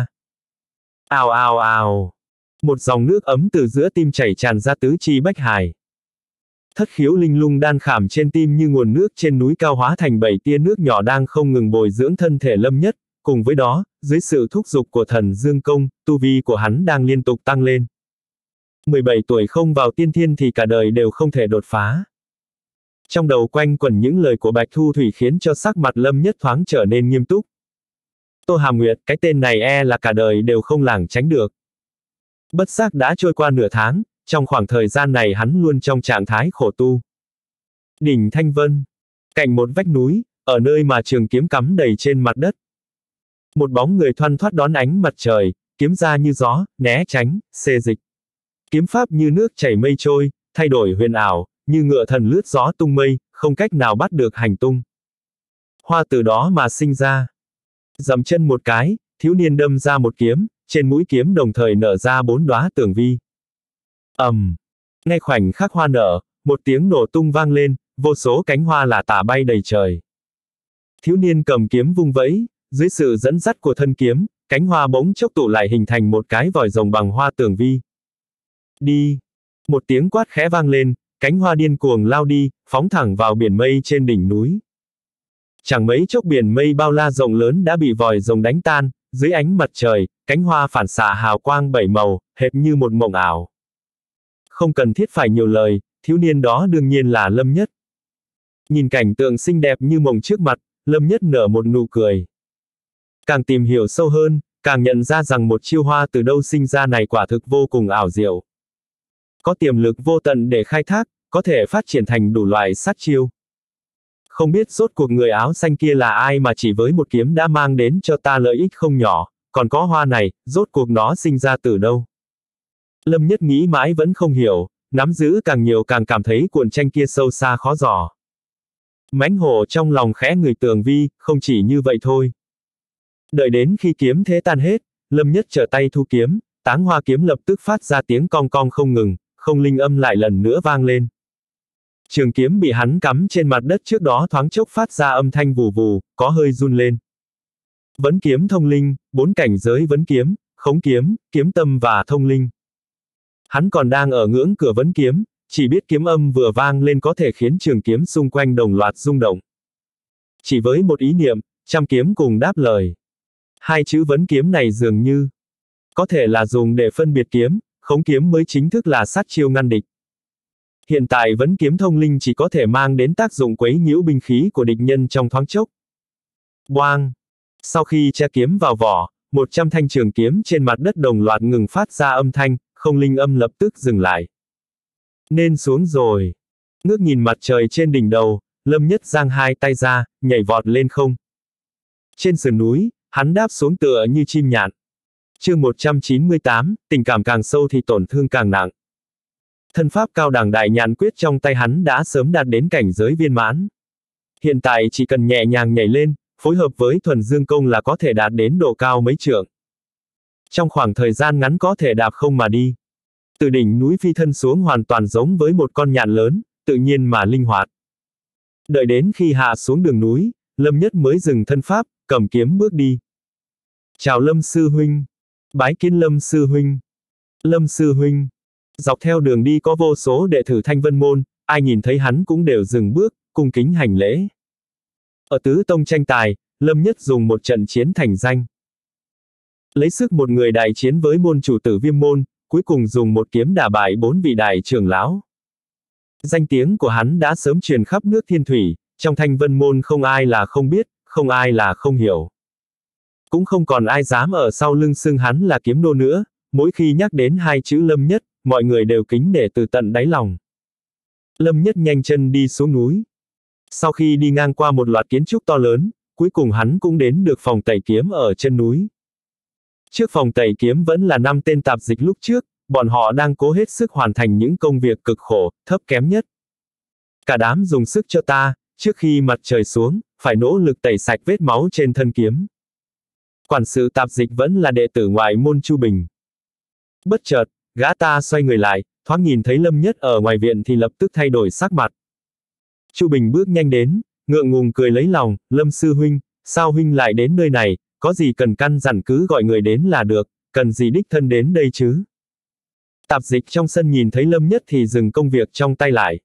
Ào ào ào. Một dòng nước ấm từ giữa tim chảy tràn ra tứ chi bách hải. Thất khiếu linh lung đan khảm trên tim như nguồn nước trên núi cao hóa thành bảy tia nước nhỏ đang không ngừng bồi dưỡng thân thể Lâm Nhất, cùng với đó, dưới sự thúc giục của thần dương công, tu vi của hắn đang liên tục tăng lên. mười bảy tuổi không vào tiên thiên thì cả đời đều không thể đột phá. Trong đầu quanh quẩn những lời của Bạch Thu Thủy khiến cho sắc mặt Lâm Nhất thoáng trở nên nghiêm túc. Tô Hàm Nguyệt, cái tên này e là cả đời đều không lảng tránh được. Bất giác đã trôi qua nửa tháng, trong khoảng thời gian này hắn luôn trong trạng thái khổ tu. Đỉnh Thanh Vân, cạnh một vách núi, ở nơi mà trường kiếm cắm đầy trên mặt đất. Một bóng người thoăn thoắt đón ánh mặt trời, kiếm ra như gió, né tránh, xê dịch. Kiếm pháp như nước chảy mây trôi, thay đổi huyền ảo, như ngựa thần lướt gió tung mây, không cách nào bắt được hành tung. hoa từ đó mà sinh ra. Dậm chân một cái, thiếu niên đâm ra một kiếm, trên mũi kiếm đồng thời nở ra bốn đóa tường vi. ầm, um, ngay khoảnh khắc hoa nở, một tiếng nổ tung vang lên, vô số cánh hoa lả tả bay đầy trời. Thiếu niên cầm kiếm vung vẫy, dưới sự dẫn dắt của thân kiếm, cánh hoa bỗng chốc tụ lại hình thành một cái vòi rồng bằng hoa tường vi. Đi! Một tiếng quát khẽ vang lên, cánh hoa điên cuồng lao đi, phóng thẳng vào biển mây trên đỉnh núi. Chẳng mấy chốc biển mây bao la rộng lớn đã bị vòi rồng đánh tan, dưới ánh mặt trời, cánh hoa phản xạ hào quang bảy màu, hệt như một mộng ảo. Không cần thiết phải nhiều lời, thiếu niên đó đương nhiên là Lâm Nhất. Nhìn cảnh tượng xinh đẹp như mộng trước mặt, Lâm Nhất nở một nụ cười. Càng tìm hiểu sâu hơn, càng nhận ra rằng một chiêu hoa từ đâu sinh ra này quả thực vô cùng ảo diệu. Có tiềm lực vô tận để khai thác, có thể phát triển thành đủ loại sát chiêu. Không biết rốt cuộc người áo xanh kia là ai mà chỉ với một kiếm đã mang đến cho ta lợi ích không nhỏ, còn có hoa này, rốt cuộc nó sinh ra từ đâu. Lâm Nhất nghĩ mãi vẫn không hiểu, nắm giữ càng nhiều càng cảm thấy cuộn tranh kia sâu xa khó dò. Mãnh hổ trong lòng khẽ người tường vi, không chỉ như vậy thôi. Đợi đến khi kiếm thế tan hết, Lâm Nhất trở tay thu kiếm, táng hoa kiếm lập tức phát ra tiếng cong cong không ngừng, không linh âm lại lần nữa vang lên. Trường kiếm bị hắn cắm trên mặt đất trước đó thoáng chốc phát ra âm thanh vù vù, có hơi run lên. Vấn kiếm thông linh, bốn cảnh giới vấn kiếm, khống kiếm, kiếm tâm và thông linh. Hắn còn đang ở ngưỡng cửa vấn kiếm, chỉ biết kiếm âm vừa vang lên có thể khiến trường kiếm xung quanh đồng loạt rung động. Chỉ với một ý niệm, trăm kiếm cùng đáp lời. Hai chữ vấn kiếm này dường như có thể là dùng để phân biệt kiếm, khống kiếm mới chính thức là sát chiêu ngăn địch. Hiện tại vấn kiếm thông linh chỉ có thể mang đến tác dụng quấy nhiễu binh khí của địch nhân trong thoáng chốc. Boang! Sau khi tra kiếm vào vỏ, một trăm thanh trường kiếm trên mặt đất đồng loạt ngừng phát ra âm thanh, không linh âm lập tức dừng lại. Nên xuống rồi. Ngước nhìn mặt trời trên đỉnh đầu, Lâm Nhất giang hai tay ra, nhảy vọt lên không. Trên sườn núi, hắn đáp xuống tựa như chim nhạn. Chương một trăm chín mươi tám, tình cảm càng sâu thì tổn thương càng nặng. Thân pháp cao đẳng đại nhạn quyết trong tay hắn đã sớm đạt đến cảnh giới viên mãn. Hiện tại chỉ cần nhẹ nhàng nhảy lên, phối hợp với thuần dương công là có thể đạt đến độ cao mấy trượng. Trong khoảng thời gian ngắn có thể đạp không mà đi. Từ đỉnh núi phi thân xuống hoàn toàn giống với một con nhạn lớn, tự nhiên mà linh hoạt. Đợi đến khi hạ xuống đường núi, Lâm Nhất mới dừng thân pháp, cầm kiếm bước đi. Chào Lâm sư huynh. Bái kiến Lâm sư huynh. Lâm sư huynh. Dọc theo đường đi có vô số đệ tử Thanh Vân Môn, ai nhìn thấy hắn cũng đều dừng bước, cung kính hành lễ. Ở tứ tông tranh tài, Lâm Nhất dùng một trận chiến thành danh. Lấy sức một người đại chiến với môn chủ tử Viêm Môn, cuối cùng dùng một kiếm đả bại bốn vị đại trưởng lão. Danh tiếng của hắn đã sớm truyền khắp nước Thiên Thủy, trong Thanh Vân Môn không ai là không biết, không ai là không hiểu. Cũng không còn ai dám ở sau lưng xưng hắn là kiếm nô nữa, mỗi khi nhắc đến hai chữ Lâm Nhất, mọi người đều kính nể từ tận đáy lòng. Lâm Nhất nhanh chân đi xuống núi. Sau khi đi ngang qua một loạt kiến trúc to lớn, cuối cùng hắn cũng đến được phòng tẩy kiếm ở chân núi. Trước phòng tẩy kiếm vẫn là năm tên tạp dịch lúc trước, bọn họ đang cố hết sức hoàn thành những công việc cực khổ, thấp kém nhất. Cả đám dùng sức cho ta, trước khi mặt trời xuống, phải nỗ lực tẩy sạch vết máu trên thân kiếm. Quản sự tạp dịch vẫn là đệ tử ngoại môn Chu Bình. Bất chợt, gã ta xoay người lại, thoáng nhìn thấy Lâm Nhất ở ngoài viện thì lập tức thay đổi sắc mặt. Chu Bình bước nhanh đến, ngượng ngùng cười lấy lòng, Lâm sư huynh, sao huynh lại đến nơi này, có gì cần căn dặn cứ gọi người đến là được, cần gì đích thân đến đây chứ. Tạp dịch trong sân nhìn thấy Lâm Nhất thì dừng công việc trong tay lại.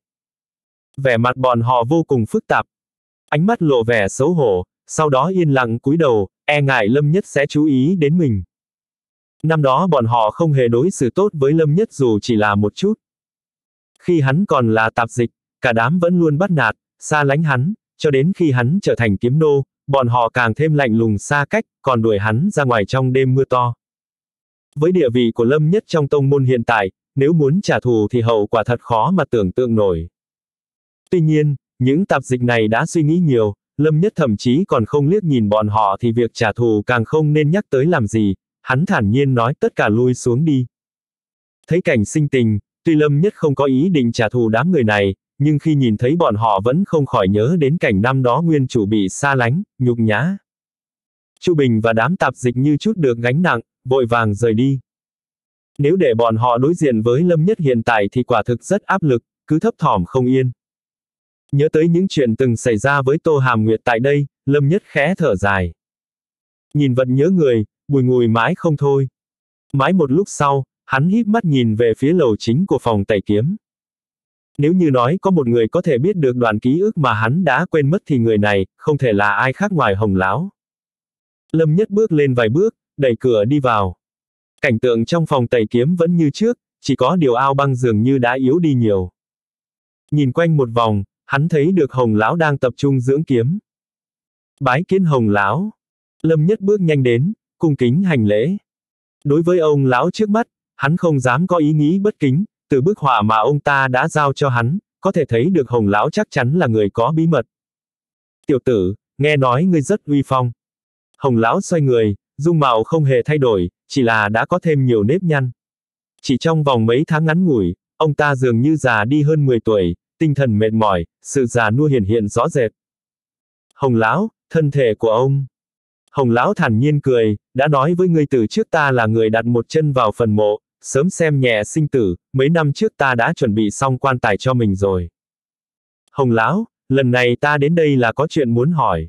Vẻ mặt bọn họ vô cùng phức tạp. Ánh mắt lộ vẻ xấu hổ, sau đó yên lặng cúi đầu, e ngại Lâm Nhất sẽ chú ý đến mình. Năm đó bọn họ không hề đối xử tốt với Lâm Nhất dù chỉ là một chút. Khi hắn còn là tạp dịch, cả đám vẫn luôn bắt nạt, xa lánh hắn, cho đến khi hắn trở thành kiếm nô, bọn họ càng thêm lạnh lùng xa cách, còn đuổi hắn ra ngoài trong đêm mưa to. Với địa vị của Lâm Nhất trong tông môn hiện tại, nếu muốn trả thù thì hậu quả thật khó mà tưởng tượng nổi. Tuy nhiên, những tạp dịch này đã suy nghĩ nhiều, Lâm Nhất thậm chí còn không liếc nhìn bọn họ thì việc trả thù càng không nên nhắc tới làm gì, hắn thản nhiên nói tất cả lui xuống đi. Thấy cảnh sinh tình, tuy Lâm Nhất không có ý định trả thù đám người này, nhưng khi nhìn thấy bọn họ vẫn không khỏi nhớ đến cảnh năm đó nguyên chủ bị xa lánh, nhục nhã. Chu Bình và đám tạp dịch như chút được gánh nặng, vội vàng rời đi. Nếu để bọn họ đối diện với Lâm Nhất hiện tại thì quả thực rất áp lực, cứ thấp thỏm không yên. Nhớ tới những chuyện từng xảy ra với Tô Hàm Nguyệt tại đây, Lâm Nhất khẽ thở dài. Nhìn vật nhớ người, bùi ngùi mãi không thôi. Mãi một lúc sau, hắn híp mắt nhìn về phía lầu chính của phòng tẩy kiếm. Nếu như nói có một người có thể biết được đoạn ký ức mà hắn đã quên mất thì người này, không thể là ai khác ngoài Hồng Láo. Lâm Nhất bước lên vài bước, đẩy cửa đi vào. Cảnh tượng trong phòng tẩy kiếm vẫn như trước, chỉ có điều ao băng dường như đã yếu đi nhiều. Nhìn quanh một vòng, hắn thấy được Hồng Láo đang tập trung dưỡng kiếm. Bái kiến Hồng Láo. Lâm Nhất bước nhanh đến, cung kính hành lễ. Đối với ông lão trước mắt, hắn không dám có ý nghĩ bất kính, từ bức họa mà ông ta đã giao cho hắn, có thể thấy được Hồng Láo chắc chắn là người có bí mật. Tiểu tử, nghe nói ngươi rất uy phong. Hồng Láo xoay người, dung mạo không hề thay đổi, chỉ là đã có thêm nhiều nếp nhăn. Chỉ trong vòng mấy tháng ngắn ngủi, ông ta dường như già đi hơn mười tuổi, tinh thần mệt mỏi, sự già nua hiển hiện rõ rệt. Hồng Láo, thân thể của ông. Hồng Láo thản nhiên cười, đã nói với ngươi từ trước ta là người đặt một chân vào phần mộ, sớm xem nhẹ sinh tử, mấy năm trước ta đã chuẩn bị xong quan tài cho mình rồi. Hồng Láo, lần này ta đến đây là có chuyện muốn hỏi.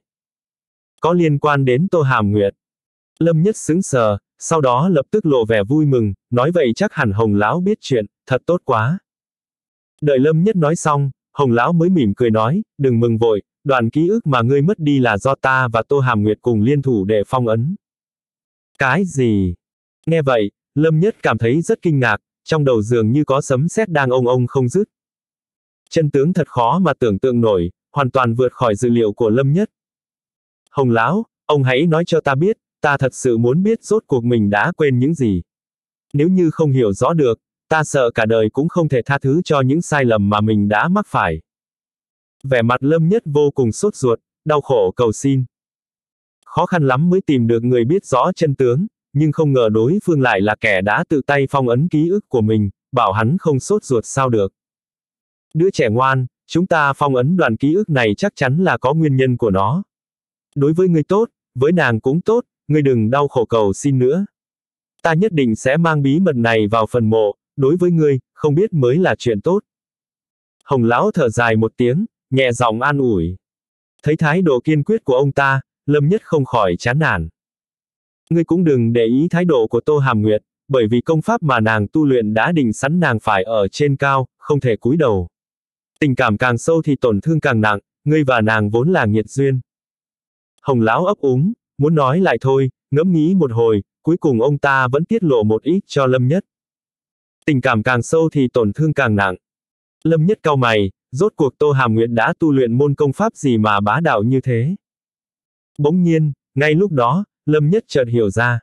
Có liên quan đến Tô Hàm Nguyệt. Lâm Nhất sững sờ, sau đó lập tức lộ vẻ vui mừng, nói vậy chắc hẳn Hồng Láo biết chuyện, thật tốt quá. Đợi Lâm Nhất nói xong, Hồng Láo mới mỉm cười nói, đừng mừng vội, đoạn ký ức mà ngươi mất đi là do ta và Tô Hàm Nguyệt cùng liên thủ để phong ấn. Cái gì? Nghe vậy, Lâm Nhất cảm thấy rất kinh ngạc, trong đầu dường như có sấm sét đang ông ông không dứt. Chân tướng thật khó mà tưởng tượng nổi, hoàn toàn vượt khỏi dự liệu của Lâm Nhất. Hồng Láo, ông hãy nói cho ta biết, ta thật sự muốn biết rốt cuộc mình đã quên những gì. Nếu như không hiểu rõ được, ta sợ cả đời cũng không thể tha thứ cho những sai lầm mà mình đã mắc phải. Vẻ mặt Lâm Nhất vô cùng sốt ruột, đau khổ cầu xin. Khó khăn lắm mới tìm được người biết rõ chân tướng, nhưng không ngờ đối phương lại là kẻ đã tự tay phong ấn ký ức của mình, bảo hắn không sốt ruột sao được. Đứa trẻ ngoan, chúng ta phong ấn đoạn ký ức này chắc chắn là có nguyên nhân của nó. Đối với ngươi tốt, với nàng cũng tốt, ngươi đừng đau khổ cầu xin nữa. Ta nhất định sẽ mang bí mật này vào phần mộ, đối với ngươi, không biết mới là chuyện tốt. Hồng Lão thở dài một tiếng, nhẹ giọng an ủi. Thấy thái độ kiên quyết của ông ta, Lâm Nhất không khỏi chán nản. Ngươi cũng đừng để ý thái độ của Tô Hàm Nguyệt, bởi vì công pháp mà nàng tu luyện đã định sẵn nàng phải ở trên cao, không thể cúi đầu. Tình cảm càng sâu thì tổn thương càng nặng, ngươi và nàng vốn là nghiệt duyên. Hồng Lão ấp úng, muốn nói lại thôi, ngẫm nghĩ một hồi, cuối cùng ông ta vẫn tiết lộ một ít cho Lâm Nhất. Tình cảm càng sâu thì tổn thương càng nặng. Lâm Nhất cau mày, rốt cuộc Tô Hàm Nguyệt đã tu luyện môn công pháp gì mà bá đạo như thế? Bỗng nhiên, ngay lúc đó, Lâm Nhất chợt hiểu ra.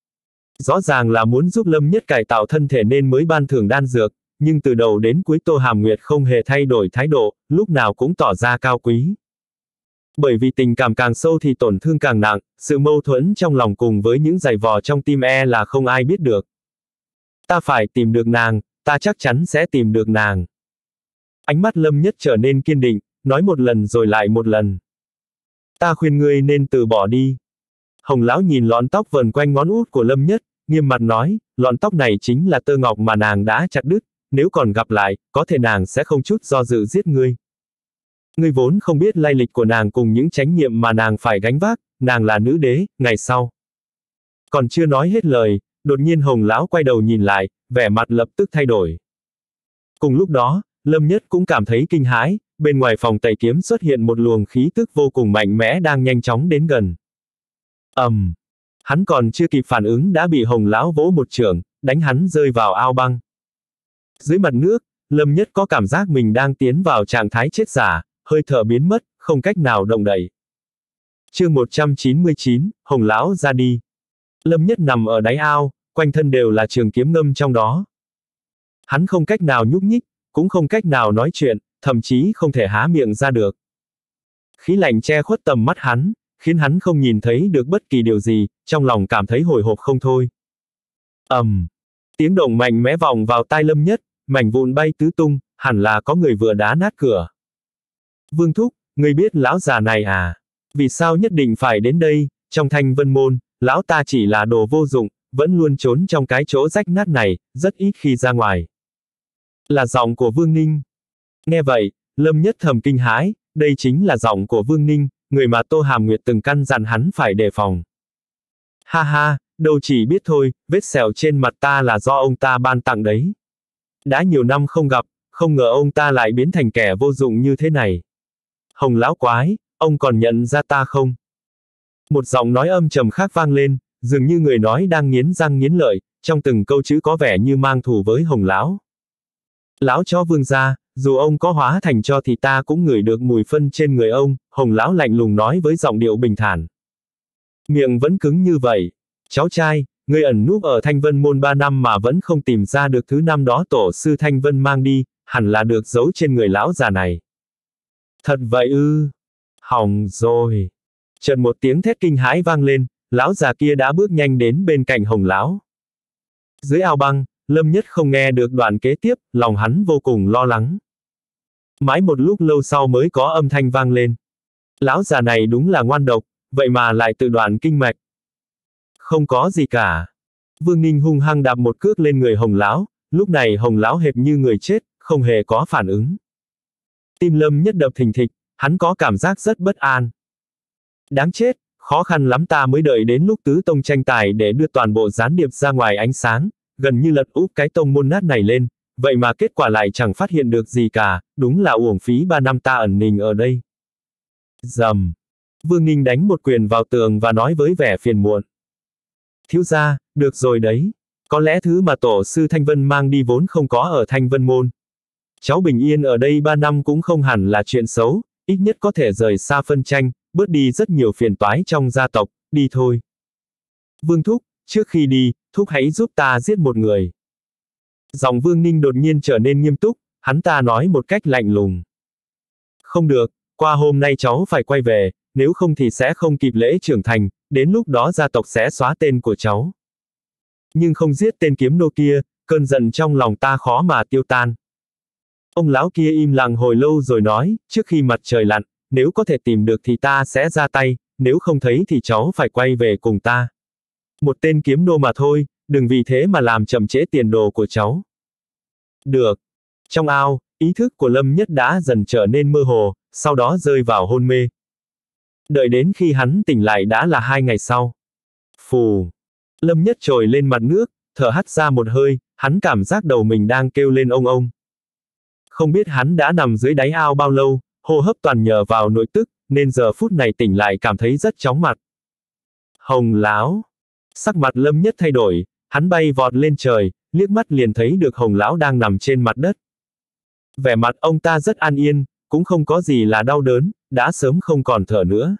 Rõ ràng là muốn giúp Lâm Nhất cải tạo thân thể nên mới ban thưởng đan dược, nhưng từ đầu đến cuối Tô Hàm Nguyệt không hề thay đổi thái độ, lúc nào cũng tỏ ra cao quý. Bởi vì tình cảm càng sâu thì tổn thương càng nặng, sự mâu thuẫn trong lòng cùng với những giày vò trong tim e là không ai biết được. Ta phải tìm được nàng, ta chắc chắn sẽ tìm được nàng. Ánh mắt Lâm Nhất trở nên kiên định, nói một lần rồi lại một lần. Ta khuyên ngươi nên từ bỏ đi. Hồng Lão nhìn lọn tóc vờn quanh ngón út của Lâm Nhất, nghiêm mặt nói, lọn tóc này chính là tơ ngọc mà nàng đã chặt đứt, nếu còn gặp lại, có thể nàng sẽ không chút do dự giết ngươi. Ngươi vốn không biết lai lịch của nàng cùng những trách nhiệm mà nàng phải gánh vác, nàng là nữ đế, ngày sau. Còn chưa nói hết lời, đột nhiên Hồng Lão quay đầu nhìn lại, vẻ mặt lập tức thay đổi. Cùng lúc đó, Lâm Nhất cũng cảm thấy kinh hãi, bên ngoài phòng tẩy kiếm xuất hiện một luồng khí tức vô cùng mạnh mẽ đang nhanh chóng đến gần. ầm, um, hắn còn chưa kịp phản ứng đã bị Hồng Lão vỗ một chưởng, đánh hắn rơi vào ao băng. Dưới mặt nước, Lâm Nhất có cảm giác mình đang tiến vào trạng thái chết giả, hơi thở biến mất, không cách nào động đậy. Chương một trăm chín mươi chín, Hồng Lão ra đi. Lâm Nhất nằm ở đáy ao, quanh thân đều là trường kiếm ngâm trong đó. Hắn không cách nào nhúc nhích, cũng không cách nào nói chuyện, thậm chí không thể há miệng ra được. Khí lạnh che khuất tầm mắt hắn, khiến hắn không nhìn thấy được bất kỳ điều gì, trong lòng cảm thấy hồi hộp không thôi. ầm, um, tiếng động mạnh mẽ vọng vào tai Lâm Nhất, mảnh vụn bay tứ tung, hẳn là có người vừa đá nát cửa. Vương thúc, ngươi biết lão già này à? Vì sao nhất định phải đến đây, trong Thanh Vân Môn, lão ta chỉ là đồ vô dụng, vẫn luôn trốn trong cái chỗ rách nát này, rất ít khi ra ngoài. Là giọng của Vương Ninh. Nghe vậy, Lâm Nhất thầm kinh hãi, đây chính là giọng của Vương Ninh, người mà Tô Hàm Nguyệt từng căn dặn hắn phải đề phòng. Ha ha, đâu chỉ biết thôi, vết sẹo trên mặt ta là do ông ta ban tặng đấy. Đã nhiều năm không gặp, không ngờ ông ta lại biến thành kẻ vô dụng như thế này. Hồng lão quái, ông còn nhận ra ta không? Một giọng nói âm trầm khác vang lên, dường như người nói đang nghiến răng nghiến lợi, trong từng câu chữ có vẻ như mang thù với Hồng lão. Lão chó Vương gia, dù ông có hóa thành cho thì ta cũng ngửi được mùi phân trên người ông, Hồng lão lạnh lùng nói với giọng điệu bình thản. Miệng vẫn cứng như vậy. Cháu trai, ngươi ẩn núp ở Thanh Vân Môn ba năm mà vẫn không tìm ra được thứ năm đó tổ sư Thanh Vân mang đi, hẳn là được giấu trên người lão già này. Thật vậy ư? Hỏng rồi. Chợt một tiếng thét kinh hãi vang lên, lão già kia đã bước nhanh đến bên cạnh Hồng lão. Dưới ao băng, Lâm Nhất không nghe được đoạn kế tiếp, lòng hắn vô cùng lo lắng. Mãi một lúc lâu sau mới có âm thanh vang lên. Lão già này đúng là ngoan độc, vậy mà lại tự đoạn kinh mạch. Không có gì cả. Vương Ninh hung hăng đạp một cước lên người Hồng lão, lúc này Hồng lão hệt như người chết, không hề có phản ứng. Tim Lâm Nhất đập thình thịch, hắn có cảm giác rất bất an. Đáng chết, khó khăn lắm ta mới đợi đến lúc tứ tông tranh tài để đưa toàn bộ gián điệp ra ngoài ánh sáng, gần như lật úp cái tông môn nát này lên, vậy mà kết quả lại chẳng phát hiện được gì cả, đúng là uổng phí ba năm ta ẩn mình ở đây. Rầm. Vương Ninh đánh một quyền vào tường và nói với vẻ phiền muộn. Thiếu gia, được rồi đấy. Có lẽ thứ mà tổ sư Thanh Vân mang đi vốn không có ở Thanh Vân Môn. Cháu bình yên ở đây ba năm cũng không hẳn là chuyện xấu, ít nhất có thể rời xa phân tranh, bớt đi rất nhiều phiền toái trong gia tộc, đi thôi. Vương thúc, trước khi đi, thúc hãy giúp ta giết một người. Giọng Vương Ninh đột nhiên trở nên nghiêm túc, hắn ta nói một cách lạnh lùng. Không được, qua hôm nay cháu phải quay về, nếu không thì sẽ không kịp lễ trưởng thành, đến lúc đó gia tộc sẽ xóa tên của cháu. Nhưng không giết tên kiếm nô kia, cơn giận trong lòng ta khó mà tiêu tan. Ông lão kia im lặng hồi lâu rồi nói, trước khi mặt trời lặn, nếu có thể tìm được thì ta sẽ ra tay, nếu không thấy thì cháu phải quay về cùng ta. Một tên kiếm nô mà thôi, đừng vì thế mà làm chậm trễ tiền đồ của cháu. Được. Trong ao, ý thức của Lâm Nhất đã dần trở nên mơ hồ, sau đó rơi vào hôn mê. Đợi đến khi hắn tỉnh lại đã là hai ngày sau. Phù. Lâm Nhất trồi lên mặt nước, thở hắt ra một hơi, hắn cảm giác đầu mình đang kêu lên ông ông. Không biết hắn đã nằm dưới đáy ao bao lâu, hô hấp toàn nhờ vào nội tức, nên giờ phút này tỉnh lại cảm thấy rất chóng mặt. Hồng lão. Sắc mặt Lâm Nhất thay đổi, hắn bay vọt lên trời, liếc mắt liền thấy được Hồng lão đang nằm trên mặt đất. Vẻ mặt ông ta rất an yên, cũng không có gì là đau đớn, đã sớm không còn thở nữa.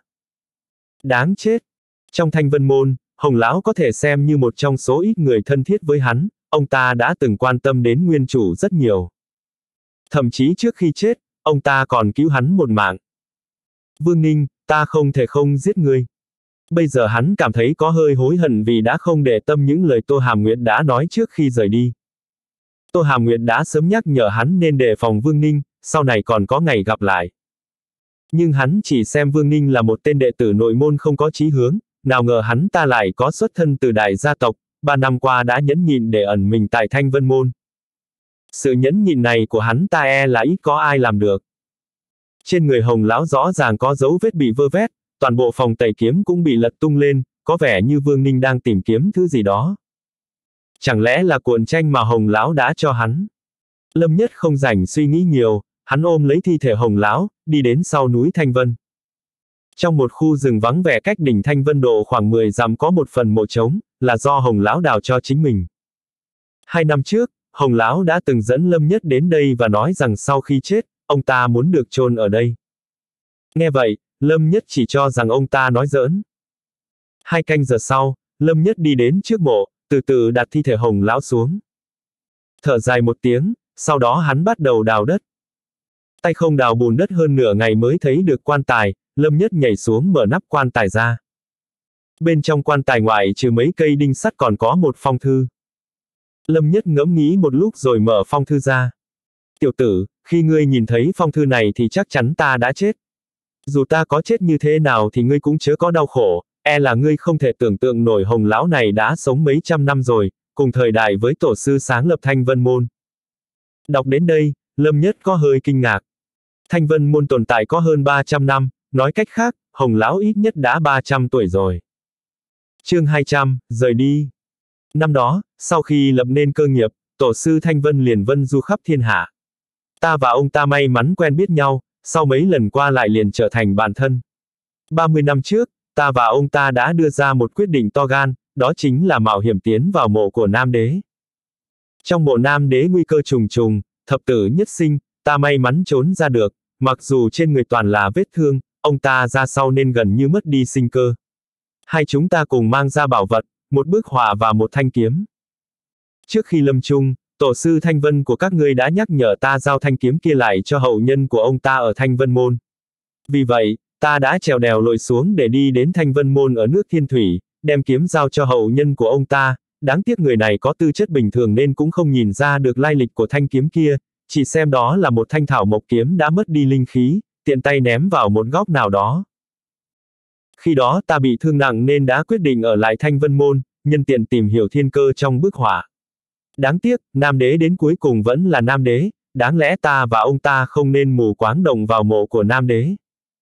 Đáng chết. Trong Thanh Vân Môn, Hồng lão có thể xem như một trong số ít người thân thiết với hắn, ông ta đã từng quan tâm đến nguyên chủ rất nhiều. Thậm chí trước khi chết, ông ta còn cứu hắn một mạng. Vương Ninh, ta không thể không giết ngươi. Bây giờ hắn cảm thấy có hơi hối hận vì đã không để tâm những lời Tô Hàm Nguyệt đã nói trước khi rời đi. Tô Hàm Nguyệt đã sớm nhắc nhở hắn nên đề phòng Vương Ninh, sau này còn có ngày gặp lại. Nhưng hắn chỉ xem Vương Ninh là một tên đệ tử nội môn không có chí hướng, nào ngờ hắn ta lại có xuất thân từ đại gia tộc, ba năm qua đã nhẫn nhịn để ẩn mình tại Thanh Vân Môn. Sự nhẫn nhịn này của hắn ta e là ít có ai làm được. Trên người Hồng lão rõ ràng có dấu vết bị vơ vét, toàn bộ phòng tẩy kiếm cũng bị lật tung lên, có vẻ như Vương Ninh đang tìm kiếm thứ gì đó. Chẳng lẽ là cuộn tranh mà Hồng lão đã cho hắn? Lâm Nhất không rảnh suy nghĩ nhiều, hắn ôm lấy thi thể Hồng lão, đi đến sau núi Thanh Vân. Trong một khu rừng vắng vẻ cách đỉnh Thanh Vân độ khoảng mười dặm có một phần mộ trống, là do Hồng lão đào cho chính mình. Hai năm trước, Hồng lão đã từng dẫn Lâm Nhất đến đây và nói rằng sau khi chết, ông ta muốn được chôn ở đây. Nghe vậy, Lâm Nhất chỉ cho rằng ông ta nói giỡn. Hai canh giờ sau, Lâm Nhất đi đến trước mộ, từ từ đặt thi thể Hồng lão xuống. Thở dài một tiếng, sau đó hắn bắt đầu đào đất. Tay không đào bùn đất hơn nửa ngày mới thấy được quan tài, Lâm Nhất nhảy xuống mở nắp quan tài ra. Bên trong quan tài ngoại trừ mấy cây đinh sắt còn có một phong thư. Lâm Nhất ngẫm nghĩ một lúc rồi mở phong thư ra. Tiểu tử, khi ngươi nhìn thấy phong thư này thì chắc chắn ta đã chết. Dù ta có chết như thế nào thì ngươi cũng chớ có đau khổ, e là ngươi không thể tưởng tượng nổi Hồng lão này đã sống mấy trăm năm rồi, cùng thời đại với tổ sư sáng lập Thanh Vân Môn. Đọc đến đây, Lâm Nhất có hơi kinh ngạc. Thanh Vân Môn tồn tại có hơn ba trăm năm, nói cách khác, Hồng lão ít nhất đã ba trăm tuổi rồi. Chương hai trăm, rời đi. Năm đó, sau khi lập nên cơ nghiệp, tổ sư Thanh Vân liền vân du khắp thiên hạ. Ta và ông ta may mắn quen biết nhau, sau mấy lần qua lại liền trở thành bạn thân. ba mươi năm trước, ta và ông ta đã đưa ra một quyết định to gan, đó chính là mạo hiểm tiến vào mộ của Nam Đế. Trong mộ Nam Đế nguy cơ trùng trùng, thập tử nhất sinh, ta may mắn trốn ra được, mặc dù trên người toàn là vết thương, ông ta ra sau nên gần như mất đi sinh cơ. Hai chúng ta cùng mang ra bảo vật, một bức họa và một thanh kiếm. Trước khi lâm chung, tổ sư Thanh Vân của các ngươi đã nhắc nhở ta giao thanh kiếm kia lại cho hậu nhân của ông ta ở Thanh Vân Môn. Vì vậy, ta đã trèo đèo lội xuống để đi đến Thanh Vân Môn ở nước Thiên Thủy, đem kiếm giao cho hậu nhân của ông ta. Đáng tiếc người này có tư chất bình thường nên cũng không nhìn ra được lai lịch của thanh kiếm kia, chỉ xem đó là một thanh thảo mộc kiếm đã mất đi linh khí, tiện tay ném vào một góc nào đó. Khi đó ta bị thương nặng nên đã quyết định ở lại Thanh Vân Môn, nhân tiện tìm hiểu thiên cơ trong bức họa. Đáng tiếc, Nam Đế đến cuối cùng vẫn là Nam Đế, đáng lẽ ta và ông ta không nên mù quáng động vào mộ của Nam Đế.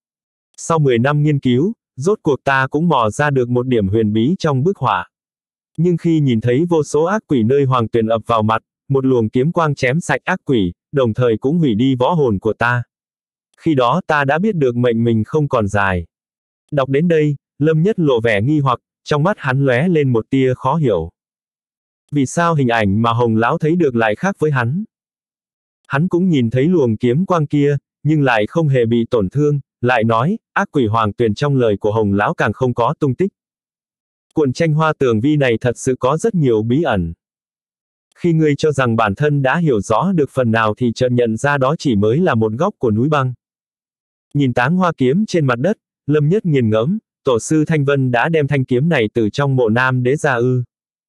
Sau mười năm nghiên cứu, rốt cuộc ta cũng mò ra được một điểm huyền bí trong bức họa. Nhưng khi nhìn thấy vô số ác quỷ nơi hoàng tuyền ập vào mặt, một luồng kiếm quang chém sạch ác quỷ, đồng thời cũng hủy đi võ hồn của ta. Khi đó ta đã biết được mệnh mình không còn dài. Đọc đến đây, Lâm Nhất lộ vẻ nghi hoặc, trong mắt hắn lóe lên một tia khó hiểu. Vì sao hình ảnh mà Hồng lão thấy được lại khác với hắn? Hắn cũng nhìn thấy luồng kiếm quang kia, nhưng lại không hề bị tổn thương, lại nói, ác quỷ hoàng tuyền trong lời của Hồng lão càng không có tung tích. Cuộn tranh hoa tường vi này thật sự có rất nhiều bí ẩn. Khi ngươi cho rằng bản thân đã hiểu rõ được phần nào thì chợt nhận ra đó chỉ mới là một góc của núi băng. Nhìn táng hoa kiếm trên mặt đất, Lâm Nhất nghiền ngẫm, tổ sư Thanh Vân đã đem thanh kiếm này từ trong mộ Nam Đế ra ư.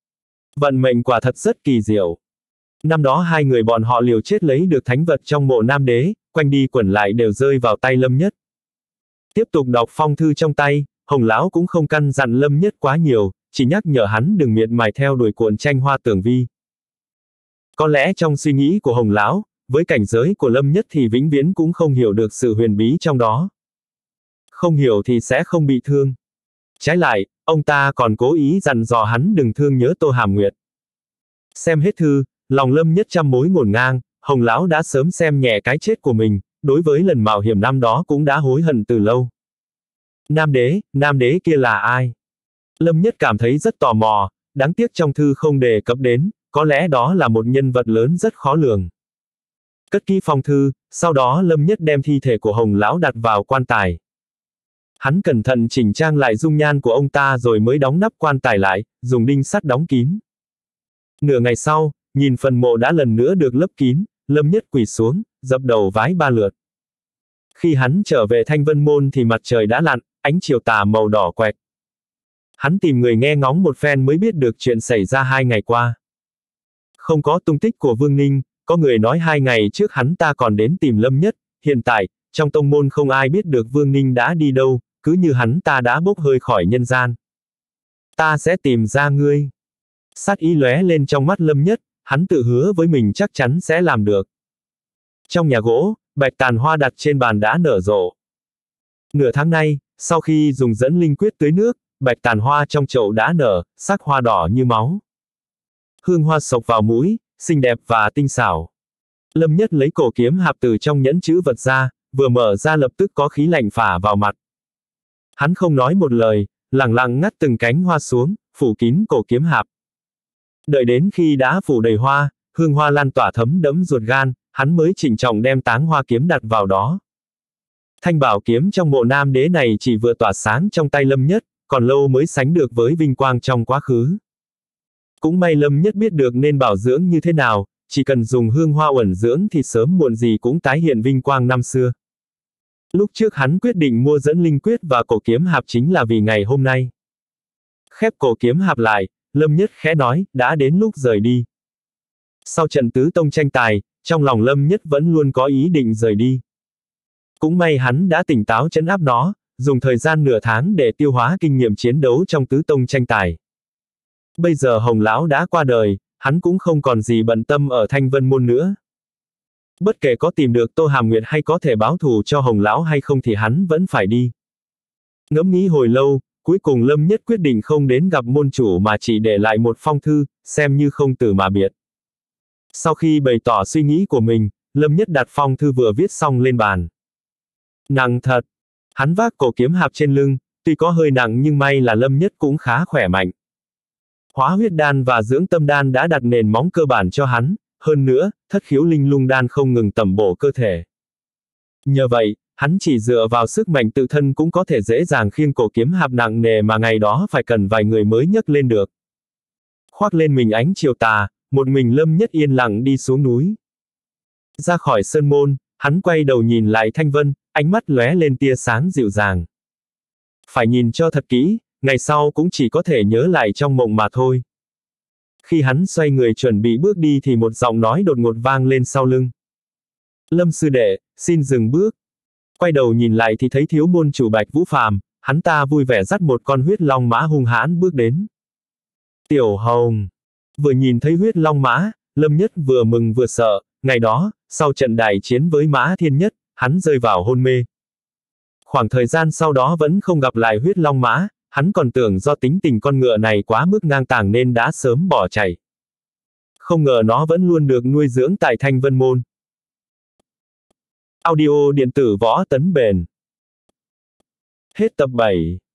Vận mệnh quả thật rất kỳ diệu. Năm đó hai người bọn họ liều chết lấy được thánh vật trong mộ Nam Đế, quanh đi quẩn lại đều rơi vào tay Lâm Nhất. Tiếp tục đọc phong thư trong tay, Hồng lão cũng không căn dặn Lâm Nhất quá nhiều, chỉ nhắc nhở hắn đừng miệt mài theo đuổi cuộn tranh hoa tường vi. Có lẽ trong suy nghĩ của Hồng lão, với cảnh giới của Lâm Nhất thì vĩnh viễn cũng không hiểu được sự huyền bí trong đó. Không hiểu thì sẽ không bị thương. Trái lại, ông ta còn cố ý dặn dò hắn đừng thương nhớ Tô Hàm Nguyệt. Xem hết thư, lòng Lâm Nhất trăm mối ngổn ngang, Hồng lão đã sớm xem nhẹ cái chết của mình, đối với lần mạo hiểm năm đó cũng đã hối hận từ lâu. Nam Đế, Nam Đế kia là ai? Lâm Nhất cảm thấy rất tò mò, đáng tiếc trong thư không đề cập đến, có lẽ đó là một nhân vật lớn rất khó lường. Cất kỹ phong thư, sau đó Lâm Nhất đem thi thể của Hồng lão đặt vào quan tài. Hắn cẩn thận chỉnh trang lại dung nhan của ông ta rồi mới đóng nắp quan tài lại, dùng đinh sắt đóng kín. Nửa ngày sau, nhìn phần mộ đã lần nữa được lấp kín, Lâm Nhất quỳ xuống, dập đầu vái ba lượt. Khi hắn trở về Thanh Vân Môn thì mặt trời đã lặn, ánh chiều tà màu đỏ quẹt. Hắn tìm người nghe ngóng một phen mới biết được chuyện xảy ra hai ngày qua. Không có tung tích của Vương Ninh, có người nói hai ngày trước hắn ta còn đến tìm Lâm Nhất, hiện tại, trong tông môn không ai biết được Vương Ninh đã đi đâu, cứ như hắn ta đã bốc hơi khỏi nhân gian. Ta sẽ tìm ra ngươi. Sát ý lóe lên trong mắt Lâm Nhất, hắn tự hứa với mình chắc chắn sẽ làm được. Trong nhà gỗ, bạch tàn hoa đặt trên bàn đã nở rộ. Nửa tháng nay, sau khi dùng dẫn linh quyết tưới nước, bạch tàn hoa trong chậu đã nở, sắc hoa đỏ như máu. Hương hoa sộc vào mũi, xinh đẹp và tinh xảo. Lâm Nhất lấy cổ kiếm hạp từ trong nhẫn chữ vật ra, vừa mở ra lập tức có khí lạnh phả vào mặt. Hắn không nói một lời, lẳng lặng ngắt từng cánh hoa xuống, phủ kín cổ kiếm hạp. Đợi đến khi đã phủ đầy hoa, hương hoa lan tỏa thấm đẫm ruột gan, hắn mới trịnh trọng đem táng hoa kiếm đặt vào đó. Thanh bảo kiếm trong mộ Nam Đế này chỉ vừa tỏa sáng trong tay Lâm Nhất, còn lâu mới sánh được với vinh quang trong quá khứ. Cũng may Lâm Nhất biết được nên bảo dưỡng như thế nào, chỉ cần dùng hương hoa uẩn dưỡng thì sớm muộn gì cũng tái hiện vinh quang năm xưa. Lúc trước hắn quyết định mua dẫn linh quyết và cổ kiếm hạp chính là vì ngày hôm nay. Khép cổ kiếm hạp lại, Lâm Nhất khẽ nói, đã đến lúc rời đi. Sau trận tứ tông tranh tài, trong lòng Lâm Nhất vẫn luôn có ý định rời đi. Cũng may hắn đã tỉnh táo trấn áp nó, dùng thời gian nửa tháng để tiêu hóa kinh nghiệm chiến đấu trong tứ tông tranh tài. Bây giờ Hồng Lão đã qua đời, hắn cũng không còn gì bận tâm ở Thanh Vân Môn nữa. Bất kể có tìm được Tô Hàm Nguyệt hay có thể báo thù cho Hồng Lão hay không thì hắn vẫn phải đi. Ngẫm nghĩ hồi lâu, cuối cùng Lâm Nhất quyết định không đến gặp môn chủ mà chỉ để lại một phong thư, xem như không từ mà biệt. Sau khi bày tỏ suy nghĩ của mình, Lâm Nhất đặt phong thư vừa viết xong lên bàn. Nặng thật. Hắn vác cổ kiếm hạp trên lưng, tuy có hơi nặng nhưng may là Lâm Nhất cũng khá khỏe mạnh. Hóa huyết đan và dưỡng tâm đan đã đặt nền móng cơ bản cho hắn, hơn nữa, thất khiếu linh lung đan không ngừng tẩm bổ cơ thể. Nhờ vậy, hắn chỉ dựa vào sức mạnh tự thân cũng có thể dễ dàng khiêng cổ kiếm hạp nặng nề mà ngày đó phải cần vài người mới nhấc lên được. Khoác lên mình ánh chiều tà, một mình Lâm Nhất yên lặng đi xuống núi. Ra khỏi sơn môn, hắn quay đầu nhìn lại Thanh Vân, ánh mắt lóe lên tia sáng dịu dàng. Phải nhìn cho thật kỹ, ngày sau cũng chỉ có thể nhớ lại trong mộng mà thôi. Khi hắn xoay người chuẩn bị bước đi thì một giọng nói đột ngột vang lên sau lưng. Lâm sư đệ, xin dừng bước. Quay đầu nhìn lại thì thấy thiếu môn chủ Bạch Vũ Phàm, hắn ta vui vẻ dắt một con huyết long mã hung hãn bước đến. Tiểu Hồng. Vừa nhìn thấy huyết long mã, Lâm Nhất vừa mừng vừa sợ, ngày đó, sau trận đại chiến với Mã Thiên Nhất, hắn rơi vào hôn mê. Khoảng thời gian sau đó vẫn không gặp lại huyết long mã, hắn còn tưởng do tính tình con ngựa này quá mức ngang tàng nên đã sớm bỏ chạy. Không ngờ nó vẫn luôn được nuôi dưỡng tại Thanh Vân Môn. Audio điện tử Võ Tấn Bền. Hết tập bảy.